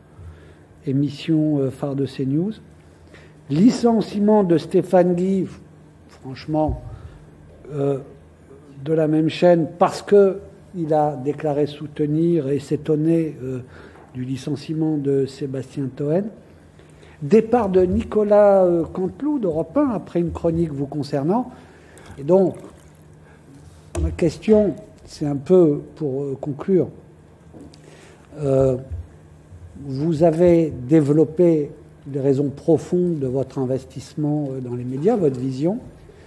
Speaker 3: émission euh, phare de CNews. Licenciement de Stéphane Guy, franchement, euh, de la même chaîne, parce qu'il a déclaré soutenir et s'étonner euh, du licenciement de Sébastien Toen. Départ de Nicolas euh, Canteloup d'Europe un après une chronique vous concernant. Et donc, ma question, c'est un peu pour euh, conclure. Euh, vous avez développé les raisons profondes de votre investissement dans les médias, votre vision.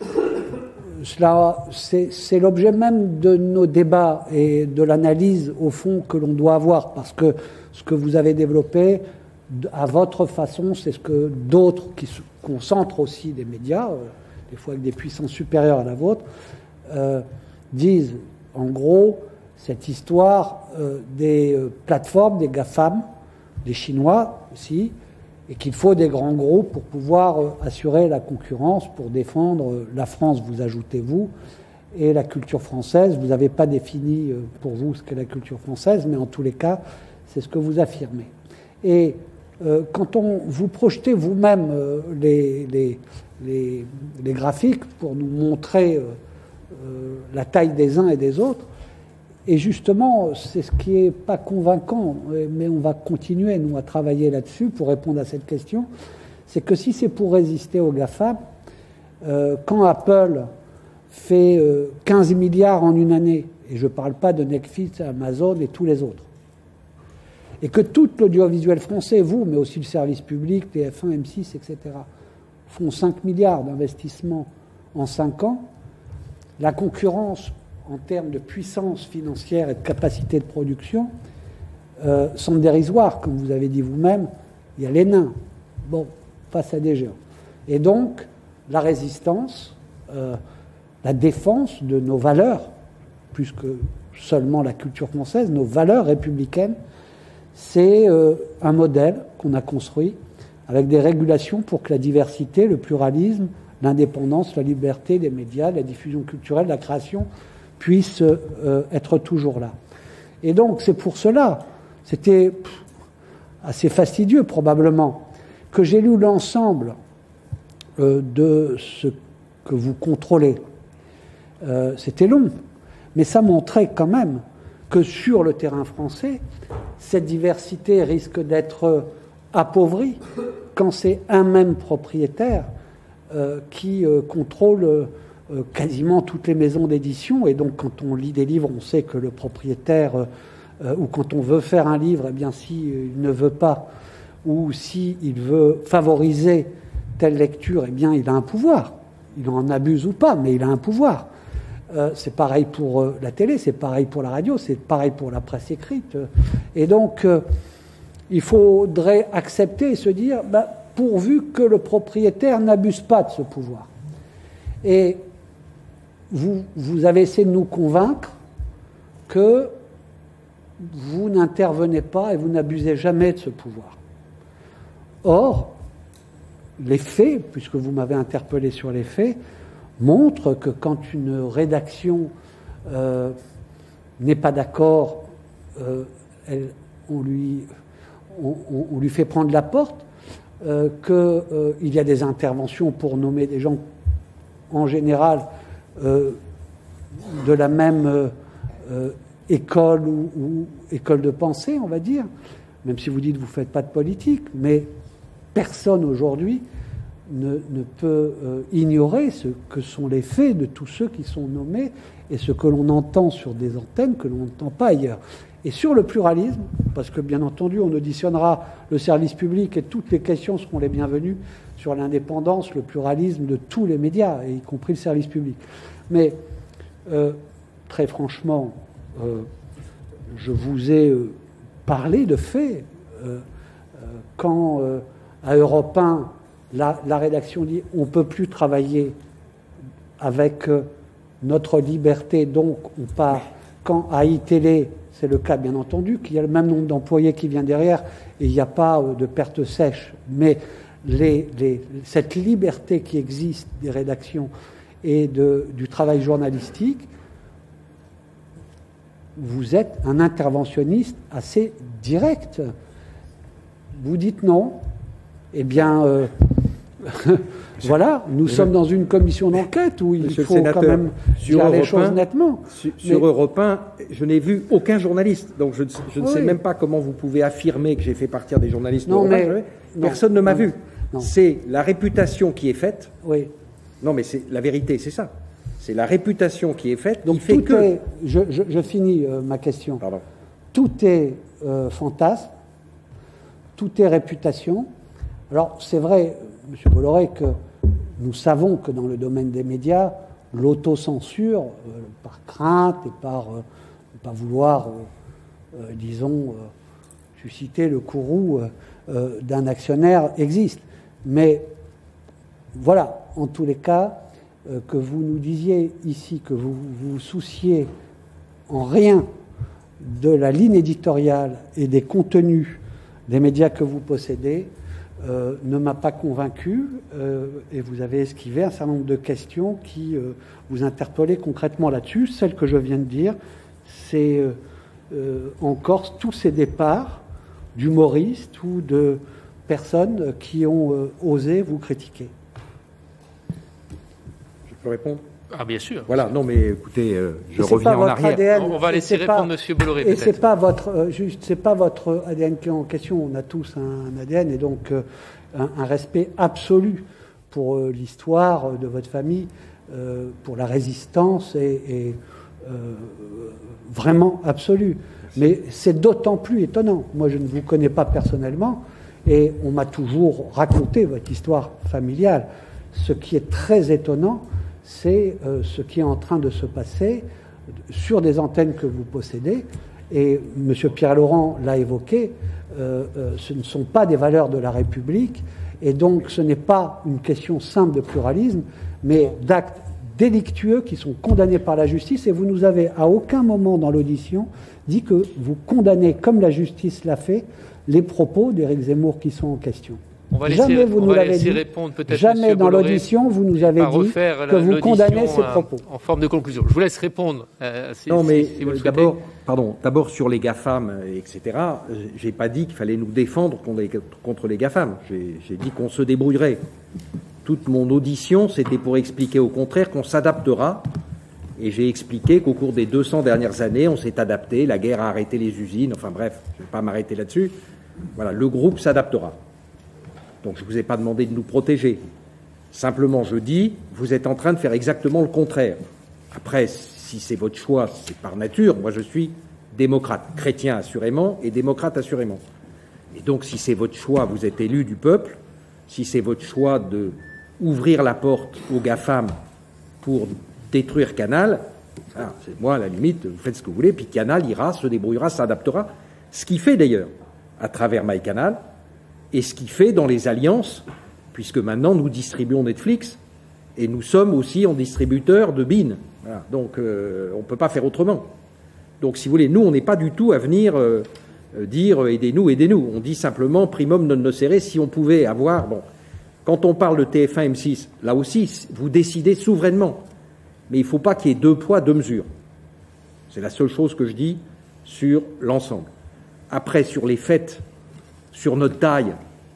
Speaker 3: Cela, c'est, c'est l'objet même de nos débats et de l'analyse, au fond, que l'on doit avoir, parce que ce que vous avez développé, à votre façon, c'est ce que d'autres qui se concentrent aussi des médias, euh, des fois avec des puissances supérieures à la vôtre, euh, disent, en gros, cette histoire euh, des euh, plateformes, des GAFAM, des Chinois aussi, et qu'il faut des grands groupes pour pouvoir euh, assurer la concurrence, pour défendre euh, la France, vous ajoutez-vous, et la culture française. Vous n'avez pas défini euh, pour vous ce qu'est la culture française, mais en tous les cas, c'est ce que vous affirmez. Et euh, quand on vous projetez vous-même euh, les, les, les, les graphiques pour nous montrer euh, euh, la taille des uns et des autres, et justement, c'est ce qui n'est pas convaincant, mais on va continuer, nous, à travailler là-dessus pour répondre à cette question, c'est que si c'est pour résister aux GAFAM, euh, quand Apple fait euh, quinze milliards en une année, et je ne parle pas de Netflix, Amazon et tous les autres, et que tout l'audiovisuel français, vous, mais aussi le service public, T F un, M six, et cetera, font cinq milliards d'investissements en cinq ans, la concurrence en termes de puissance financière et de capacité de production, euh, sont dérisoires, comme vous avez dit vous-même. Il y a les nains, bon, face à des géants. Et donc, la résistance, euh, la défense de nos valeurs, plus que seulement la culture française, nos valeurs républicaines, c'est euh, un modèle qu'on a construit avec des régulations pour que la diversité, le pluralisme, l'indépendance, la liberté des médias, la diffusion culturelle, la création puisse euh, être toujours là. Et donc, c'est pour cela, c'était assez fastidieux probablement, que j'ai lu l'ensemble euh, de ce que vous contrôlez. Euh, c'était long, mais ça montrait quand même que sur le terrain français, cette diversité risque d'être appauvrie quand c'est un même propriétaire euh, qui euh, contrôle euh, Euh, quasiment toutes les maisons d'édition, et donc quand on lit des livres, on sait que le propriétaire, euh, ou quand on veut faire un livre, eh bien si euh, il ne veut pas, ou si il veut favoriser telle lecture, eh bien il a un pouvoir. Il en abuse ou pas, mais il a un pouvoir. Euh, c'est pareil pour euh, la télé, c'est pareil pour la radio, c'est pareil pour la presse écrite. Et donc, euh, il faudrait accepter et se dire, bah, pourvu que le propriétaire n'abuse pas de ce pouvoir. Et Vous, vous avez essayé de nous convaincre que vous n'intervenez pas et vous n'abusez jamais de ce pouvoir. Or, les faits, puisque vous m'avez interpellé sur les faits, montrent que quand une rédaction euh, n'est pas d'accord, euh, elle, on, lui, on, on lui fait prendre la porte, euh, qu'il euh, y a des interventions pour nommer des gens, en général, Euh, de la même euh, euh, école ou, ou école de pensée, on va dire, même si vous dites que vous ne faites pas de politique, mais personne aujourd'hui ne, ne peut euh, ignorer ce que sont les faits de tous ceux qui sont nommés et ce que l'on entend sur des antennes que l'on n'entend pas ailleurs. Et sur le pluralisme, parce que bien entendu on auditionnera le service public et toutes les questions seront les bienvenues sur l'indépendance, le pluralisme de tous les médias, y compris le service public. Mais euh, très franchement, euh, je vous ai euh, parlé de faits. Euh, euh, quand euh, à Europe un, la, la rédaction dit on ne peut plus travailler avec euh, notre liberté, donc on part. Quand à iTélé, c'est le cas bien entendu, qu'il y a le même nombre d'employés qui vient derrière et il n'y a pas euh, de perte sèche, mais les, les, cette liberté qui existe des rédactions et de, du travail journalistique, vous êtes un interventionniste assez direct. Vous dites non, eh bien, euh, voilà, nous Mais sommes le... dans une commission d'enquête où il Monsieur faut sénateur, quand même dire les choses nettement.
Speaker 2: Sur, Mais... sur Europe un, je n'ai vu aucun journaliste, donc je, je ne oui. sais même pas comment vous pouvez affirmer que j'ai fait partir des journalistes. Non, mais, non, Personne ne m'a vu. C'est la réputation qui est faite.
Speaker 3: Oui.
Speaker 2: Non, mais c'est la vérité, c'est ça. C'est la réputation qui est faite.
Speaker 3: Donc
Speaker 2: qui fait
Speaker 3: tout
Speaker 2: que...
Speaker 3: est, je, je, je finis euh, ma question.
Speaker 2: Pardon.
Speaker 3: Tout est euh, fantasme. tout est réputation. Alors, c'est vrai, M. Bolloré, que nous savons que dans le domaine des médias, l'autocensure, euh, par crainte et par euh, ne pas vouloir, euh, euh, disons, euh, susciter le courroux euh, euh, d'un actionnaire, existe. Mais voilà, en tous les cas, euh, que vous nous disiez ici que vous vous souciez en rien de la ligne éditoriale et des contenus des médias que vous possédez, euh, ne m'a pas convaincu, euh, et vous avez esquivé un certain nombre de questions qui euh, vous interpellaient concrètement là-dessus. Celle que je viens de dire, c'est euh, euh, en Corse tous ces départs d'humoristes ou de personnes qui ont euh, osé vous critiquer.
Speaker 2: Je peux répondre ?
Speaker 1: Ah, bien sûr.
Speaker 2: Voilà, non, mais écoutez, euh, je
Speaker 3: Et c'est
Speaker 2: reviens
Speaker 3: pas
Speaker 2: en
Speaker 3: votre
Speaker 2: arrière.
Speaker 3: A D N,
Speaker 1: On va
Speaker 3: et
Speaker 1: laisser
Speaker 3: c'est pas-
Speaker 1: répondre M. Bolloré,
Speaker 3: Et
Speaker 1: peut-être.
Speaker 3: c'est pas votre, euh, juste, c'est pas votre A D N qui est en question. On a tous un A D N et donc euh, un, un respect absolu pour euh, l'histoire de votre famille, euh, pour la résistance et, et euh, vraiment absolu. Mais c'est d'autant plus étonnant. Moi, je ne vous connais pas personnellement et on m'a toujours raconté votre histoire familiale. Ce qui est très étonnant, c'est euh, ce qui est en train de se passer sur des antennes que vous possédez. Et M. Pierre-Laurent l'a évoqué, euh, euh, ce ne sont pas des valeurs de la République, et donc ce n'est pas une question simple de pluralisme, mais d'actes délictueux qui sont condamnés par la justice. Et vous nous avez à aucun moment dans l'audition dit que vous condamnez, comme la justice l'a fait, les propos d'Éric Zemmour qui sont en question.
Speaker 1: On va
Speaker 3: Jamais
Speaker 1: laisser,
Speaker 3: vous
Speaker 1: on
Speaker 3: nous
Speaker 1: va
Speaker 3: l'avez
Speaker 1: laisser
Speaker 3: dit.
Speaker 1: répondre peut-être
Speaker 3: Jamais
Speaker 1: Monsieur
Speaker 3: dans
Speaker 1: Bolloré,
Speaker 3: l'audition vous nous avez
Speaker 1: pas
Speaker 3: dit
Speaker 1: refaire
Speaker 3: que
Speaker 1: la-
Speaker 3: vous condamnez
Speaker 1: l'audition,
Speaker 3: ces
Speaker 1: euh,
Speaker 3: propos.
Speaker 1: En forme de conclusion. Je vous laisse répondre. euh, si-
Speaker 2: Non,
Speaker 1: si-
Speaker 2: mais
Speaker 1: si vous le
Speaker 2: euh,
Speaker 1: souhaitez.
Speaker 2: d'abord, pardon, d'abord sur les GAFAM, euh, et cetera, euh, j'ai pas dit qu'il fallait nous défendre contre les, contre les GAFAM. J'ai j'ai dit qu'on se débrouillerait. Toute mon audition, c'était pour expliquer au contraire qu'on s'adaptera. Et j'ai expliqué qu'au cours des deux cents dernières années, on s'est adapté. La guerre a arrêté les usines. Enfin bref, je ne vais pas m'arrêter là-dessus. Voilà, le groupe s'adaptera. Donc je ne vous ai pas demandé de nous protéger. Simplement, je dis, vous êtes en train de faire exactement le contraire. Après, si c'est votre choix, c'est par nature. Moi, je suis démocrate, chrétien assurément, et démocrate assurément. Et donc, si c'est votre choix, vous êtes élu du peuple. Si c'est votre choix de ouvrir la porte aux GAFAM pour détruire Canal, ah, c'est moi, à la limite, vous faites ce que vous voulez, puis Canal ira, se débrouillera, s'adaptera. Ce qu'il fait d'ailleurs, à travers MyCanal, et ce qu'il fait dans les alliances, puisque maintenant nous distribuons Netflix, et nous sommes aussi en distributeur de B I N. Voilà. Donc euh, on ne peut pas faire autrement. Donc si vous voulez, nous, on n'est pas du tout à venir euh, euh, dire euh, aidez-nous, aidez-nous. On dit simplement primum non nocere, si on pouvait avoir... Bon, quand on parle de T F un, M six, là aussi, vous décidez souverainement. Mais il ne faut pas qu'il y ait deux poids, deux mesures. C'est la seule chose que je dis sur l'ensemble. Après, sur les faits, sur notre taille,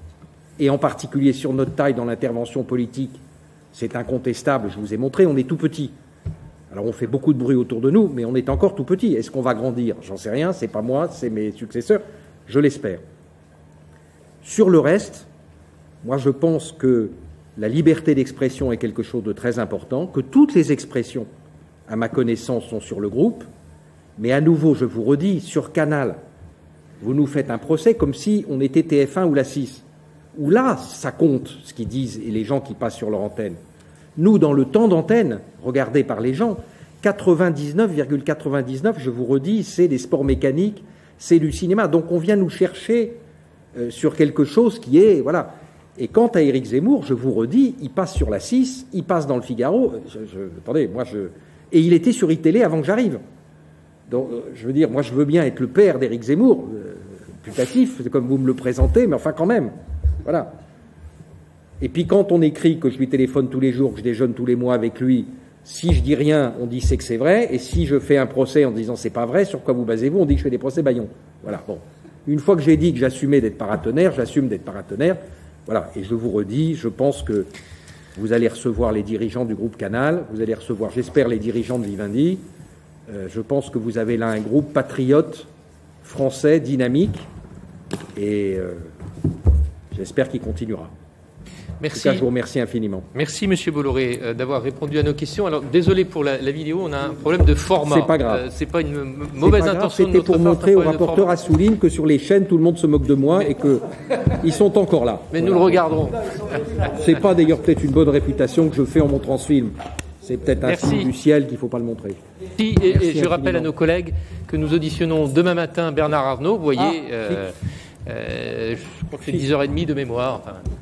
Speaker 2: et en particulier sur notre taille dans l'intervention politique, c'est incontestable, je vous ai montré, on est tout petit. Alors on fait beaucoup de bruit autour de nous, mais on est encore tout petit. Est-ce qu'on va grandir? J'en sais rien, c'est pas moi, c'est mes successeurs, je l'espère. Sur le reste, moi je pense que la liberté d'expression est quelque chose de très important, que toutes les expressions, à ma connaissance, sont sur le groupe, mais à nouveau, je vous redis, sur Canal, vous nous faites un procès comme si on était T F un ou la six, où là, ça compte ce qu'ils disent et les gens qui passent sur leur antenne. Nous, dans le temps d'antenne, regardé par les gens, quatre-vingt-dix-neuf virgule quatre-vingt-dix-neuf, je vous redis, c'est des sports mécaniques, c'est du cinéma. Donc on vient nous chercher euh, sur quelque chose qui est... voilà. Et quant à Éric Zemmour, je vous redis, il passe sur la six, il passe dans le Figaro. Je, je, attendez, moi je... Et il était sur iTélé avant que j'arrive. Donc, je veux dire, moi, je veux bien être le père d'Éric Zemmour, euh, putatif, c'est comme vous me le présentez, mais enfin, quand même. Voilà. Et puis, quand on écrit que je lui téléphone tous les jours, que je déjeune tous les mois avec lui, si je dis rien, on dit c'est que c'est vrai, et si je fais un procès en disant c'est pas vrai, sur quoi vous basez-vous? On dit que je fais des procès bâillons. Voilà. Bon. Une fois que j'ai dit que j'assumais d'être paratonnerre, j'assume d'être paratonnerre. Voilà. Et je vous redis, je pense que vous allez recevoir les dirigeants du groupe Canal, vous allez recevoir, j'espère, les dirigeants de Vivendi. Euh, je pense que vous avez là un groupe patriote, français, dynamique, et euh, j'espère qu'il continuera.
Speaker 1: Merci.
Speaker 2: En tout cas, je vous remercie infiniment.
Speaker 1: Merci, Monsieur Bolloré, euh, d'avoir répondu à nos questions. Alors, désolé pour la, la vidéo, on a un problème de format.
Speaker 2: C'est pas grave.
Speaker 1: Euh, c'est pas une m- mauvaise intention de
Speaker 2: C'était
Speaker 1: notre
Speaker 2: pour
Speaker 1: part,
Speaker 2: montrer
Speaker 1: c'est un
Speaker 2: au
Speaker 1: problème de
Speaker 2: rapporteur
Speaker 1: format.
Speaker 2: Assouline que sur les chaînes, tout le monde se moque de moi et que ils sont encore là.
Speaker 1: Mais nous le regarderons.
Speaker 2: C'est pas d'ailleurs peut-être une bonne réputation que je fais en montrant ce film. C'est peut-être un
Speaker 1: Merci.
Speaker 2: film du ciel qu'il ne faut pas le montrer.
Speaker 1: Merci, et,
Speaker 2: Merci
Speaker 1: et je rappelle à
Speaker 2: infiniment.
Speaker 1: nos collègues que nous auditionnons demain matin Bernard Arnault. Vous voyez,
Speaker 2: Ah,
Speaker 1: euh, euh, je crois que c'est dix heures trente de mémoire. Enfin,